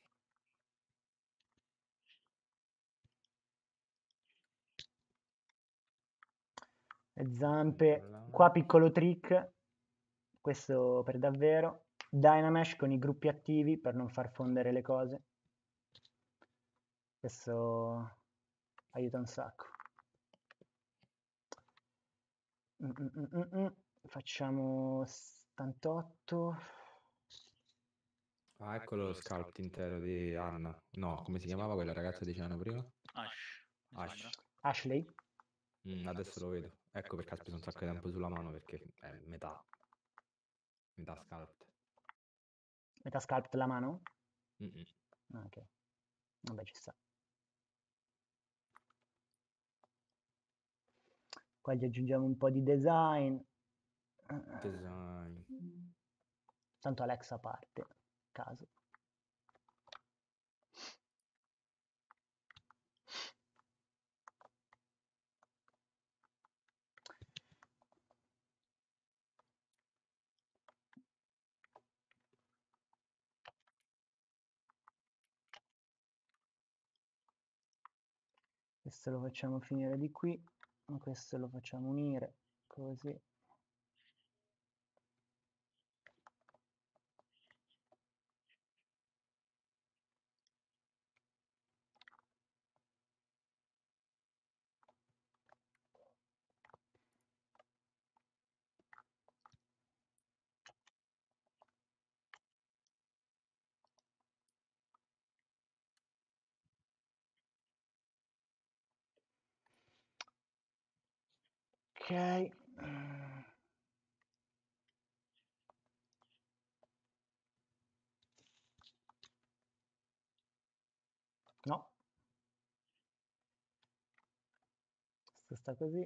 Le zampe, Controllare. qua piccolo trick, questo per davvero, Dynamesh con i gruppi attivi per non far fondere le cose, questo aiuta un sacco. Mm, mm, mm, mm, mm. Facciamo settantotto. Ah, ecco lo sculpt intero di Anna. No, come si chiamava quella ragazza che dicevano prima? Ash. mi Ash. sembra. Ashley, Mm, adesso lo vedo. Ecco perché ha speso un sacco di tempo sulla mano, perché è metà. Metà sculpt. metà sculpt la mano? Mm-mm. Ah, ok, vabbè ci sta. Qua gli aggiungiamo un po' di design. Design. Tanto Alexa parte, caso. Questo lo facciamo finire di qui, questo lo facciamo unire, così. Ok. No. Questo sta così.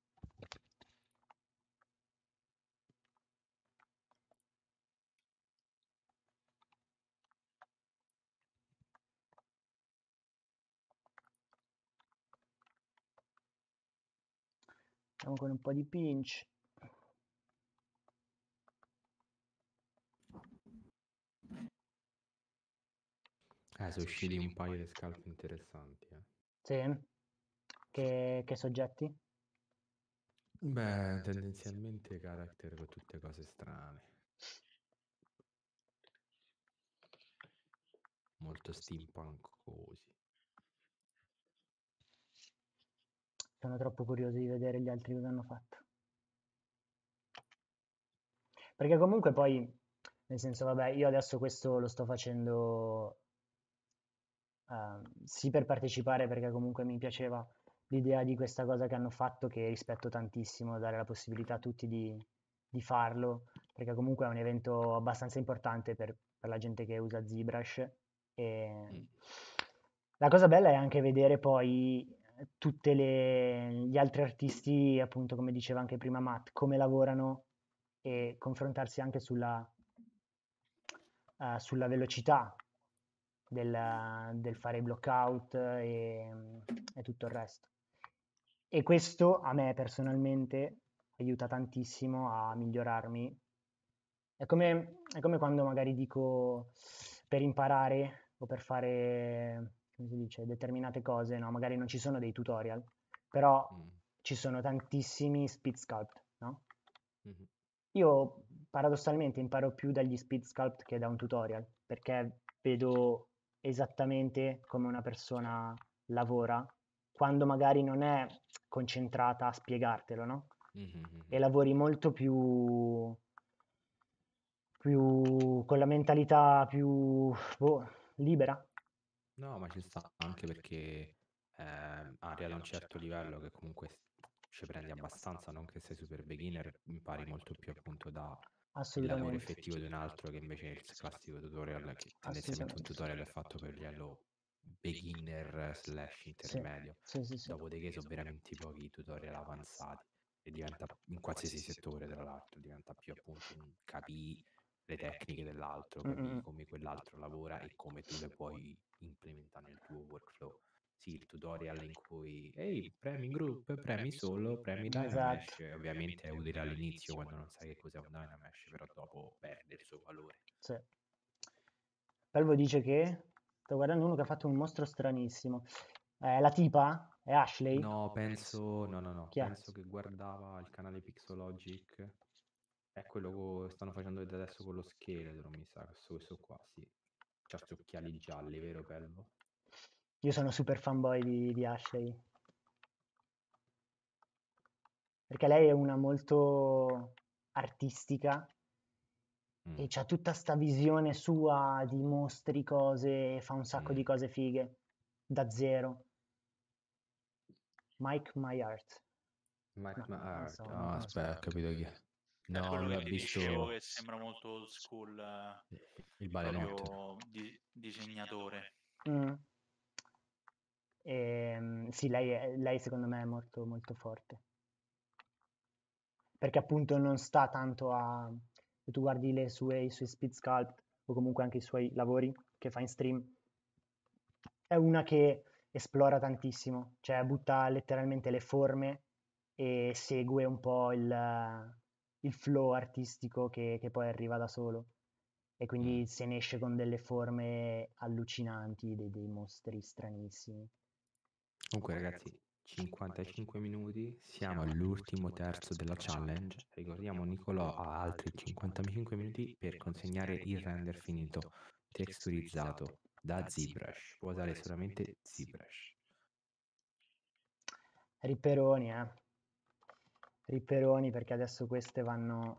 Facciamo con un po' di pinch. Eh, sono usciti un paio di sculpt interessanti, eh. Sì. Che, che soggetti? Beh, tendenzialmente character con tutte cose strane. Molto steampunk così. Sono troppo curioso di vedere gli altri cosa hanno fatto. Perché comunque poi, nel senso, vabbè, io adesso questo lo sto facendo uh, sì per partecipare, perché comunque mi piaceva l'idea di questa cosa che hanno fatto, che rispetto tantissimo, dare la possibilità a tutti di, di farlo, perché comunque è un evento abbastanza importante per, per la gente che usa ZBrush. E Mm. la cosa bella è anche vedere poi tutti gli altri artisti, appunto come diceva anche prima Matt, come lavorano e confrontarsi anche sulla, uh, sulla velocità del, del fare i blockout e, e tutto il resto. E questo a me personalmente aiuta tantissimo a migliorarmi. È come, è come quando magari dico per imparare o per fare, come si dice, determinate cose, no? Magari non ci sono dei tutorial, però Mm. ci sono tantissimi speed sculpt, no? Mhm. Io paradossalmente imparo più dagli speed sculpt che da un tutorial, perché vedo esattamente come una persona lavora, quando magari non è concentrata a spiegartelo, no? Mhm. E lavori molto più, più con la mentalità più boh, libera. No, ma ci sta anche perché eh, arrivato a un certo livello che comunque s- ci prendi abbastanza, non che sei super beginner, impari molto più appunto da il lavoro Assolutamente. effettivo di un altro che invece il classico tutorial, che tendenzialmente un Assolutamente. tutorial è fatto per livello beginner slash Sì, intermedio. sì, sì, sì. Dopodiché sono veramente pochi tutorial avanzati e diventa in qualsiasi settore, tra l'altro, diventa più appunto un capì le tecniche dell'altro, Mm, mm, capì mm. come quell'altro lavora e come tu le puoi implementare nel tuo workflow. Sì, il tutorial in cui ehi, premi group, premi solo, premi Dynamesh, Esatto. ovviamente è utile all'inizio quando non sai che cos'è un Dynamesh, però dopo perde il suo valore. Sì. Pelvo dice che sto guardando uno che ha fatto un mostro stranissimo. Eh, la tipa? È Ashley? No, penso, no, no, no, Chi è? penso che guardava il canale Pixologic, è quello che stanno facendo vedere adesso con lo scheletro, mi sa, questo, questo qua, sì. C'ha gli occhiali gialli, vero Pelvo? Io sono super fanboy di, di Ashley. Perché lei è una molto artistica Mm. e c'ha tutta sta visione sua di mostri, cose, fa un sacco Mm. di cose fighe, da zero. Mike Myart. Mike No, non Myart, so, ah, non so. aspetta, ho capito chi è. È No, quello lui che ha ti dicevo visto che sembra molto old school, eh, il balenotto. proprio di- disegnatore. Mm. Ehm, sì, lei, è- lei secondo me è molto, molto forte. Perché appunto non sta tanto a... Se tu guardi le sue, i suoi speed sculpt o comunque anche i suoi lavori che fa in stream, è una che esplora tantissimo, cioè butta letteralmente le forme e segue un po' il, il flow artistico che, che poi arriva da solo. E quindi Mm. se ne esce con delle forme allucinanti, dei, dei mostri stranissimi. Comunque ragazzi, cinquantacinque minuti, siamo all'ultimo terzo della challenge. Ricordiamo, Nicolò ha altri cinquantacinque minuti per consegnare il render finito, texturizzato da ZBrush. Può usare solamente ZBrush. Riperoni, eh. Riperoni perché adesso queste vanno...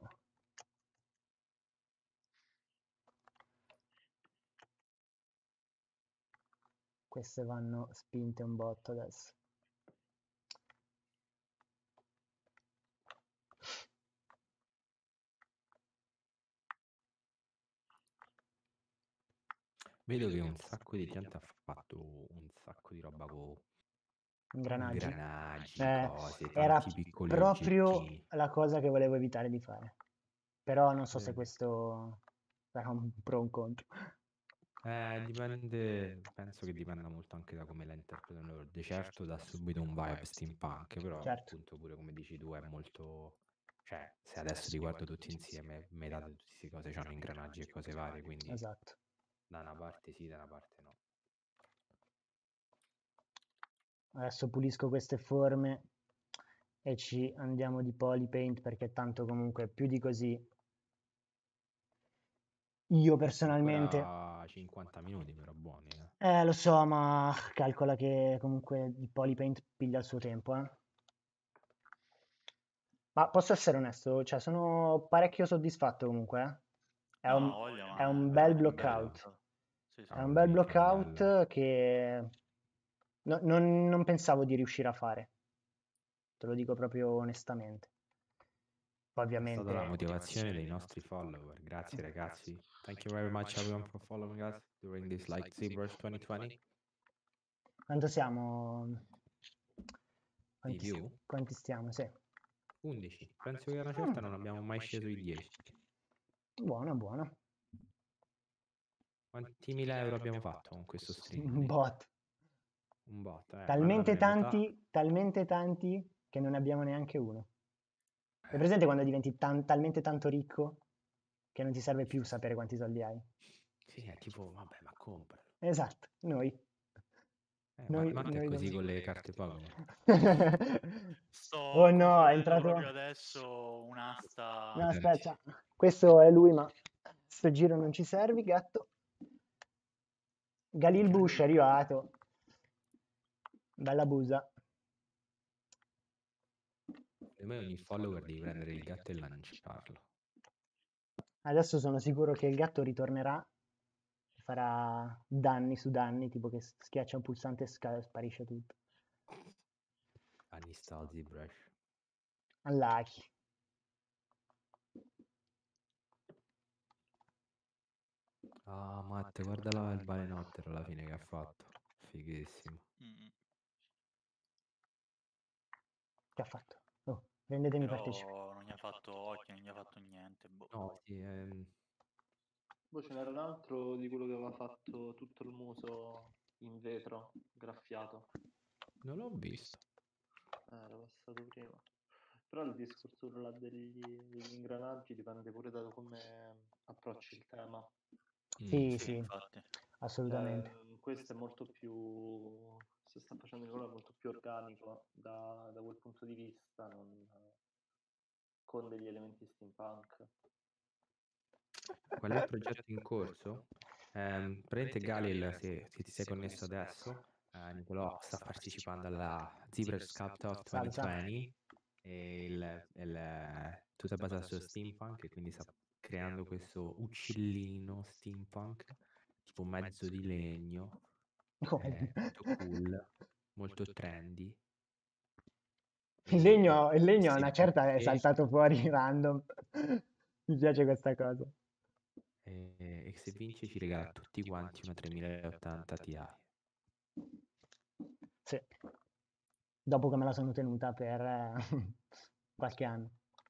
Queste vanno spinte un botto adesso. Vedo che un sacco di gente ha fatto un sacco di roba con Ingranaggi. ingranaggi, Eh, cose, era tanti piccoli proprio oggettini. la cosa che volevo evitare di fare. Però non so se Eh. questo sarà un pro o un contro. Eh, dipende, penso che dipenda molto anche da come la interpretano loro. Di certo dà subito un vibe steampunk, però Certo. appunto pure come dici tu è molto... Cioè, se adesso li guardo tutti insieme, metà di tutte queste cose hanno ingranaggi e cose varie, quindi Esatto. da una parte sì, da una parte no. Adesso pulisco queste forme e ci andiamo di polypaint perché tanto comunque più di così io personalmente... Ancora cinquanta minuti però buoni, eh. Eh, lo so, ma calcola che comunque il polypaint piglia il suo tempo, eh. Ma posso essere onesto, cioè sono parecchio soddisfatto comunque, eh. È No, un, voglio, è ma un è bel veramente bello. blockout. Sì, sì. È un bel minchia, blockout bello. che no- non, non pensavo di riuscire a fare. Te lo dico proprio onestamente. Poi È stata ovviamente... la motivazione dei nostri follower. Grazie ragazzi. Thank you very much everyone for following us during this like ZBrush twenty twenty. Quanto siamo? Di Quanti, view? quanti stiamo? Sì. undici. Penso che a una certa non abbiamo mai sceso i dieci. Buono, buono. Quanti mila euro abbiamo fatto con questo stream? Un bot. Un bot, eh. Talmente Mandamene metà. tanti, talmente tanti che non abbiamo neanche uno. Hai presente quando diventi tan- talmente tanto ricco che non ti serve più sapere quanti soldi hai? Sì, è tipo, vabbè, ma compra. Esatto, noi. Eh, Noi, ma, ma te è noi così non- con le carte Pokémon. Sto Oh no, è concludendo entrato... proprio adesso un'asta. No, Potenti. aspetta, questo è lui, ma sto giro non ci servi, gatto. Galil Bush è arrivato. Bella busa. Per me ogni follower devi prendere il gatto e lanciarlo. Adesso sono sicuro che il gatto ritornerà, farà danni su danni, tipo che schiaccia un pulsante e sca- sparisce tutto. Uninstall ZBrush. Unlucky. Ah, Matte, guarda là il balenottero alla fine che ha fatto. Fighissimo. Mm. Che ha fatto? Oh, rendetemi partecipe. Però non gli ha fatto occhio, non gli ha fatto niente. Boh. No, sì, ehm, Poi ce n'era un altro di quello che aveva fatto tutto il muso in vetro, graffiato. non l'ho visto. Eh, era passato prima. Però il discorso là degli, degli ingranaggi dipende pure da come approcci il tema. Mm. Sì, Sì, sì, infatti. assolutamente. Eh, questo è molto più, se sta facendo Nicola, è molto più organico da, da quel punto di vista, non, con degli elementi steampunk. Qual è il progetto in corso? Ehm, praticamente Galil, se, se ti sei connesso adesso, eh, Nicolò sta partecipando alla ZBrush Sculpt Off Salve, salve. duemilaventi e il, il, tutto è basato su steampunk e quindi sta creando questo uccellino steampunk tipo mezzo di legno, eh, molto cool, molto trendy. Il E legno, il legno a una X certa è vince, saltato fuori random. Mi piace questa cosa. e, e se vince ci regala a tutti quanti una tremila ottanta Ti. Sì. Dopo che me la sono tenuta per eh, qualche anno.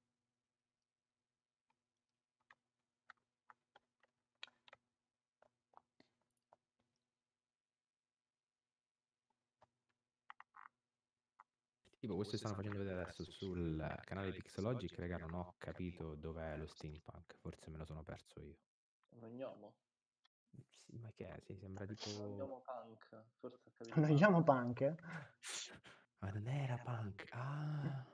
Tipo, questo stanno facendo vedere adesso sul canale di Pixologic, raga, non ho capito dov'è lo steampunk, forse me lo sono perso io. Uno gnomo. Sì, ma che è? Sì, sembra Uno tipo... gnomo punk, forse ho capito Lo male. diciamo punk? Ma non era punk, ah!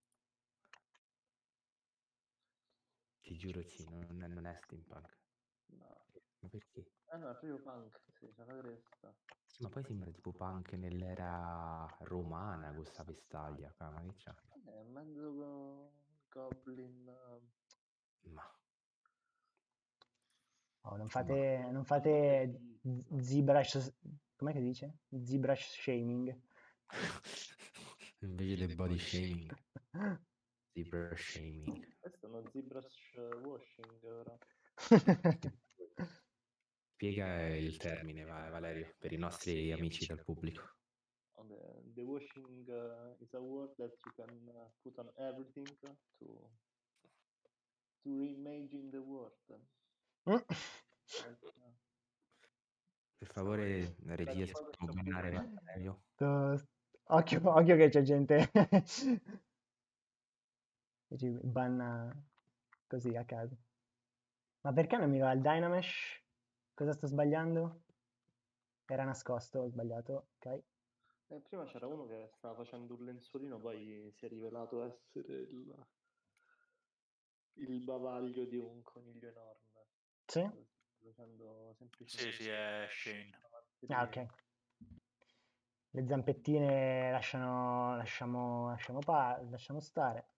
Ti giuro sì, non è, non è steampunk. No. Ma perché? Ah no, è proprio punk, sì, c'è la cresta. Sì, ma poi sembra tipo punk nell'era romana con sta vestaglia qua, ma che c'è? È mezzo go- goblin. eh, Ma... Oh, non ma- fate, non fate z- ZBrush, com'è che dice? ZBrush shaming. Invece del body shaming, zebra shaming. Questo è uno ZBrush washing ora. Spiega il termine, va- Valerio, per i nostri amici del pubblico. Okay, the washing uh, is a word that you can uh, put on everything to to reimagine the world. Like, uh, Per favore, la regia, like se può Photoshop bannare design. Valerio. Sto- Occhio, occhio che c'è gente che ci banna così a caso. Ma perché non mi va il Dynamesh? Cosa sto sbagliando? Era nascosto, ho sbagliato, ok. Eh, prima c'era uno che stava facendo un lenzuolino, poi si è rivelato essere il, il bavaglio di un coniglio enorme. Sì? Stava facendo semplicemente Sì, sì, è Shane. Ah, ok. Le zampettine lasciano, lasciamo, lasciamo, pa- lasciamo stare.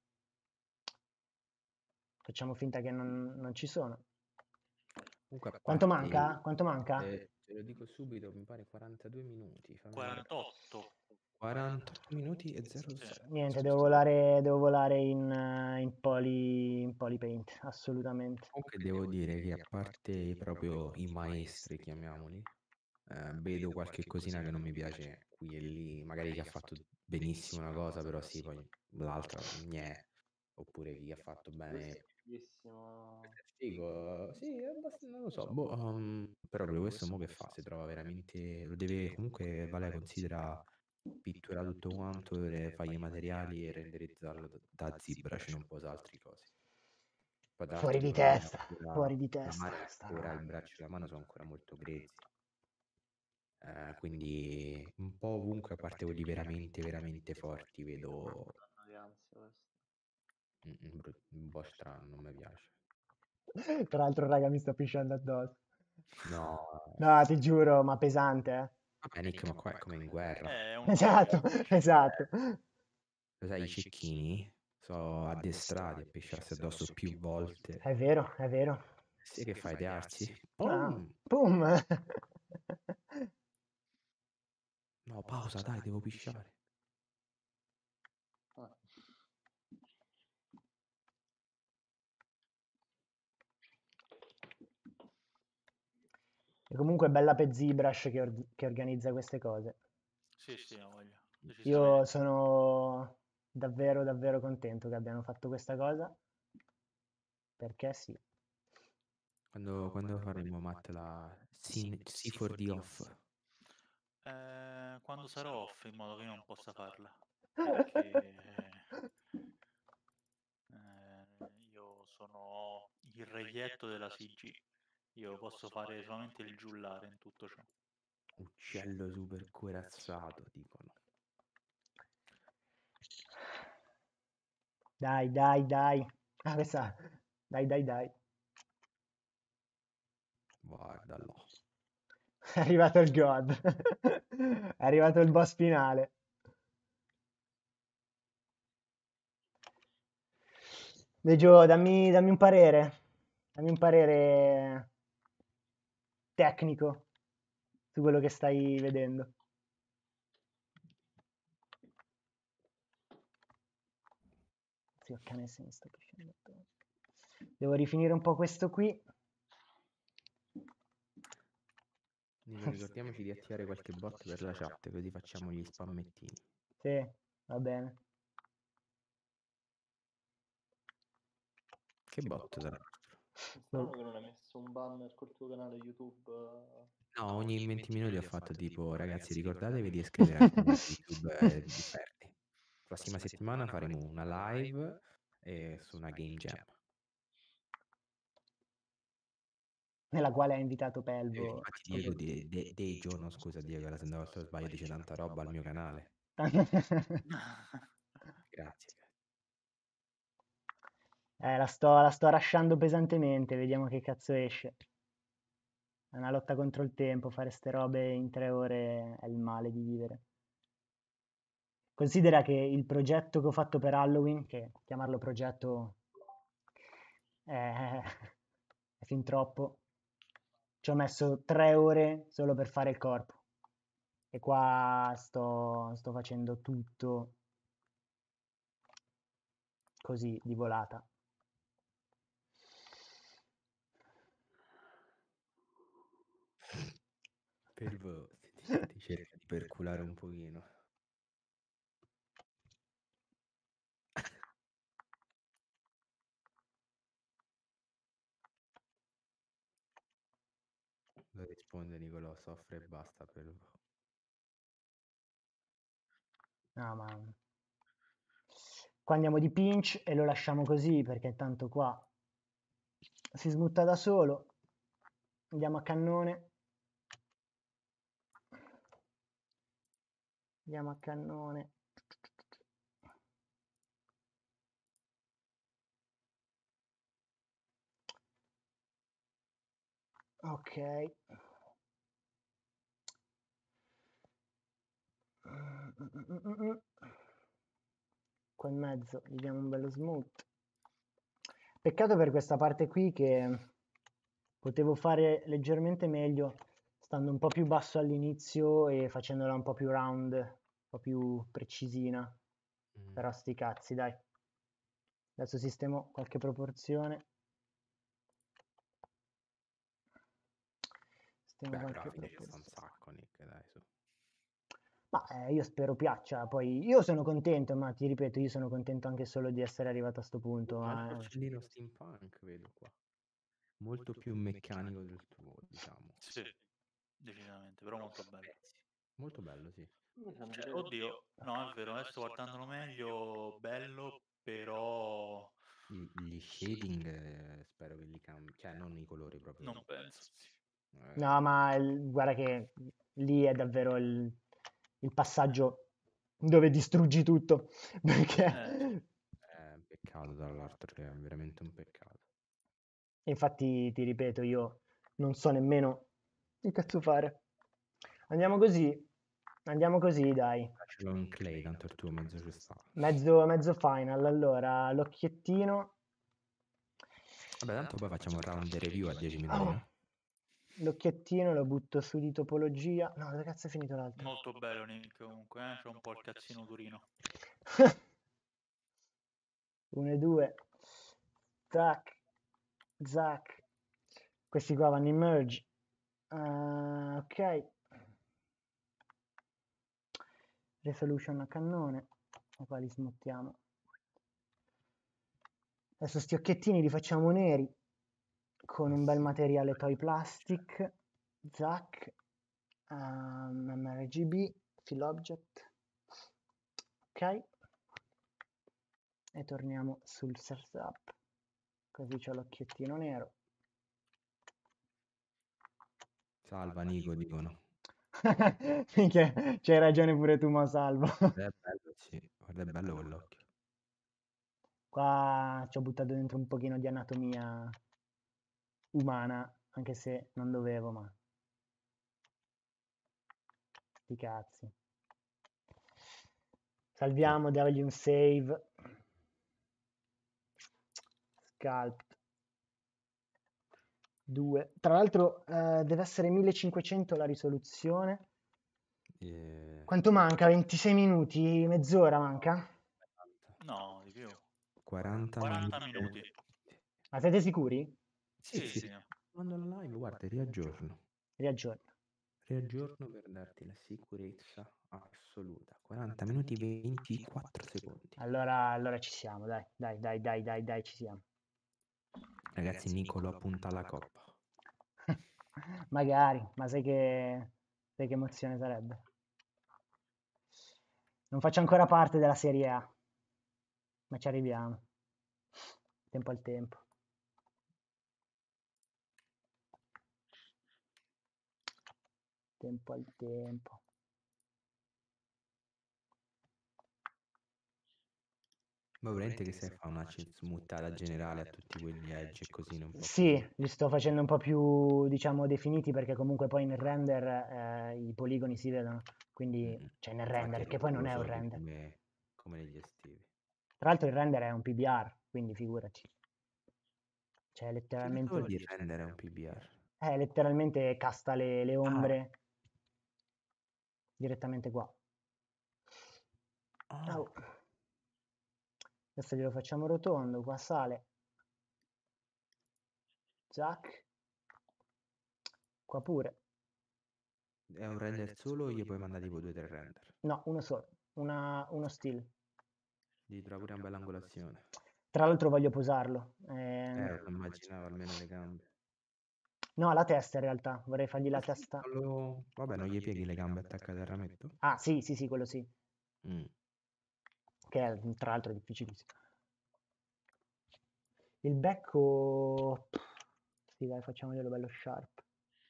Facciamo finta che non, non ci sono. Comunque, a Quanto parte, manca? Quanto manca? eh, te lo dico subito, mi pare quarantadue minuti. fammi vedere. quarantotto. quarantotto minuti e zero Sì. Niente, devo volare, devo volare in, eh, in, poly, in polypaint, assolutamente. Comunque devo dire che a parte proprio i maestri, chiamiamoli, eh, vedo qualche cosina che non mi piace qui e lì, magari chi ha fatto benissimo una cosa, però sì, poi l'altra niente. Oppure chi ha fatto bene. fighissimo. Figo, sì, è abbast- non lo so, boh, um, però proprio questo mo che fa? Si trova veramente, lo deve, comunque Vale considera pittura tutto quanto, e fai i materiali e renderizzarlo da, da ZBrush, non puoi usare altre cose. Poi tra Fuori l'altro di tipo la mano, testa, ancora- fuori di la mano testa. è sta ancora, il roba. braccio e la mano sono ancora molto grezzi. Eh, quindi un po' ovunque, a parte quelli veramente, veramente forti, vedo Madonna, che ansia questo. un, un bru- un po' strano, non mi piace. Tra l'altro, raga, mi sta pisciando addosso. No, No, ti giuro, ma pesante, eh. vabbè Nick, ma qua è come in guerra. È un Esatto, esatto. Lo sai, i cecchini sono addestrati a pisciarsi addosso più volte. È vero, è vero. Sì, che fai, te arsi? Ah, Pum! boom. No, pausa, dai, devo pisciare. Ah. E comunque è bella per ZBrush che, or- che organizza queste cose. Sì, sì, ho voglia. Io Decisamente. sono davvero, davvero contento che abbiano fatto questa cosa. Perché sì. Quando, quando faremo, Matt, la C quattro D off? Eh, quando sarò off, in modo che io non possa farla. Perché eh, io sono il reietto della C G. Io posso fare solamente il giullare in tutto ciò. Uccello super corazzato, dicono. Dai, dai, dai. Ah, questa... Dai, dai, dai. Guardalo. È arrivato il God. È arrivato il boss finale. Deggio, dammi, dammi un parere. Dammi un parere tecnico su quello che stai vedendo. Sì, il cane se ne sta pisciando addosso. Devo rifinire un po' questo qui. Nico, ricordiamoci di attivare qualche bot per la chat, così facciamo gli spammettini. Sì, va bene. Che bot, tra l'altro? Strano che non hai messo un banner col tuo canale YouTube. eh. No, ogni venti minuti ho fatto tipo, ragazzi, ricordatevi di iscrivervi al canale YouTube eh, di Ferdi. Prossima settimana faremo una live eh, su una game jam. Nella quale ha invitato E Pelvo. infatti Diego, di, de, dei giorno, scusa Diego, era se una volta sbaglio dice tanta roba al mio canale. Grazie. Eh, la sto, la sto rasciando pesantemente, vediamo che cazzo esce. È una lotta contro il tempo, fare ste robe in tre ore è il male di vivere. Considera che il progetto che ho fatto per Halloween, che chiamarlo progetto è, è fin troppo, ci ho messo tre ore solo per fare il corpo. E qua sto, sto facendo tutto così, di volata. Pelvo ti, ti cerca di perculare un pochino. Lo risponde Nicolò, soffre e basta Pelvo. No, ma... Qua andiamo di pinch e lo lasciamo così perché tanto qua si smutta da solo. Andiamo a cannone. Andiamo a cannone. Ok. Qua in mezzo gli diamo un bello smooth. Peccato per questa parte qui che potevo fare leggermente meglio stando un po' più basso all'inizio e facendola un po' più round, un po' più precisina. Mm. Però sti cazzi, dai. Adesso sistemo qualche proporzione. Sistemo Beh, però qualche alla fine ci sta un proporzione. sacco, Nick, dai, su. Ma eh, io spero piaccia, poi io sono contento, ma ti ripeto, io sono contento anche solo di essere arrivato a sto punto. Un Ma, altro eh, accendino steampunk vedo qua. Molto più meccanico del tuo, diciamo. Sì, decisamente, però molto bello. Molto bello, sì. Cioè, oddio, no, è vero, adesso guardandolo meglio, bello, però Gli, gli shading eh, spero che li cambi, cioè non i colori proprio. non penso. Sì. Eh, No, ma il- guarda che lì è davvero il, il passaggio dove distruggi tutto, perché Eh, è un peccato dall'altro, è veramente un peccato. infatti ti ripeto, io non so nemmeno che cazzo fare. Andiamo così, andiamo così, dai. Faccialo in clay, tanto il tuo mezzo ci sta. Mezzo, mezzo final, allora, l'occhiettino. Vabbè, tanto poi facciamo un round di review a dieci minuti, Oh, no? l'occhiettino lo butto su di topologia. No, dove cazzo è finito l'altro? molto bello Nick comunque, eh? C'è un po' il cazzino durino. uno e due. Zac. Zac. Questi qua vanno in merge. Uh, ok. Resolution a cannone. E qua li smottiamo. Adesso sti occhiettini li facciamo neri con un bel materiale toy plastic. Zac. Um, M R G B. Fill object. Ok. E torniamo sul setup. Così c'ho l'occhiettino nero. Salva Nico, dicono. Minchia, c'hai ragione pure tu, ma salvo. Guarda, è bello, sì. Guarda, è bello quell'occhio. Qua ci ho buttato dentro un pochino di anatomia umana, anche se non dovevo, ma sti cazzi. Salviamo, dagli un save. Sculpt. due. Tra l'altro eh, deve essere millecinquecento la risoluzione. Eh, Quanto manca? ventisei minuti? Mezz'ora manca? No, di più. quaranta, quaranta minuti. minuti. Ma siete sicuri? Sì, Sì, sì. sì. Quando la live, guarda, riaggiorno. Riaggiorno. Riaggiorno per darti la sicurezza assoluta. quaranta minuti ventiquattro secondi. Allora, allora ci siamo, dai, dai, dai, dai, dai, dai, ci siamo. Ragazzi, Nicolo appunta alla coppa. Magari, ma sai che, sai che emozione sarebbe? Non faccio ancora parte della Serie A, ma ci arriviamo. Tempo al tempo. Tempo al tempo. Ma veramente che sai fa una c- smuttata generale a tutti quegli edge e così un po' Sì, così. li sto facendo un po' più, diciamo, definiti perché comunque poi nel render eh, i poligoni si vedono, quindi, Mm. cioè nel Infatti render, ero che poi non è un curioso di render. come, come negli estivi. Tra l'altro il render è un P B R, quindi figurati. Cioè Che cosa letteralmente... vuol dire rendere un P B R? Eh, letteralmente casta le, le Ah, ombre direttamente qua. ah. Oh. Adesso glielo facciamo rotondo, qua sale. Zac. Qua pure. È un render solo o gli puoi mandare tipo due o tre render? No, uno solo. Una, uno still. Gli trovi pure una bella angolazione. Tra l'altro voglio posarlo. Eh, Eh, lo immaginavo almeno le gambe. no, la testa in realtà. Vorrei fargli la Ah, sì, testa. non lo- Vabbè, non gli pieghi le gambe attaccate al rametto? Ah, sì, sì, sì, quello sì. Mm. Che è tra l'altro difficilissimo. Il becco... Sì, dai, facciamoglielo bello sharp.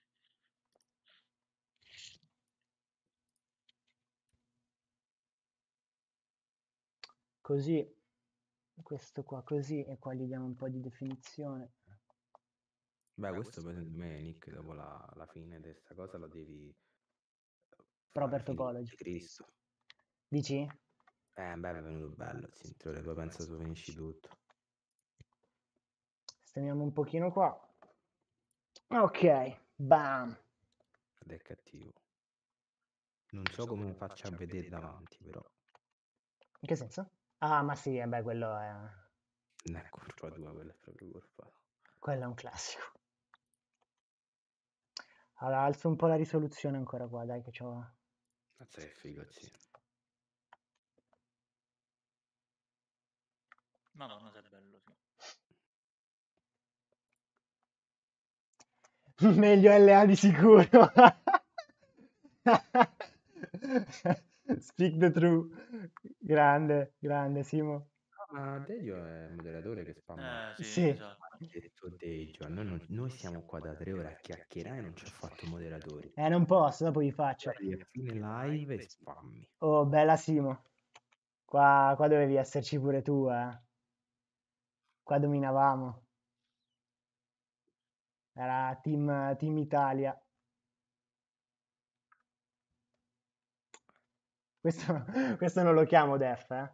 Così, questo qua così, e qua gli diamo un po' di definizione. Beh, questo poi secondo me, Nick, dopo la, la fine di questa cosa lo devi fare Proper la fine di topology. Cristo. Dici? Eh, beh, è venuto bello, Zintore, poi penso tu finisci tutto. Steniamo un pochino qua. Ok, bam. Ed è cattivo. Non so come lo faccia a vedere davanti, però. In che senso? Ah, ma sì, eh beh, quello è... Non è colpa tua, quello è proprio colpa. Quello è un classico. Allora, alzo un po' la risoluzione ancora qua, dai, che c'ho... Cazzo che figo, sì. Madonna, se è bello, sì. Meglio L A di sicuro. Speak the truth. Grande, grande, Simo. Ma Deggio è il moderatore che spamma. Eh, sì, Sì. esatto. Ha detto Deggio, noi, non- noi siamo qua da tre ore a chiacchierare e non ci ha fatto moderatori. Eh, non posso, dopo vi faccio. Arrivi a fine live e spammi. Oh, bella Simo. Qua, qua dovevi esserci pure tu, eh. Qua dominavamo. Era team, team Italia. Questo, questo non lo chiamo def, eh.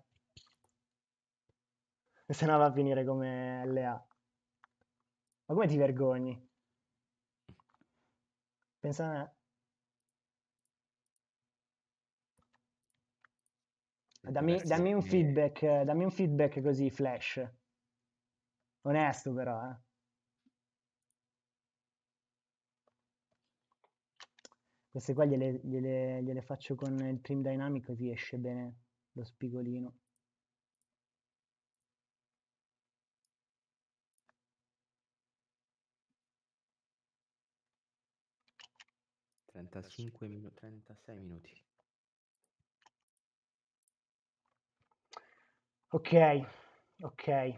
Se no va a finire come L A. Ma come ti vergogni? Pensa a me. Dammi, dammi un feedback, dammi un feedback così flash. Onesto però, eh. Queste qua gliele, gliele- gliele faccio con il trim dynamic così esce bene lo spigolino. trentacinque minuti, trentasei minuti. Ok, ok.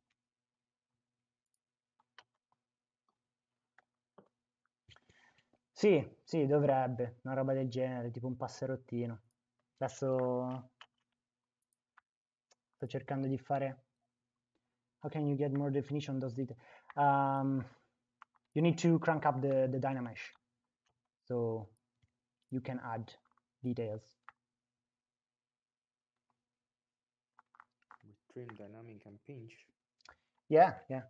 Sì, sì, dovrebbe, una roba del genere, tipo un passerottino. Adesso sto cercando di fare... How can you get more definition on those details? Um, you need to crank up the, the Dynamesh. So you can add details. With trim dynamic and pinch. Yeah, yeah.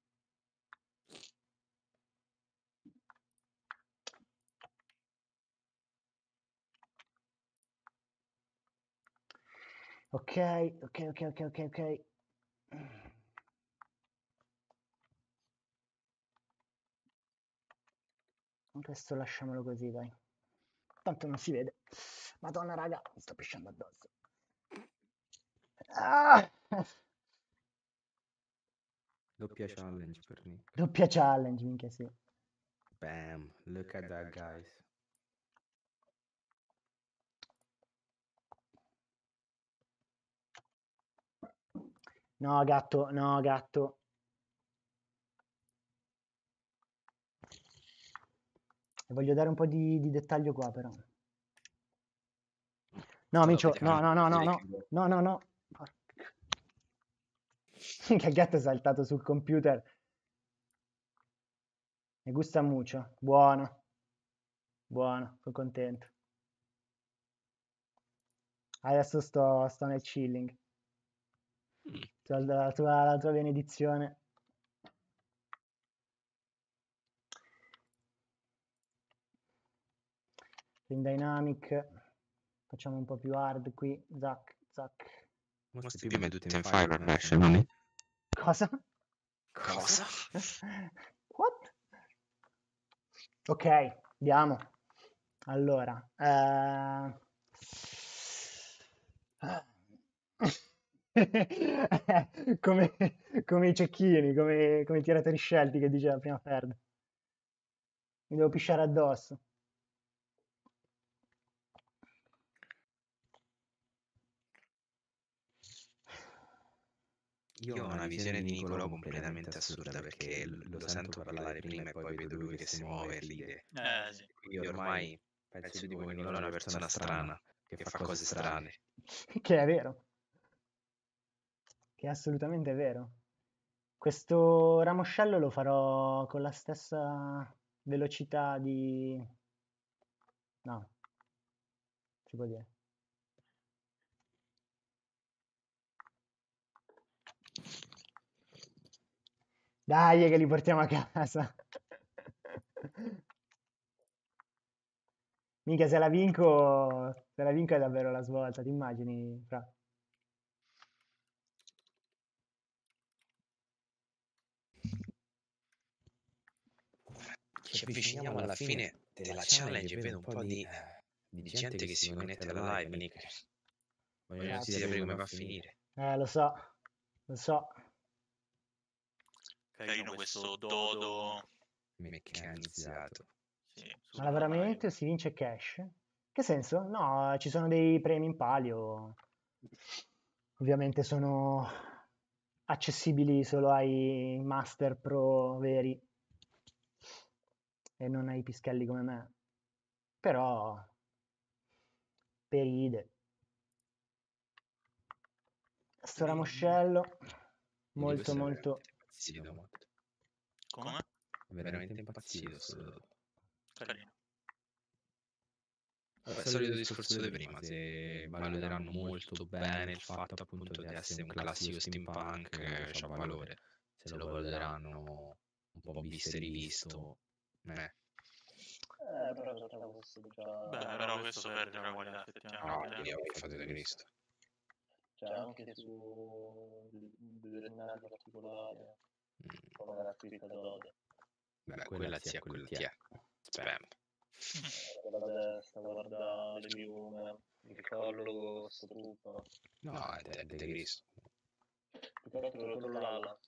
Ok, ok, ok, ok, ok, ok. Questo lasciamolo così, dai. Tanto non si vede. Madonna, raga, mi sto pisciando addosso. Ah! Doppia challenge per Nick. Doppia challenge, minchia sì. Bam, look at that, guys. No, gatto, no, gatto. Voglio dare un po' di, di dettaglio qua, però. No, Micio, no, no, no, no, no, no, no, no. Che gatto è saltato sul computer. Mi gusta mucho. Buono. Buono, sono contento. Adesso sto, sto nel chilling. C'ho la tua, la tua benedizione. In dynamic. Facciamo un po' più hard qui. Zac, zac. Mostri prima tutte in file Mesh, non è? Cosa? Cosa? What? Ok, andiamo. Allora, eh... come, come i cecchini, come, come i tiratori scelti che diceva prima Ferd. Mi devo pisciare addosso. Io ho una visione di Nicolò completamente assurda perché l- lo sento parlare prima e poi vedo lui che si muove e ride. Eh, sì. Io ormai penso tipo che Nicolò è una persona strana che fa cose strane. Che è vero. Che è assolutamente vero. Questo ramoscello lo farò con la stessa velocità di... No, si può dire. Dai, che li portiamo a casa. Mica se la vinco, se la vinco è davvero la svolta, ti immagini? Fra? Ci avviciniamo alla fine della challenge e vedo un po' di, di gente che si connette alla live, Nick. Voglio Grazie. sapere come va a finire. Eh, lo so, lo so. Carino questo dodo. Meccanizzato. Sì, Ma veramente si vince cash? Che senso? No, ci sono dei premi in palio. Ovviamente sono accessibili solo ai master pro veri e non ai pischelli come me. Però per ide. Sto Vedi- ramoscello vedi, molto questo è molto impazzito molto. Come? È veramente impazzito sto Dodo. Carino. Vabbè, solito discorso di prima, se valuteranno molto bene il fatto appunto di essere un classico steampunk, eh, c'ha valore. Se lo valuteranno un po' visto e rivisto, eh. Eh, però in realtà questo già... Beh, però questo perde la qualità, No, effettivamente. quindi eh. voi fate di Cristo. Cioè anche su de- determinati particolari, Mm. come la scritta Dode. Beh, quella sì è quella ti è. Spam. La testa, guarda le piume, il collo con sto trucco. No, è è di Cristo. Più che altro solo l'ala.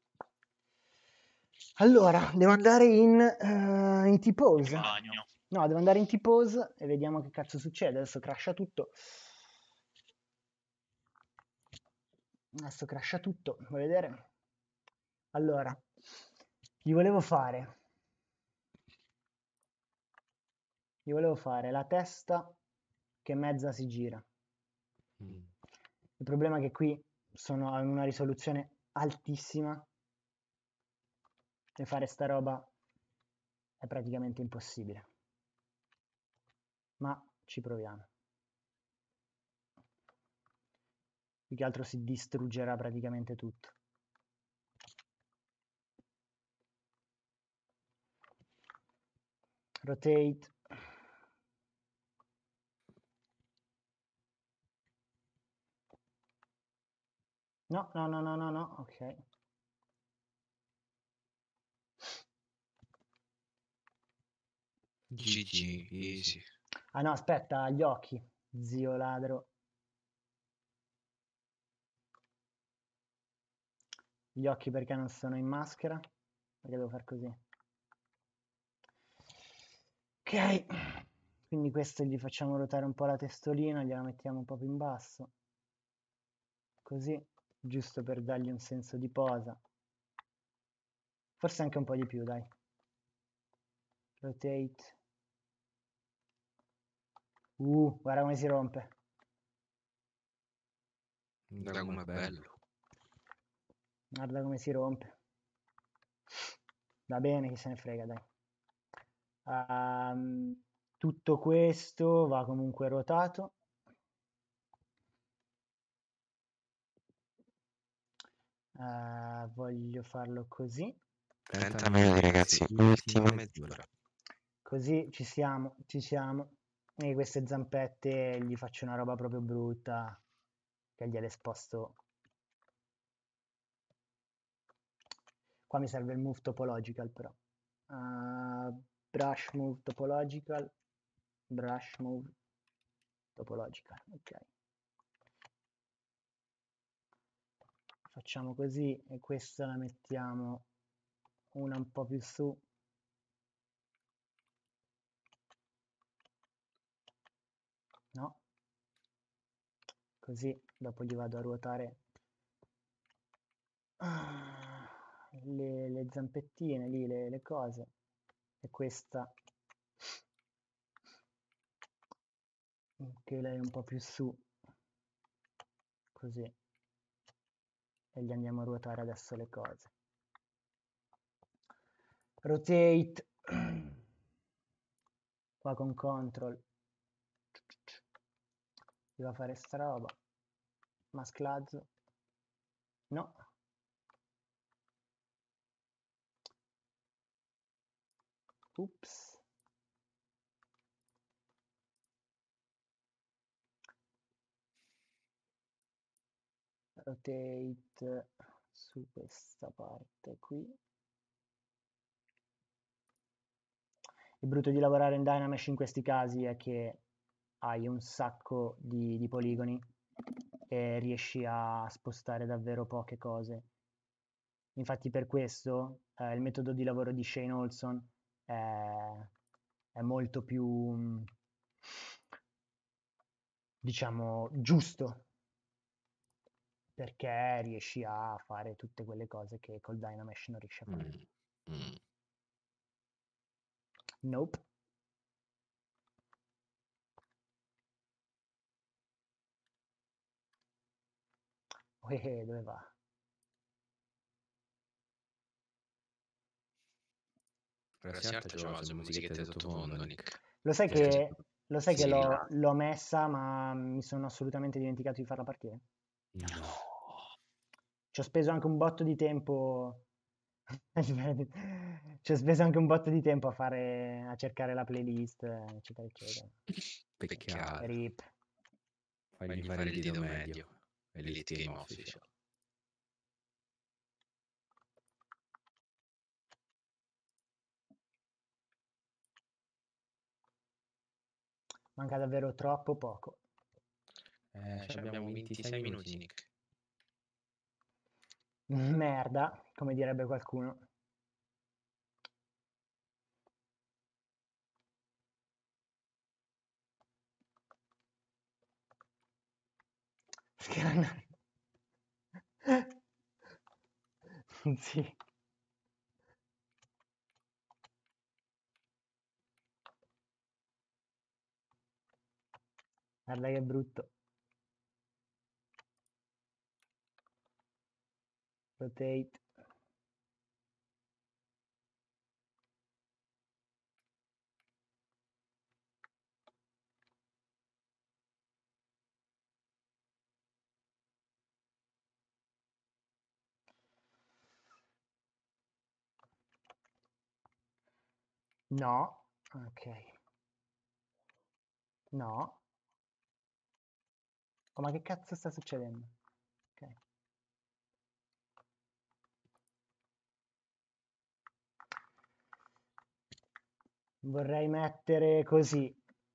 Allora, devo andare in, eh, in T-pose. In bagno. No, devo andare in T-pose e vediamo che cazzo succede. Adesso crasha tutto. Adesso crasha tutto. Vuoi vedere? Allora, gli volevo fare... Gli volevo fare la testa che mezza si gira. Mm. Il problema è che qui sono a una risoluzione altissima e fare sta roba è praticamente impossibile. Ma ci proviamo. Più che altro si distruggerà praticamente tutto. Rotate. No, no, no, no, no, no, ok. G G, easy. Ah no, aspetta, gli occhi, zio ladro. Gli occhi perché non sono in maschera? Perché devo far così? Ok, quindi questo gli facciamo ruotare un po' la testolina, gliela mettiamo un po' più in basso. Così, giusto per dargli un senso di posa. Forse anche un po' di più, dai. Rotate. Uh, guarda come si rompe. Da com'è bello. Guarda come si rompe. Va bene, chi se ne frega, dai. Um, tutto questo va comunque ruotato. Uh, voglio farlo così. trenta minuti ragazzi, ultima mezz'ora. Così ci siamo, ci siamo. E queste zampette gli faccio una roba proprio brutta, che gliele sposto. Qua mi serve il move topological però. Uh, brush move topological. Brush move topological, ok. Facciamo così e questa la mettiamo una un po' più su. No. Così dopo gli vado a ruotare ah, le, le zampettine lì, le, le cose. E questa che lei è un po' più su. Così. E gli andiamo a ruotare adesso le cose. Rotate. Qua con control. Gli va a fare sta roba. Masclazzo. No. Ups. Rotate su questa parte qui. Il brutto di lavorare in Dynamesh in questi casi è che hai un sacco di, di poligoni e riesci a spostare davvero poche cose. Infatti per questo eh, il metodo di lavoro di Shane Olson è, è molto più diciamo, giusto, perché riesci a fare tutte quelle cose che col Dynamesh non riesci a fare. Mm. Mm. Nope. Eh, dove va? Grazie a te giocavo sulle musichette sottofondo, Nick. Lo sai Sì, che, lo sai che sì, l'ho, là. l'ho messa, ma mi sono assolutamente dimenticato di farla partire? No. Ci ho speso anche un botto di tempo. Ci ho speso anche un botto di tempo a fare, a cercare la playlist, eccetera, eccetera. Peccato. Rip. Fagli fare il dito medio. Elite Game Official. Manca davvero troppo poco. Eh, abbiamo ventisei minuti, Nick. Merda, come direbbe qualcuno. Sì. Guarda che brutto. Rotate. No. Ok. No. Oh, ma che cazzo sta succedendo? Ok. Vorrei mettere così.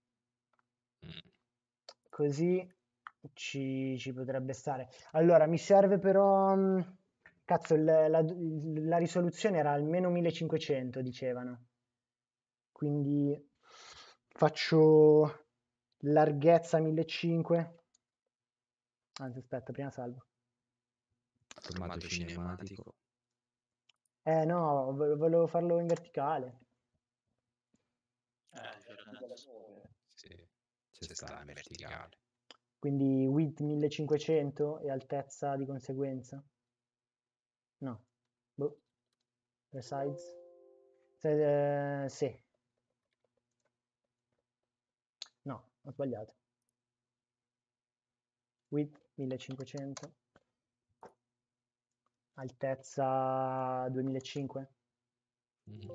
Così ci, ci potrebbe stare. Allora, mi serve però... mh, Cazzo, il- la, la risoluzione era almeno millecinquecento, dicevano. Quindi faccio larghezza millecinquecento. Anzi, aspetta, prima salvo. Formato cinematico. Eh no, vo- volevo farlo in verticale. Eh, Sì, c'è sta in verticale. Quindi width millecinquecento e altezza di conseguenza? No. Boh. Resides? Se- eh, sì. No, ho sbagliato. Width millecinquecento. Altezza duemilacinque. Mm.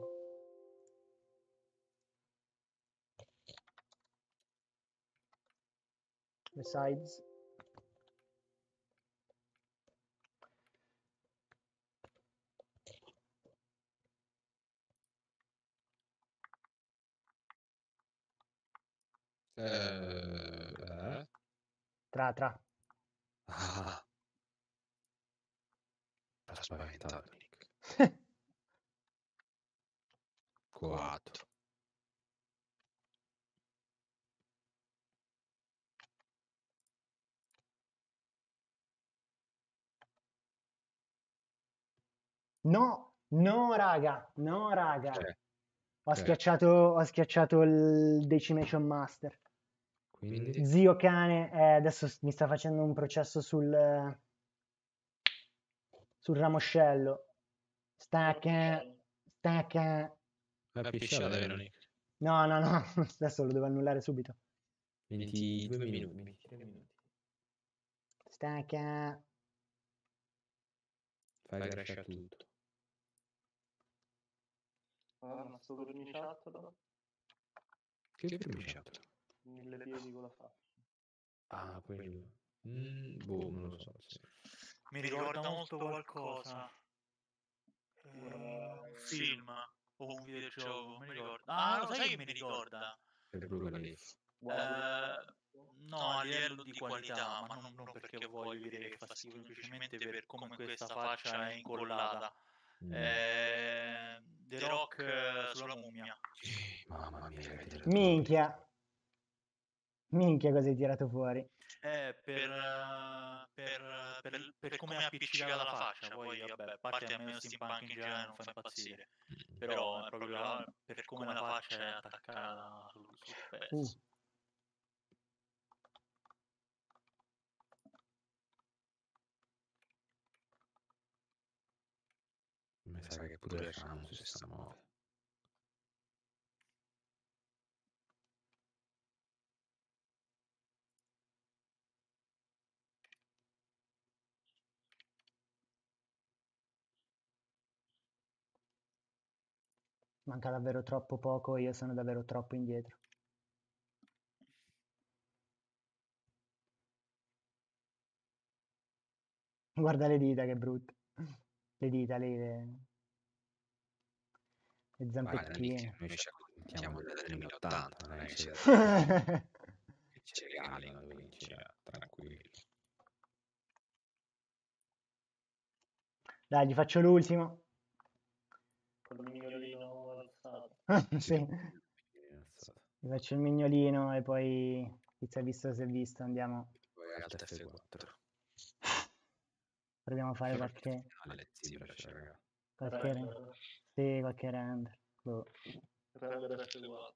Resides. Eh, eh? Tra, tra. Ah. T'ha spaventato, Nick. quattro. No, no, raga, no, raga. Cioè, Ho cioè, schiacciato, ho schiacciato il Decimation Master. quindi? Zio cane, eh, adesso s- mi sta facendo un processo sul, sul ramoscello. Stacca, stacca. È pisciata, vero, Nick? No, no, no, adesso lo devo annullare subito. ventidue minuti. ventitré minuti. Stacca. Fai crescere tutto. Guarda, sto verniciattolo. Che verniciattolo? Mille piedi con la faccia. Ah, quello. Mm, boh, non lo so. Sì. mi ricorda molto qualcosa. Eh, un film o un videogioco, mi ricordo. Ah, lo sai che mi ricorda? Per Bruca lì. Eh, no, a livello di qualità, ma non, non perché voglio dire che fa schifo, semplicemente per come questa faccia è incollata. Mm. Eh, The Rock eh, sulla mummia. Sì, mamma mia, che te la Minchia. Minchia, cosa hai tirato fuori? Eh, per, eh, per, per, per come è appiccicata la faccia, poi vabbè, a parte a me steampunk in generale non fa impazzire, però è proprio la- per come la faccia è attaccata sul, sul pezzo. Uh. Mi sa che pure Ramos si sta muovendo. Manca davvero troppo poco, io sono davvero troppo indietro. Guarda le dita, che brutte. Le dita, le, le, le Guarda, zampettine. Nick, noi ci accontentiamo della duemilaottanta, non è che ci, che ci regali quando vinci, eh, tranquillo. Dai, gli faccio l'ultimo. Col mignolino alzato. Sì. Gli faccio il mignolino e poi chi si è visto si è visto, andiamo. Poi Alt F quattro. Proviamo a fare qualche... ZBrush, raga. Qualche... Render. Sì, qualche render. Boh. Render F quattro.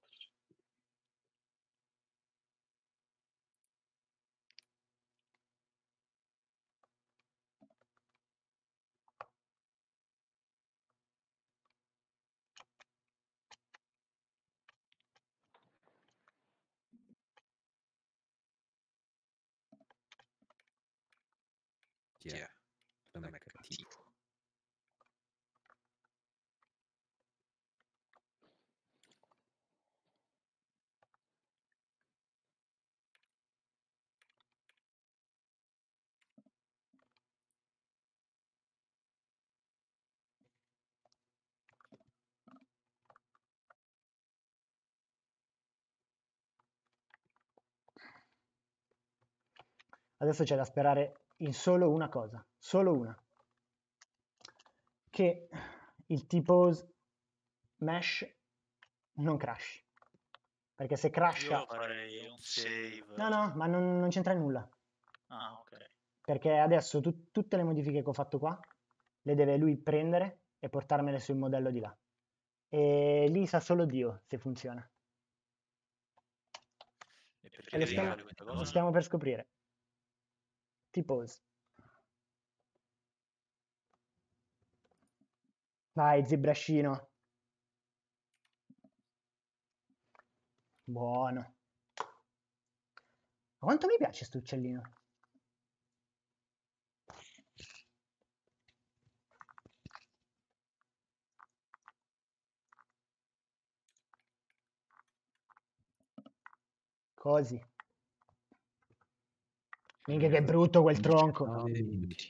Chi è? Non è cattivo. Adesso c'è da sperare in solo una cosa, solo una. Che il T-pose mesh non crashi. Perché se crasha... Io farei un save. No, no, ma non, non c'entra nulla. Ah, ok. Perché adesso tu- tutte le modifiche che ho fatto qua le deve lui prendere e portarmele sul modello di là. E lì sa solo Dio se funziona. E per E lo stiamo, cercare questa lo cosa? stiamo per scoprire. T-pose. Vai, ZBrushino. Buono. Ma quanto mi piace sto uccellino. Così. Minchia che brutto quel tronco. nove minuti.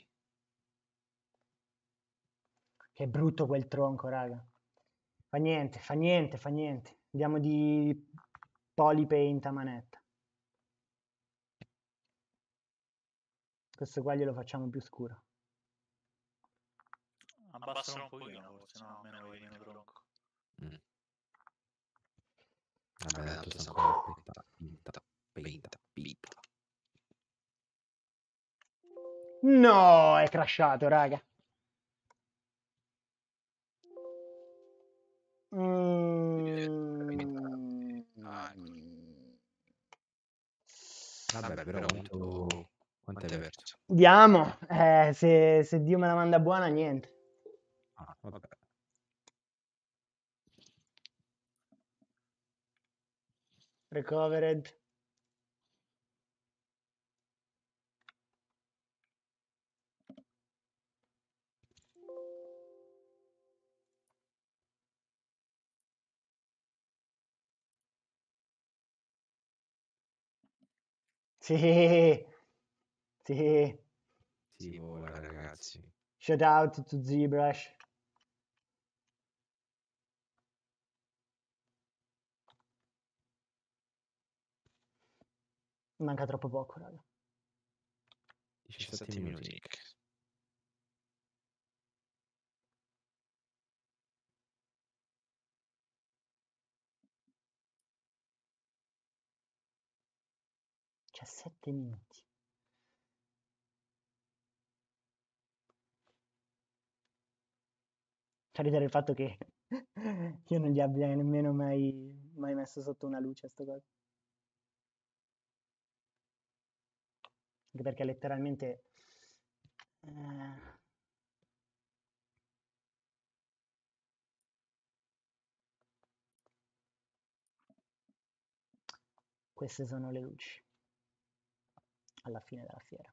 Che brutto quel tronco, raga. Fa niente, fa niente, fa niente. Andiamo di polypaint a manetta. Questo qua glielo facciamo più scuro. Abbassalo un pochino forse, no? Almeno vedi meno tronco. Mm. Vabbè, tanto sta ancora pinta, pinta, pinta, pinta. No, è crashato, raga. Mm. Vabbè, però quanto, quanto hai perso? Diamo, eh, se, se Dio me la manda buona, niente. Ah, vabbè. Recovered. Sì, sì. Si vola, ragazzi. Shout out to ZBrush. Manca troppo poco, raga. diciassette minuti. diciassette minuti. Fa ridere il fatto che io non gli abbia nemmeno mai, mai messo sotto una luce a sto cosa. Anche perché letteralmente... Eh... Queste sono le luci alla fine della fiera.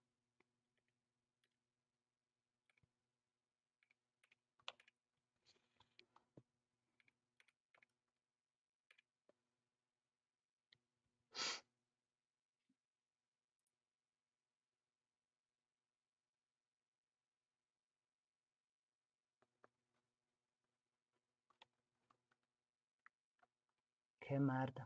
Che merda.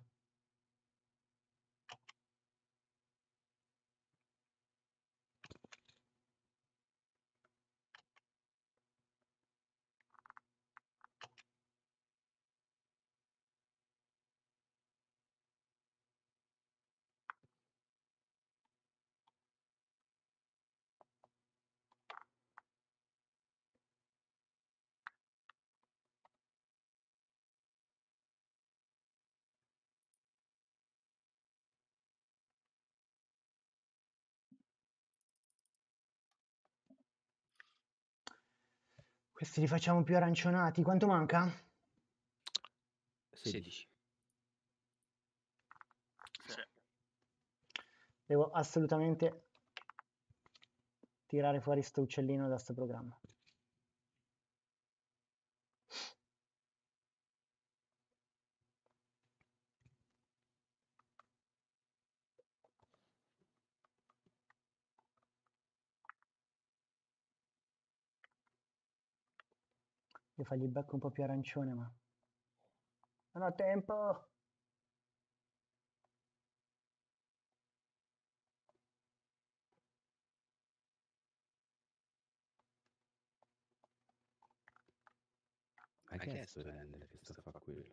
Questi li facciamo più arancionati. Quanto manca? sedici. Sì. Devo assolutamente tirare fuori sto uccellino da sto programma. Devo fargli il becco un po' più arancione, ma non ho tempo. Ma che è sto render che sta a fa quello?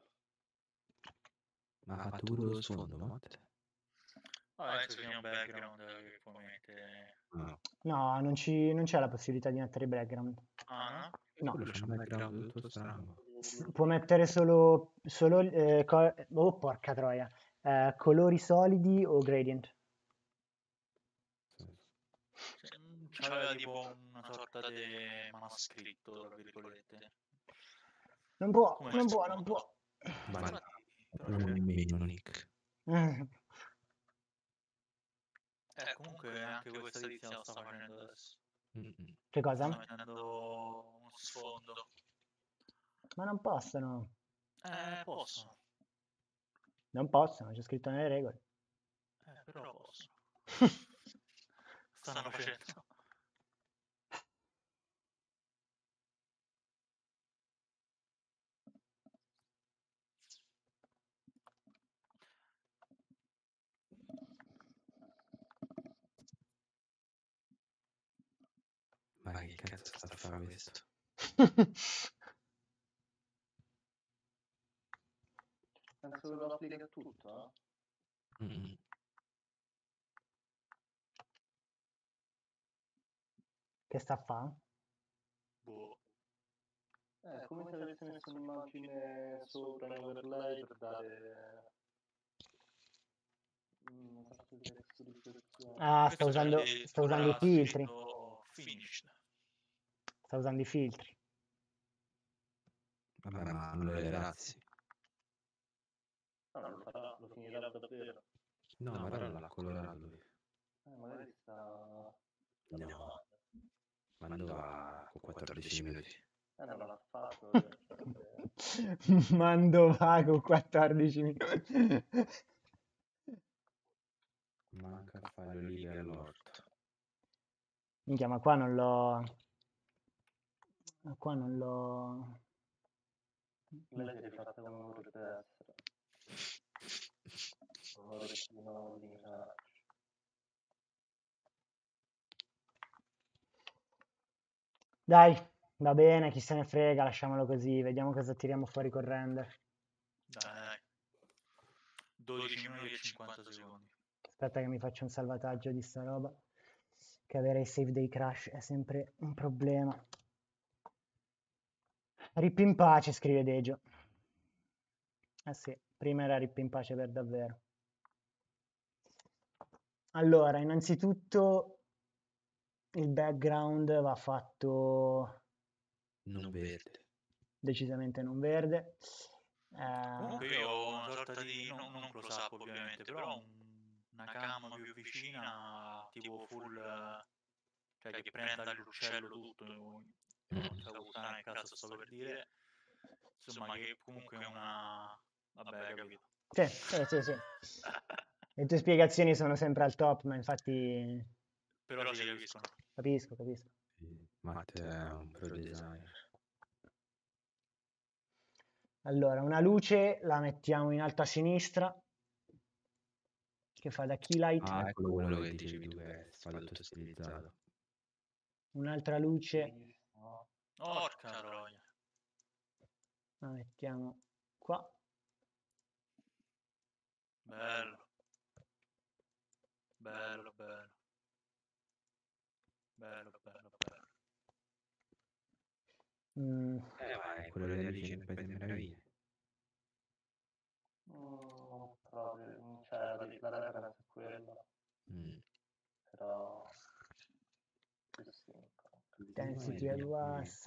Ma ha fatto pure lo sfondo, Matte? Oh, penso sia un background che può mettere... No. No, non, ci, non c'è la possibilità di mettere i background. Ah, no? No. Quello c'è un background tutto strano. S- può mettere solo, solo eh, co- oh porca troia, eh, colori solidi o gradient. Sì. Sì, mm, c'aveva tipo una sorta di manoscritto, tra virgolette. Non può, Come non si può, chiama? non può. Ma Però non c'è- nemmeno Nick. Mm. Eh, comunque anche questa tizia lo sta facendo adesso. Mm-mm. Che cosa? Sta mettendo uno sfondo. Ma non possono, Eh, posso. non possono, c'è scritto nelle regole. Eh, però posso. Stanno facendo. Ma che cazzo sta a fare questo? Penso che lo applica a tutto, eh? Mm-mm. Che sta a fa? Boh. Eh, è come se avesse messo un'immagine sopra in overlay per dare una sorta di testo di descrizione. Ah, sta Questo usando, sarebbe sta usando i sopra filtri. scritto finished. Sta usando i filtri. Vabbè, ma non le razzi. No, lo farà, lo finirà davvero. No, ma ora l'ha colorato lui. Eh, magari sta... No. Quando va con quattordici minuti. Eh, non l'ha fatto. eh. Mando vago quattordici minuti. Manca a fare le olive all'orto. Minchia, ma qua non l'ho... ma qua non l'ho... Lei si è rifatta come dovrebbe essere. Un orecchino di... Dai, va bene, chi se ne frega, lasciamolo così, vediamo cosa tiriamo fuori col render. Dai, dai. dodici minuti e cinquanta secondi. Aspetta che mi faccio un salvataggio di sta roba, che avere i save dei crash è sempre un problema. Rip in pace, scrive Deggio. Eh sì, prima era rip in pace per davvero. Allora, innanzitutto il background va fatto Non verde. decisamente non verde. Eh, Comunque io ho una sorta di, non, non close up ovviamente, però un- una cam più vicina, tipo full, eh, cioè che prenda l'uccello tutto, non so puttana che cazzo sto per dire, insomma che comunque è una... vabbè, hai capito. sì, sì, sì, sì. Le tue spiegazioni sono sempre al top, ma infatti Però si capiscono. capisco, capisco. Matt è un pro designer. Allora, una luce la mettiamo in alto a sinistra, che fa da key light. Ah, ecco quello che dicevi tu che fa tutto stilizzato. Un'altra luce Porca troia. la mettiamo qua. Bello. Bello, bello. Bello, bello, bello. Mm, Eh, ma è quello delle luci nel Paese delle Meraviglie. Mm, non proprio, cioè la, la reference è quella, Mm. però più simple. density Vai, at was.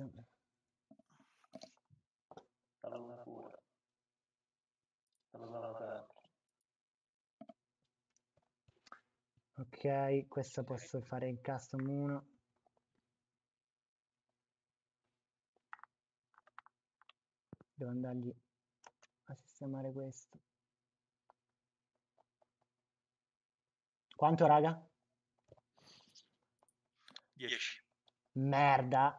Saluta pure. Salutala sempre. Ok, questa posso fare in custom uno. Devo andargli a sistemare questo. Quanto, raga? dieci. Merda.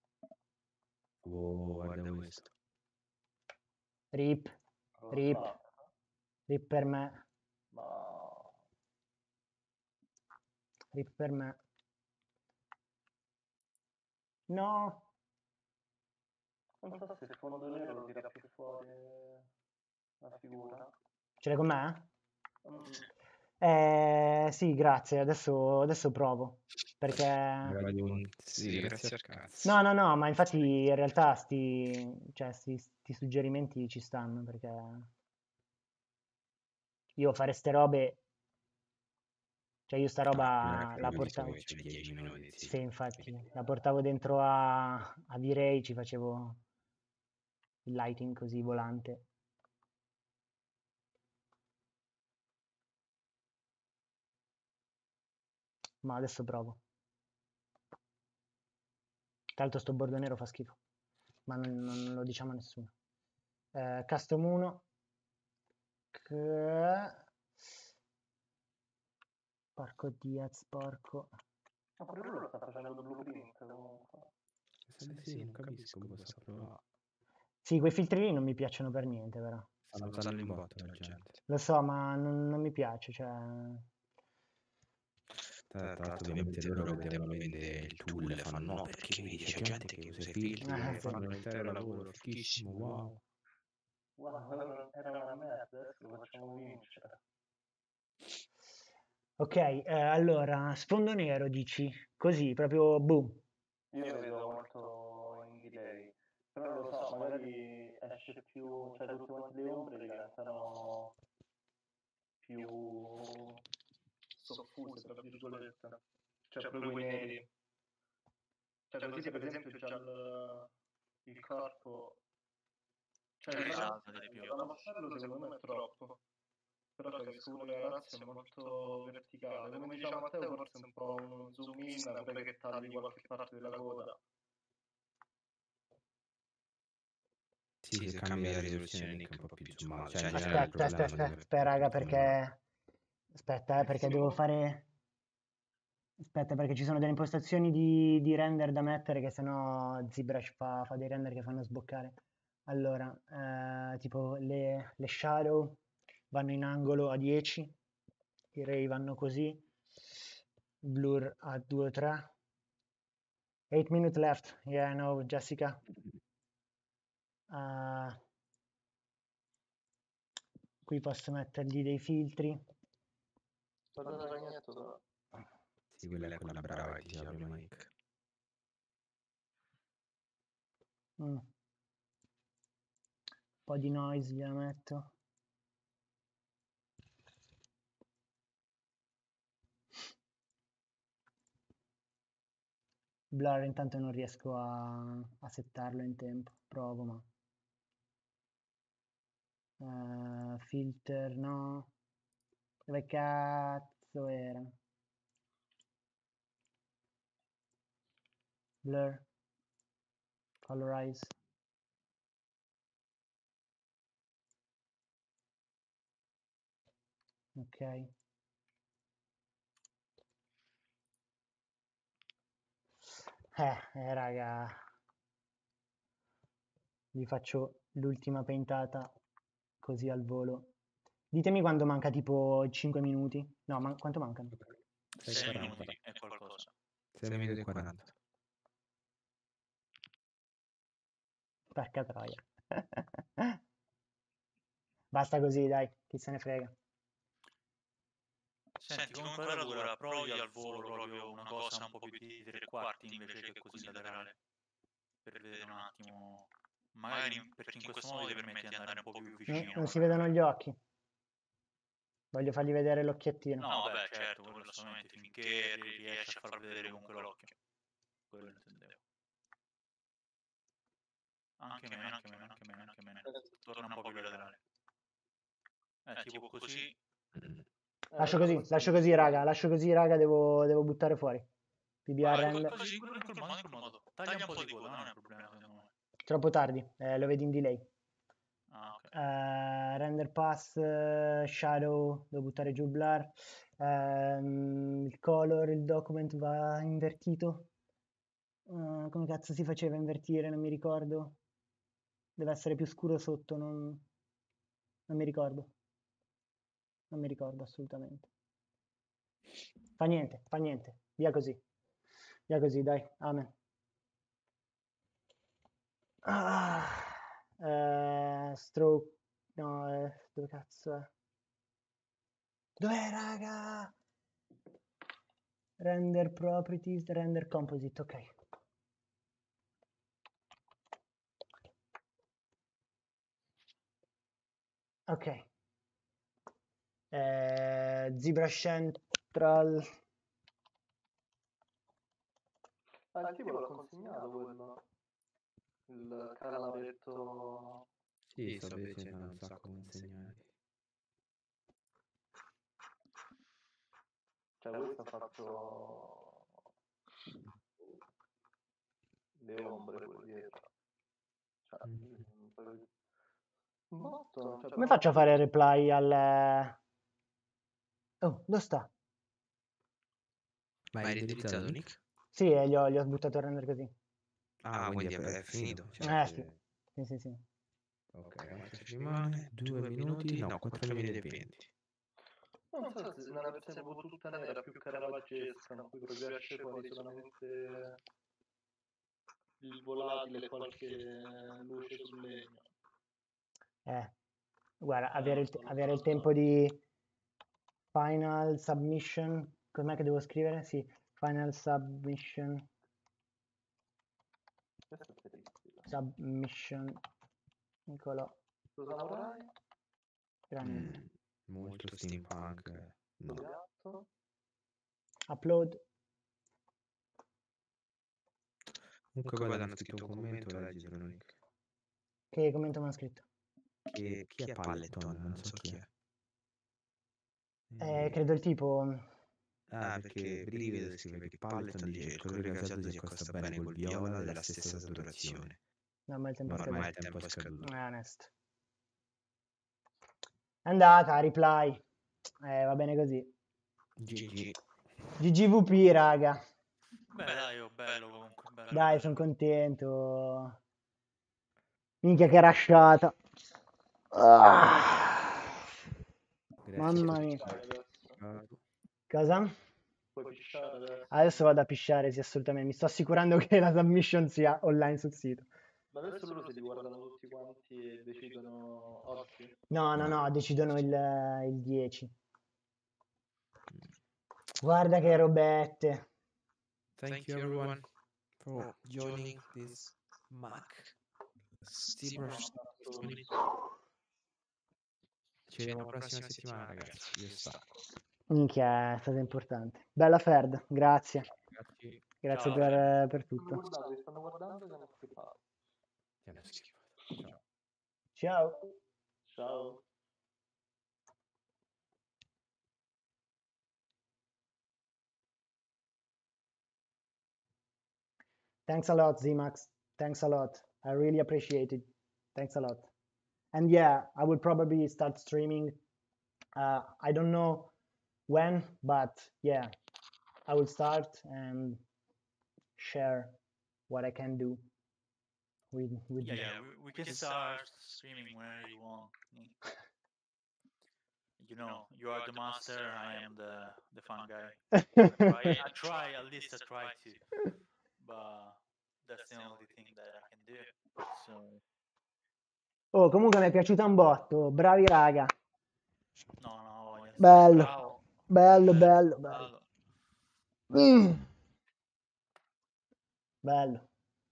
Oh, guarda questo. Rip. Rip. Rip per me. Ma Rip per me. No. non so se il fondo nero lo tira più fuori la figura. Ce l'hai con me? Mm. Eh, sì, grazie. Adesso, adesso provo. Perché... Un... Sì, grazie al cazzo. No, no, no, ma infatti in realtà sti, cioè, sti, sti suggerimenti ci stanno, perché io fare ste robe, cioè io sta roba la portavo, dieci minuti, sì. sì, infatti, la portavo dentro a, a V-Ray, ci facevo il lighting così volante. Ma adesso provo. Tra l'altro sto bordo nero fa schifo, ma non, non lo diciamo a nessuno. Eh, custom uno. Che... Porco Diaz, porco. Ma pure lui lo sta facendo il blueprint comunque. Sì, non capisco cosa sta provando. Sì, quei filtri lì non mi piacciono per niente, però. Stanno usando in botto la gente. Lo so, ma non, non mi piace, cioè... Tra l'altro ovviamente loro che devono vendere il tool fanno no, perché vedi c'è gente che usa i filtri Ah, e sì. fanno l'intero lavoro, fichissimo, wow. Wow, era una merda, adesso lo facciamo vincere. Ok, eh, allora, sfondo nero dici, così, proprio boom. Io lo vedo molto in delay, però non lo so, magari esce più, cioè tutte quante le ombre diventano più soffuse, tra virgolette, cioè proprio quei neri. Cioè così per esempio già il, il corpo, cioè il ramascello secondo me è troppo, però capisco pure che la razza è molto verticale, come diciamo Matteo forse è un po' un zoom in pure che tagli qualche parte della coda. Sì, se cambia la risoluzione Nick è un po' più zoomato. Cioè, Aspetta, aspetta, aspetta, aspetta, aspetta, raga, perché... Aspetta, eh, perché devo fare... Aspetta, perché ci sono delle impostazioni di, di render da mettere che sennò ZBrush fa, fa dei render che fanno sboccare. Allora, eh, tipo le, le shadow vanno in angolo a dieci, i ray vanno così, blur a due o tre. eight minutes left, yeah, I know, Jessica. Uh, qui posso mettergli dei filtri. Guarda il ragnetto però. Sì, quella è quella brava che diceva prima Nick. Mm. Un po' di noise gliela metto. Blur intanto non riesco a, a settarlo in tempo. Provo, ma... Uh, filter, no. Dove cazzo era? Blur. Colorize. Ok. Eh, eh, raga. Vi faccio l'ultima paintata così al volo. Ditemi quando manca tipo cinque minuti. No, ma quanto mancano? sei minuti e qualcosa. sei minuti e quaranta. Porca troia. Basta così, dai, chi se ne frega. Senti, comunque ora dura provi al volo proprio una cosa un po' più di tre quarti invece che così laterale. Per vedere un attimo. Magari perché in questo modo ti permette di andare un po' più vicino. Non, non si vedono gli occhi. Voglio fargli vedere l'occhiettino. No, vabbè, certo, quello assolutamente, finché riesci a far vedere comunque l'occhio. Quello intendevo. Anche meno, anche meno, anche meno, anche meno. Torna un po' più laterale. Eh, tipo così. Lascio così, lascio così, raga, lascio così, raga, devo, devo buttare fuori. P B A render. Così, in quel modo, in quel modo. Taglia un po' di coda, non è un problema, secondo me. Troppo tardi, eh, lo vedi in delay. Ah, ok. Uh, render pass, uh, shadow, devo buttare giù il blur. Uh, il color, il document va invertito. Uh, come cazzo si faceva a invertire? Non mi ricordo. Deve essere più scuro sotto, non, non mi ricordo. Non mi ricordo assolutamente. Fa niente, fa niente. Via così. Via così, dai. Amen. Ah, eh, stroke. No, eh, dove cazzo è? Dov'è, raga? Render properties, render composite, ok. Ok. Eh, Zebra Central. Ah, il tipo l'ha consegnato quello. Il calaretto. Sì, sto facendo un sacco consegnati. Cioè questo ha fatto le ombre pure dietro. Cioè, Mm. poi... Botto, cioè, Come faccio a fare reply al... Oh, dove sta? Ma hai renderizzato, Nick? Sì, eh, gli, ho, gli ho buttato a render così. Ah, ah quindi è, è finito? Cioè, eh sì. Sì, sì, sì. Ok, quanto ci rimane? due minuti? No, quattro minuti e venti. Non so se una versione proprio tutta nera, più caravaggesca, in cui proprio esce fuori solamente il volatile e qualche luce sul legno. Eh, guarda, avere il, avere il tempo di final submission, com'è che devo scrivere? Sì, final submission. Questo è terribile. Submission. Nicolò. Samurai? Mm, molto steampunk. No. Upload. Comunque qua hanno scritto un commento, leggitelo, Nick. Che commento mi hanno scritto? Che, chi è Palleton? Non so chi è. Eh, credo il tipo... Ah, perché Brivido scrive che Palleton dice il colore gasato si accosta bene col viola della stessa saturazione. No, ma il tempo Ma è ormai scaduto. il tempo è scaduto. È onesto. È andata, reply. Eh, va bene così. G G. G G V P, raga. Beh, dai, oh, bello comunque. Bello, Dai, bello. sono contento. Minchia che rasciata. Ah. Mamma mia. Cosa? Puoi pisciare adesso. Adesso vado a pisciare, sì, assolutamente. Mi sto assicurando che la submission sia online sul sito. Ma adesso loro se li guardano tutti quanti e decidono oggi? No, no, no, decidono il, il dieci. Guarda che robette. Thank you everyone for joining this Mac ZBrush. Ci vediamo la prossima settimana, ragazzi. Io stacco. Minchia, è stato importante. Bella Ferd, grazie. Grazie. Grazie Ciao, per, Fred. per Stanno tutto. guardando, li stanno guardando e li hanno skippato. Ti hanno schifato. Ciao. Ciao. Ciao. Thanks a lot, Z-Max. Thanks a lot. I really appreciate it. Thanks a lot. And yeah, I will probably start streaming. Uh, I don't know when, but yeah, I will start and share what I can do with with Yeah, you. yeah, we, we can start streaming where you want. Nick. You know, you are the master. I am the the fun guy. I, I try at least I try to, but that's the only thing that I can do. So Oh, comunque mi è piaciuta un botto. Bravi raga. no, no, voglio- Bello. bravo, Bello, bello, bello, bello. bello. Mm. Bello.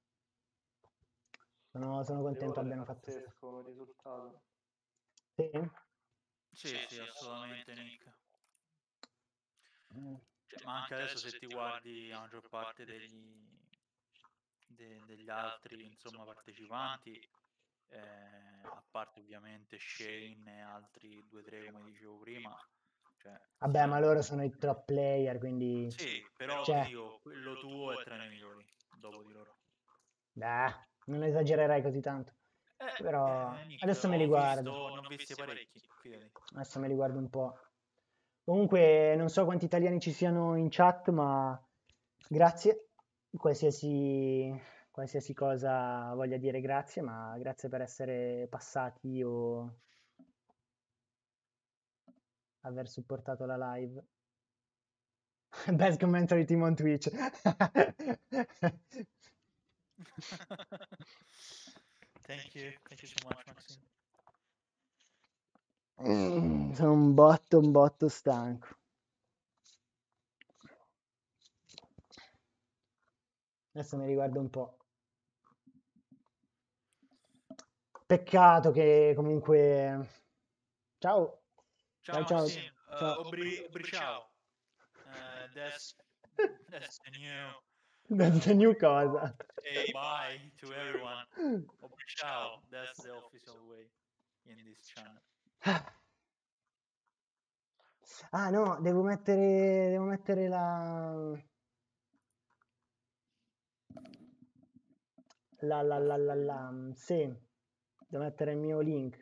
Sono, sono contento abbiano fatto. Pazzesco come risultato. Sì? Sì, sì, assolutamente, Nick. Mm. Cioè, ma anche adesso se ti guardi la maggior parte degli, de- degli altri insomma partecipanti, eh, a parte ovviamente Shane e altri due o tre come dicevo prima, cioè, Vabbè, ma loro sono i top player, quindi... sì, però Cioè- ti dico, quello tuo è tra i migliori dopo di loro. Beh, non esagererei così tanto. Eh, Però eh, Nick, adesso me ho li guardo. visto- ne ho visti parecchi, fidati. Adesso me li guardo un po'. Comunque, non so quanti italiani ci siano in chat, ma grazie. Qualsiasi, qualsiasi cosa voglia dire grazie, ma grazie per essere passati o aver supportato la live. Best commentary team on Twitch. Thank you, thank you so much, Maxine. Mm, sono un botto, un botto stanco. Adesso mi riguardo un po'. Peccato che comunque... Ciao. Ciao, ciao. Maxine. Uh, Ciao. Obri, Obri, ciao. Uh, that's, that's the new... That's the new cosa. Say bye to everyone. Obri, ciao. That's the official way in this channel. Ah no, devo mettere, devo mettere la... La, la, la, la, la, sì, devo mettere il mio link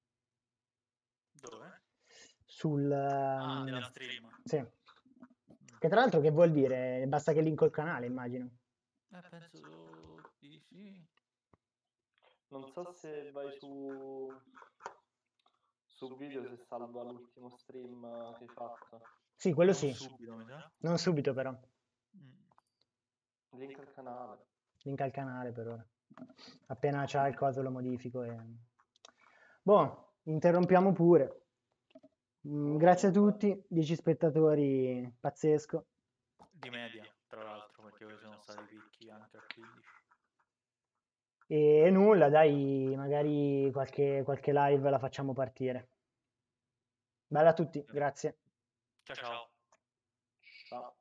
Dove? sul... Ah, um, della stream. Sì. Che tra l'altro che vuol dire? Basta che linko il canale, immagino. Eh, penso di sì. Non so se vai su su video se salva l'ultimo stream che hai fatto. Sì, quello Non sì. subito, mi sa. Non subito però. Mm. Link al canale. Link al canale per ora. Appena c'ha il coso lo modifico e... Boh, interrompiamo pure. Mm, grazie a tutti, dieci spettatori, pazzesco. Di media, tra l'altro, perché poi sono stati picchi anche a quindici. E nulla, dai, magari qualche, qualche live la facciamo partire. Bella a tutti, grazie. Ciao ciao. Ciao.